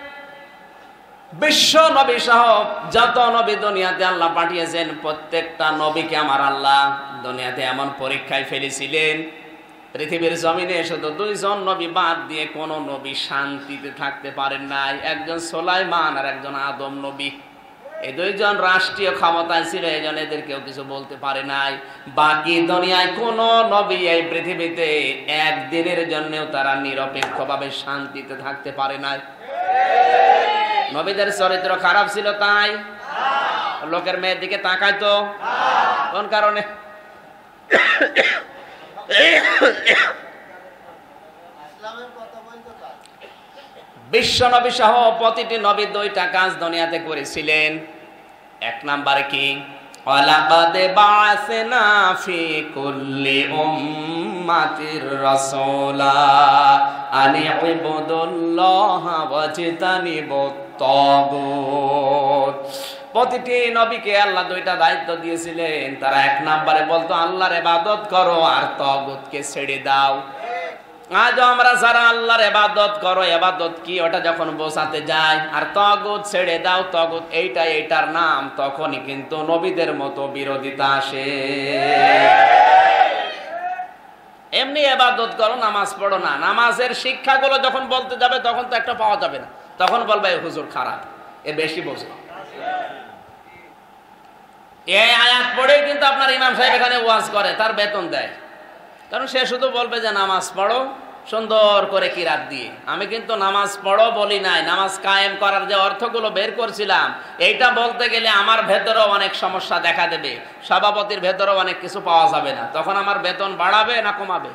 বিশ্ব নবী সহ যত নবী দুনিয়াতে আল্লাহ পাঠিয়েছেন, প্রত্যেকটা নবীকে আমার আল্লাহ দুনিয়াতে এমন পরীক্ষায় ফেলেছিলেন, পৃথিবীর জমিনে শুধু 2 জন নবী বাদ দিয়ে কোন নবী শান্তিতে থাকতে পারেন নাই। একজন সুলাইমান আর একজন আদম নবী। এই 2 জন রাষ্ট্রীয় ক্ষমতায় ছিল, এই জন্য এদেরকেও কিছু বলতে পারে নাই। বাকি দুনিয়ায় কোন নবী এই পৃথিবীতে একদিনের জন্যও তারা নিরপেক্ষভাবে শান্তিতে থাকতে পারে নাই। নবীদের চরিত্র খারাপ ছিল তাই? লোকের মেয়ের দিকে তাকাইতো কোন কারণে? বিশ্ব নবী সহ প্রতিটি নবী 2টা কাজ দুনিয়াতে করেছিলেন। 1 নম্বরে কি? ওয়ালাকাদ বা'আসনা ফি কুল্লি উম্মাতির রাসূলা আন ইবুদুল্লাহা ওয়াজতানিবুত তাগুত। প্রতিটি নবীকে আল্লাহ 2টা দায়িত্ব দিয়েছিলেন। তারা 1 নম্বরে বলতো আল্লাহর ইবাদত করো আর তাগুতকে ছেড়ে দাও। আজ আমরা যারা আল্লাহর ইবাদত করো, ইবাদত কি ওটা যখন বোঝাতে যায়, আর তাগুত ছেড়ে দাও, তাগুত এইটার নাম, তখনই কিন্তু নবীদের মতো বিরোধিতা আসে। এমনি ইবাদত করো, নামাজ পড়ো না। নামাজের শিক্ষাগুলো যখন বলতে যাবে তখন তো একটা পাওয়া যাবে না, তখন বলবে হুজুর খারাপ, এ বেশি বোঝে। এই আয়াত পড়ে কিন্তু আপনার ইমাম সাহেব এখানে ওয়াজ করে, তার বেতন দেয়। কারণ সে শুধু বলবে যে নামাজ পড়ো সুন্দর করে কিরাত দিয়ে। আমি কিন্তু নামাজ পড়ো বলি নাই, নামাজ কায়েম করার যে অর্থগুলো বের করছিলাম, এইটা বলতে গেলে আমার ভেতরেও অনেক সমস্যা দেখা দেবে, সভাপতির ভেতরেও অনেক কিছু পাওয়া যাবে না। তখন আমার বেতন বাড়াবে না কমাবে?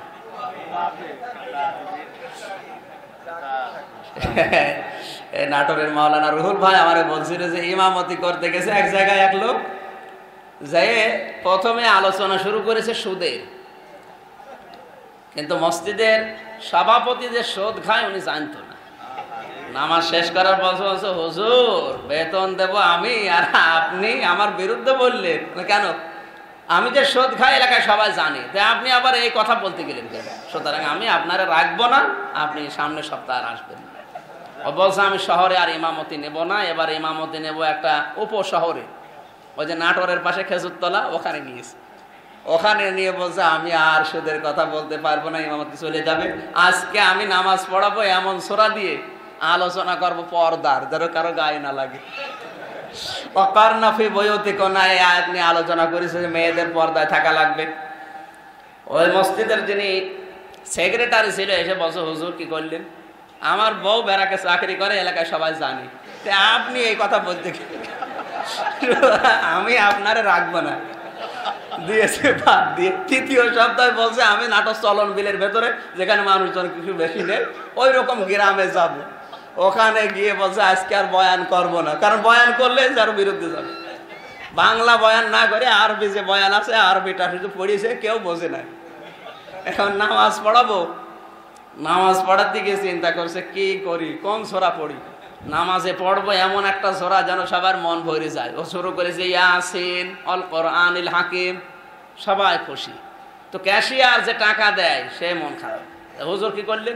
নাটোরের মাওলানা রুহুল ভাই আমারে বলছিল যে ইমামতি করতে গেছে এক জায়গায় এক লোক, যে প্রথমে আলোচনা শুরু করেছে সুদের, কিন্তু মসজিদের সভাপতি যে সুদ খায় উনি জানতো না। নামাজ শেষ করার পর বলছে, হুজুর বেতন দেব আমি, আর আপনি আমার বিরুদ্ধে বললেন কেন? আমি যে সুদ খাই এলাকায় সবাই জানে, তাই আপনি আবার এই কথা বলতে গেলেন কেন? সুতরাং আমি আপনারা রাখবো না, আপনি সামনের সপ্তাহে আসবেন। ও বলছে আমি শহরে আর ইমামতি নেব না, এবার ইমামতি নেব একটা উপশহরে, ওই যে নাটোরের পাশে খেজুরতলা, ওখানে নিয়েছে। ওখানে নিয়ে বলছে আমি আর সুদের কথা বলতে পারবো না, ইমামতি চলে যাবে। আজকে আমি নামাজ পড়াবো এমন সূরা দিয়ে, আলোচনা করবো পর্দার, যেন কারো গায়ে না লাগে। ওয়াকারনা ফি বুয়ুতিকুন্না, এই আয়াত নিয়ে আলোচনা করেছে যে মেয়েদের পর্দায় থাকা লাগবে। ওই মসজিদের যিনি সেক্রেটারি ছিল এসে বলছে, হুজুর কি করলেন? আমার বউ বেড়াকে চাকরি করে, এলাকায় সবাই জানে, আপনি এই কথা বলতে আমি আপনারে রাখবো না। দিয়েছে বাদ দিয়ে তৃতীয় সপ্তাহে বলছে আমি নাটক চলন বিলের ভেতরে যেখানে মানুষজন কিছু বেশি নেই ওই রকম গ্রামে যাব। ওখানে গিয়ে বলছে আজকে আর বয়ান করব না, কারণ বয়ান করলে যার বিরুদ্ধে যাবে। বাংলা বয়ান না করে আরবি যে বয়ান আছে আরবিটা শুধু পড়িয়েছে, কেউ বোঝে না। এখন নামাজ পড়াবো, নামাজ পড়ার দিকে চিন্তা করছে কি করি, কোন সূরা পড়ি। নামাজে পড়বো এমন একটা সূরা যেন সবার মন ভরে যায়। ও শুরু করেছে ইয়াসিন আল কোরআনিল হাকিম, সবাই খুশি। তো ক্যাশিয়ার যে টাকা দেয় সে মন খারাপ। হুজুর কি করলেন?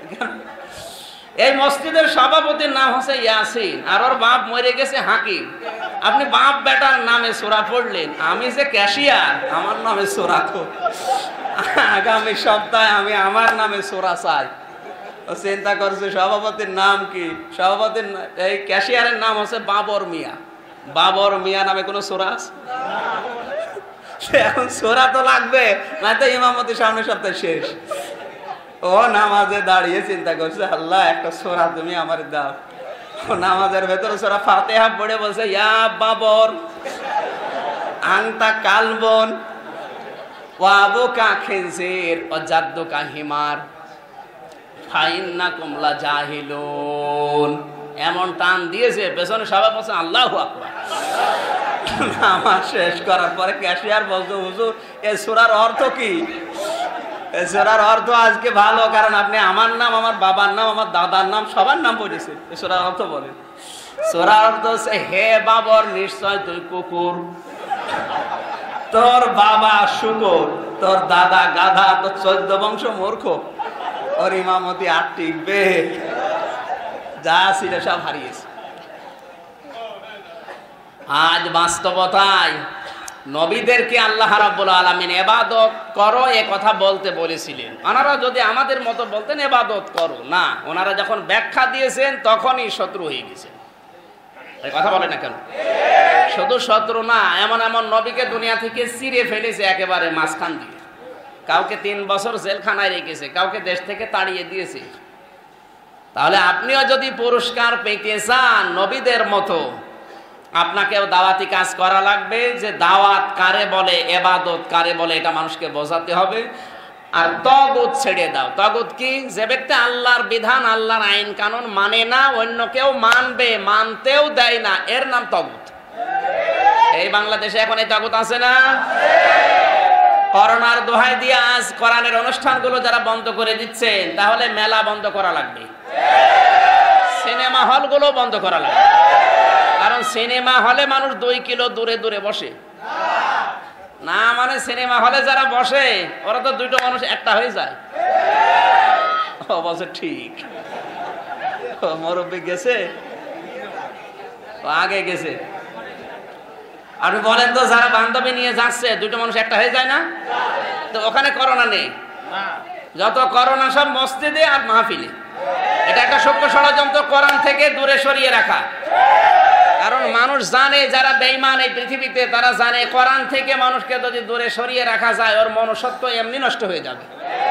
এই মসজিদের সভাপতির নাম হচ্ছে ইয়াসিন আর ওর বাপ মরে গেছে হাকিম। আপনি বাপ বেটার নামে সূরা পড়লেন, আমি যে ক্যাশিয়ার আমার নামে সূরা তো। আগামী সপ্তাহে আমি আমার নামে সূরা চাই। ও চিন্তা করছে সভাপতির নাম কি, সভাপতির এই ক্যাশিয়ারের নাম হচ্ছে বাবর মিয়া। বাবর মিয়া নামে কোনো সূরা আছে? এখন সূরা তো লাগবে, না তো ইমামতি সামনের সপ্তাহে শেষ। ও নামাজে দাঁড়িয়ে চিন্তা করছে আল্লাহ একটা সূরা তুমি আমার দাও। ও নামাজের ভেতরে সূরা ফাতিহা পড়ে বলছে ইয়া বাবর আনতা কালবন ওয়া আবুকা খিনজির ওয়া জাদ্দুকা হিমার ফাইন্নাকুম লা জাহিলুন। এমন টান দিয়েছে পেছনে সবাই বলছে আল্লাহু আকবার। নামাজ শেষ করার পরে ক্যাশিয়ার বলছে হুজুর এই সূরার অর্থ কি? এই সূরার অর্থ আজকে ভালো, কারণ আপনি আমার নাম, আমার বাবার নাম, আমার দাদার নাম, সবার নাম পড়েছেন। এই সূরার অর্থ বলেন। সূরার অর্থ হচ্ছে হে বাবর নিশ্চয় তুই কুকুর, তোর বাবা শুকর, তোর দাদা গাধা, তোর 14 বংশ মূর্খ, ওর ইমামতি আর টিকবে, যা ছিল সব হারিয়েছে। আজ বাস্তবতায় নবীদেরকে আল্লাহ রাব্বুল আলামিন ইবাদত করো এ কথা বলতে বলেছিলেন। ওনারা যদি আমাদের মতো বলতেন ইবাদত করো না, ওনারা যখন ব্যাখ্যা দিয়েছেন তখনই শত্রু হয়ে গেছেন। এই কথা বলে না কেন? শুধু শত্রু না, এমন এমন নবীকে দুনিয়া থেকে চিরে ফেলেছে একেবারে মাঝখান দিয়ে। কাউকে 3 বছর জেলখানায় রেখেছে, কাউকে দেশ থেকে তাড়িয়ে দিয়েছে। তাহলে আপনিও যদি পুরস্কার পেতে চান নবীদের মতো, আপনাকেও দাওয়াতি কাজ করা লাগবে যে দাওয়াত কারে বলে, ইবাদত কারে বলে, এটা মানুষকে বোঝাতে হবে। আর তাগুত ছেড়ে দাও। তাগুত কি? যে ব্যক্তি আল্লাহর বিধান, আল্লাহর আইন কানুন মানে না, অন্য কেউ মানবে, মানতেও দেয় না, এর নাম তাগুত। এই বাংলাদেশে এখন এই তাগুত আছে না? করোনার দোহাই দিয়ে আজ কোরআনের অনুষ্ঠানগুলো যারা বন্ধ করে দিচ্ছেন, তাহলে মেলা বন্ধ করা লাগবে, সিনেমা হলগুলো বন্ধ করা লাগবে। কারণ সিনেমা হলে মানুষ 2 কিলো দূরে দূরে বসে না, মানে সিনেমা হলে যারা বসে ওরা তো 2টো মানুষ একটা হয়ে যায়। ও বলছে ঠিক, মুরব্বি গেছে, আগে গেছে। আপনি বলেন তো যারা বান্ধবী নিয়ে যাচ্ছে 2টো মানুষ একটা হয়ে যায় না? তো ওখানে করোনা নেই, যত করোনা সব মসজিদে আর মাহফিলে। এটা একটা সূক্ষ্ম ষড়যন্ত্র, কোরআন থেকে দূরে সরিয়ে রাখা। কারণ মানুষ জানে, যারা বেঈমান এই পৃথিবীতে, তারা জানে কোরআন থেকে মানুষকে যদি দূরে সরিয়ে রাখা যায় ওর মনুষ্যত্ব এমনি নষ্ট হয়ে যাবে।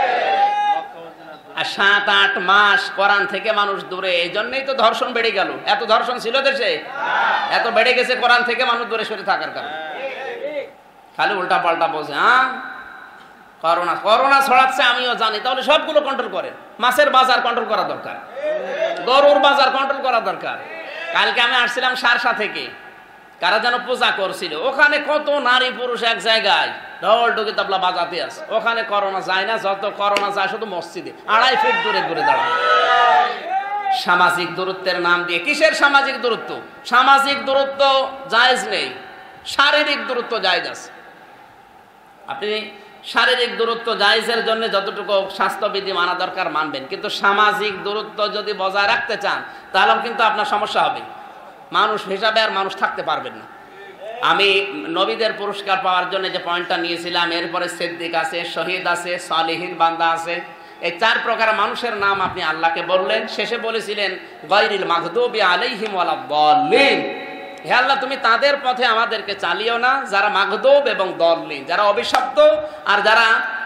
আর 7-8 মাস কোরআন থেকে মানুষ দূরে, এই জন্যই তো ধর্ষণ বেড়ে গেল। এত ধর্ষণ ছিল দেশে, এত বেড়ে গেছে কোরআন থেকে মানুষ দূরে সরে থাকার কারণে। খালি উল্টা পাল্টা বলছে, হ্যাঁ করোনা করোনা ছড়াচ্ছে আমিও জানি, তাহলে সবগুলো কন্ট্রোল করেন। মাছের বাজার কন্ট্রোল করা দরকার, গরুর বাজার কন্ট্রোল করা দরকার। কালকে আমি আসছিলাম সারসা থেকে, কারা যেন পূজা করছিল, ওখানে কত নারী পুরুষ এক জায়গায় ঢোল ঢুকে তবলা বাজাতে আছে। ওখানে করোনা যায় না, যত করোনা যায় শুধু মসজিদে 2.5 ফিট দূরে দূরে দাঁড়ায়। সামাজিক দূরত্বের নাম দিয়ে, কিসের সামাজিক দূরত্ব? সামাজিক দূরত্ব জায়েজ নেই, শারীরিক দূরত্ব জায়েজ আছে। আপনি শারীরিক দূরত্ব জায়েজের জন্য যতটুকু স্বাস্থ্যবিধি মানা দরকার মানবেন, কিন্তু সামাজিক দূরত্ব যদি বজায় রাখতে চান তাহলে কিন্তু আপনার সমস্যা হবে। মানুষ হিসাবে আর মানুষ থাকতে পারবেন না। আমি নবীদের পুরস্কার পাওয়ার জন্য যে পয়েন্টটা নিয়েছিলাম, এরপরে সিদ্দিক আছে, শহীদ আছে, সালেহীন বান্দা আছে। এই 4 প্রকার মানুষের নাম আপনি আল্লাহকে বললেন, শেষে বলেছিলেন গায়রিল মাগদুবি আলাইহিম ওয়ালাদ-দাল্লিন। হে আল্লাহ, তুমি তাদের পথে আমাদেরকে চালিও না যারা মাগদুব এবং দল্লিন, যারা অভিশপ্ত আর যারা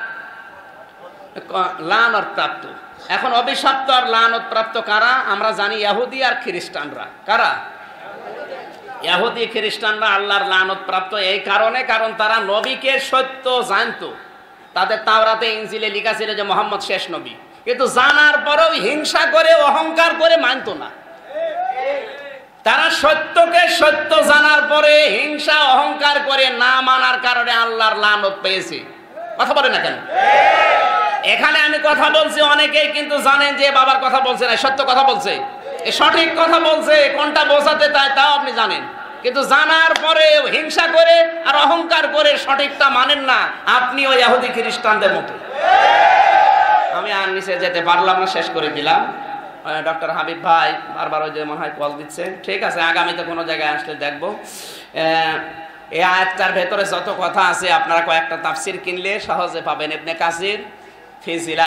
লানত প্রাপ্ত। এখন অভিশপ্ত আর লানত প্রাপ্ত কারা? আমরা জানি ইহুদি আর খ্রিস্টানরা। কারা? ইহুদি খ্রিস্টানরা আল্লাহর লানত প্রাপ্ত এই কারণে, কারণ তারা নবীকে সত্য জানতো। তাদের তাওরাতে ইনজিলে লেখা ছিল যে মুহাম্মদ শেষ নবী, কিন্তু জানার পরেও হিংসা করে অহংকার করে মানতো না। তারা সত্যকে সত্য জানার পরে হিংসা অহংকার করে না মানার কারণে আল্লাহর লানত পেয়েছে। কথা বলে না কেন? এখানে আমি কথা বলছি, অনেকেই কিন্তু জানেন যে বাবার কথা বলছে না, সত্য কথা বলছে, সঠিক কথা বলছে, কোনটা বোঝাতে তাই তাও আপনি জানেন, কিন্তু জানার পরে হিংসা করে আর অহংকার করে সঠিকটা মানেন না। আপনি ওই ইহুদি খ্রিস্টানদের মতো। আমি আর নিচে যেতে পারলাম না, শেষ করে দিলাম। ডক্টর হাবিব ভাই বারবার ওই যে মনে হয় কল দিচ্ছে। ঠিক আছে, আগামীতে কোনো জায়গায় আসলে দেখবো। এই আয়াতটার ভেতরে যত কথা আছে আপনারা কয়েকটা তাফসির কিনলে সহজে পাবেন। ইবনে কাসির ফি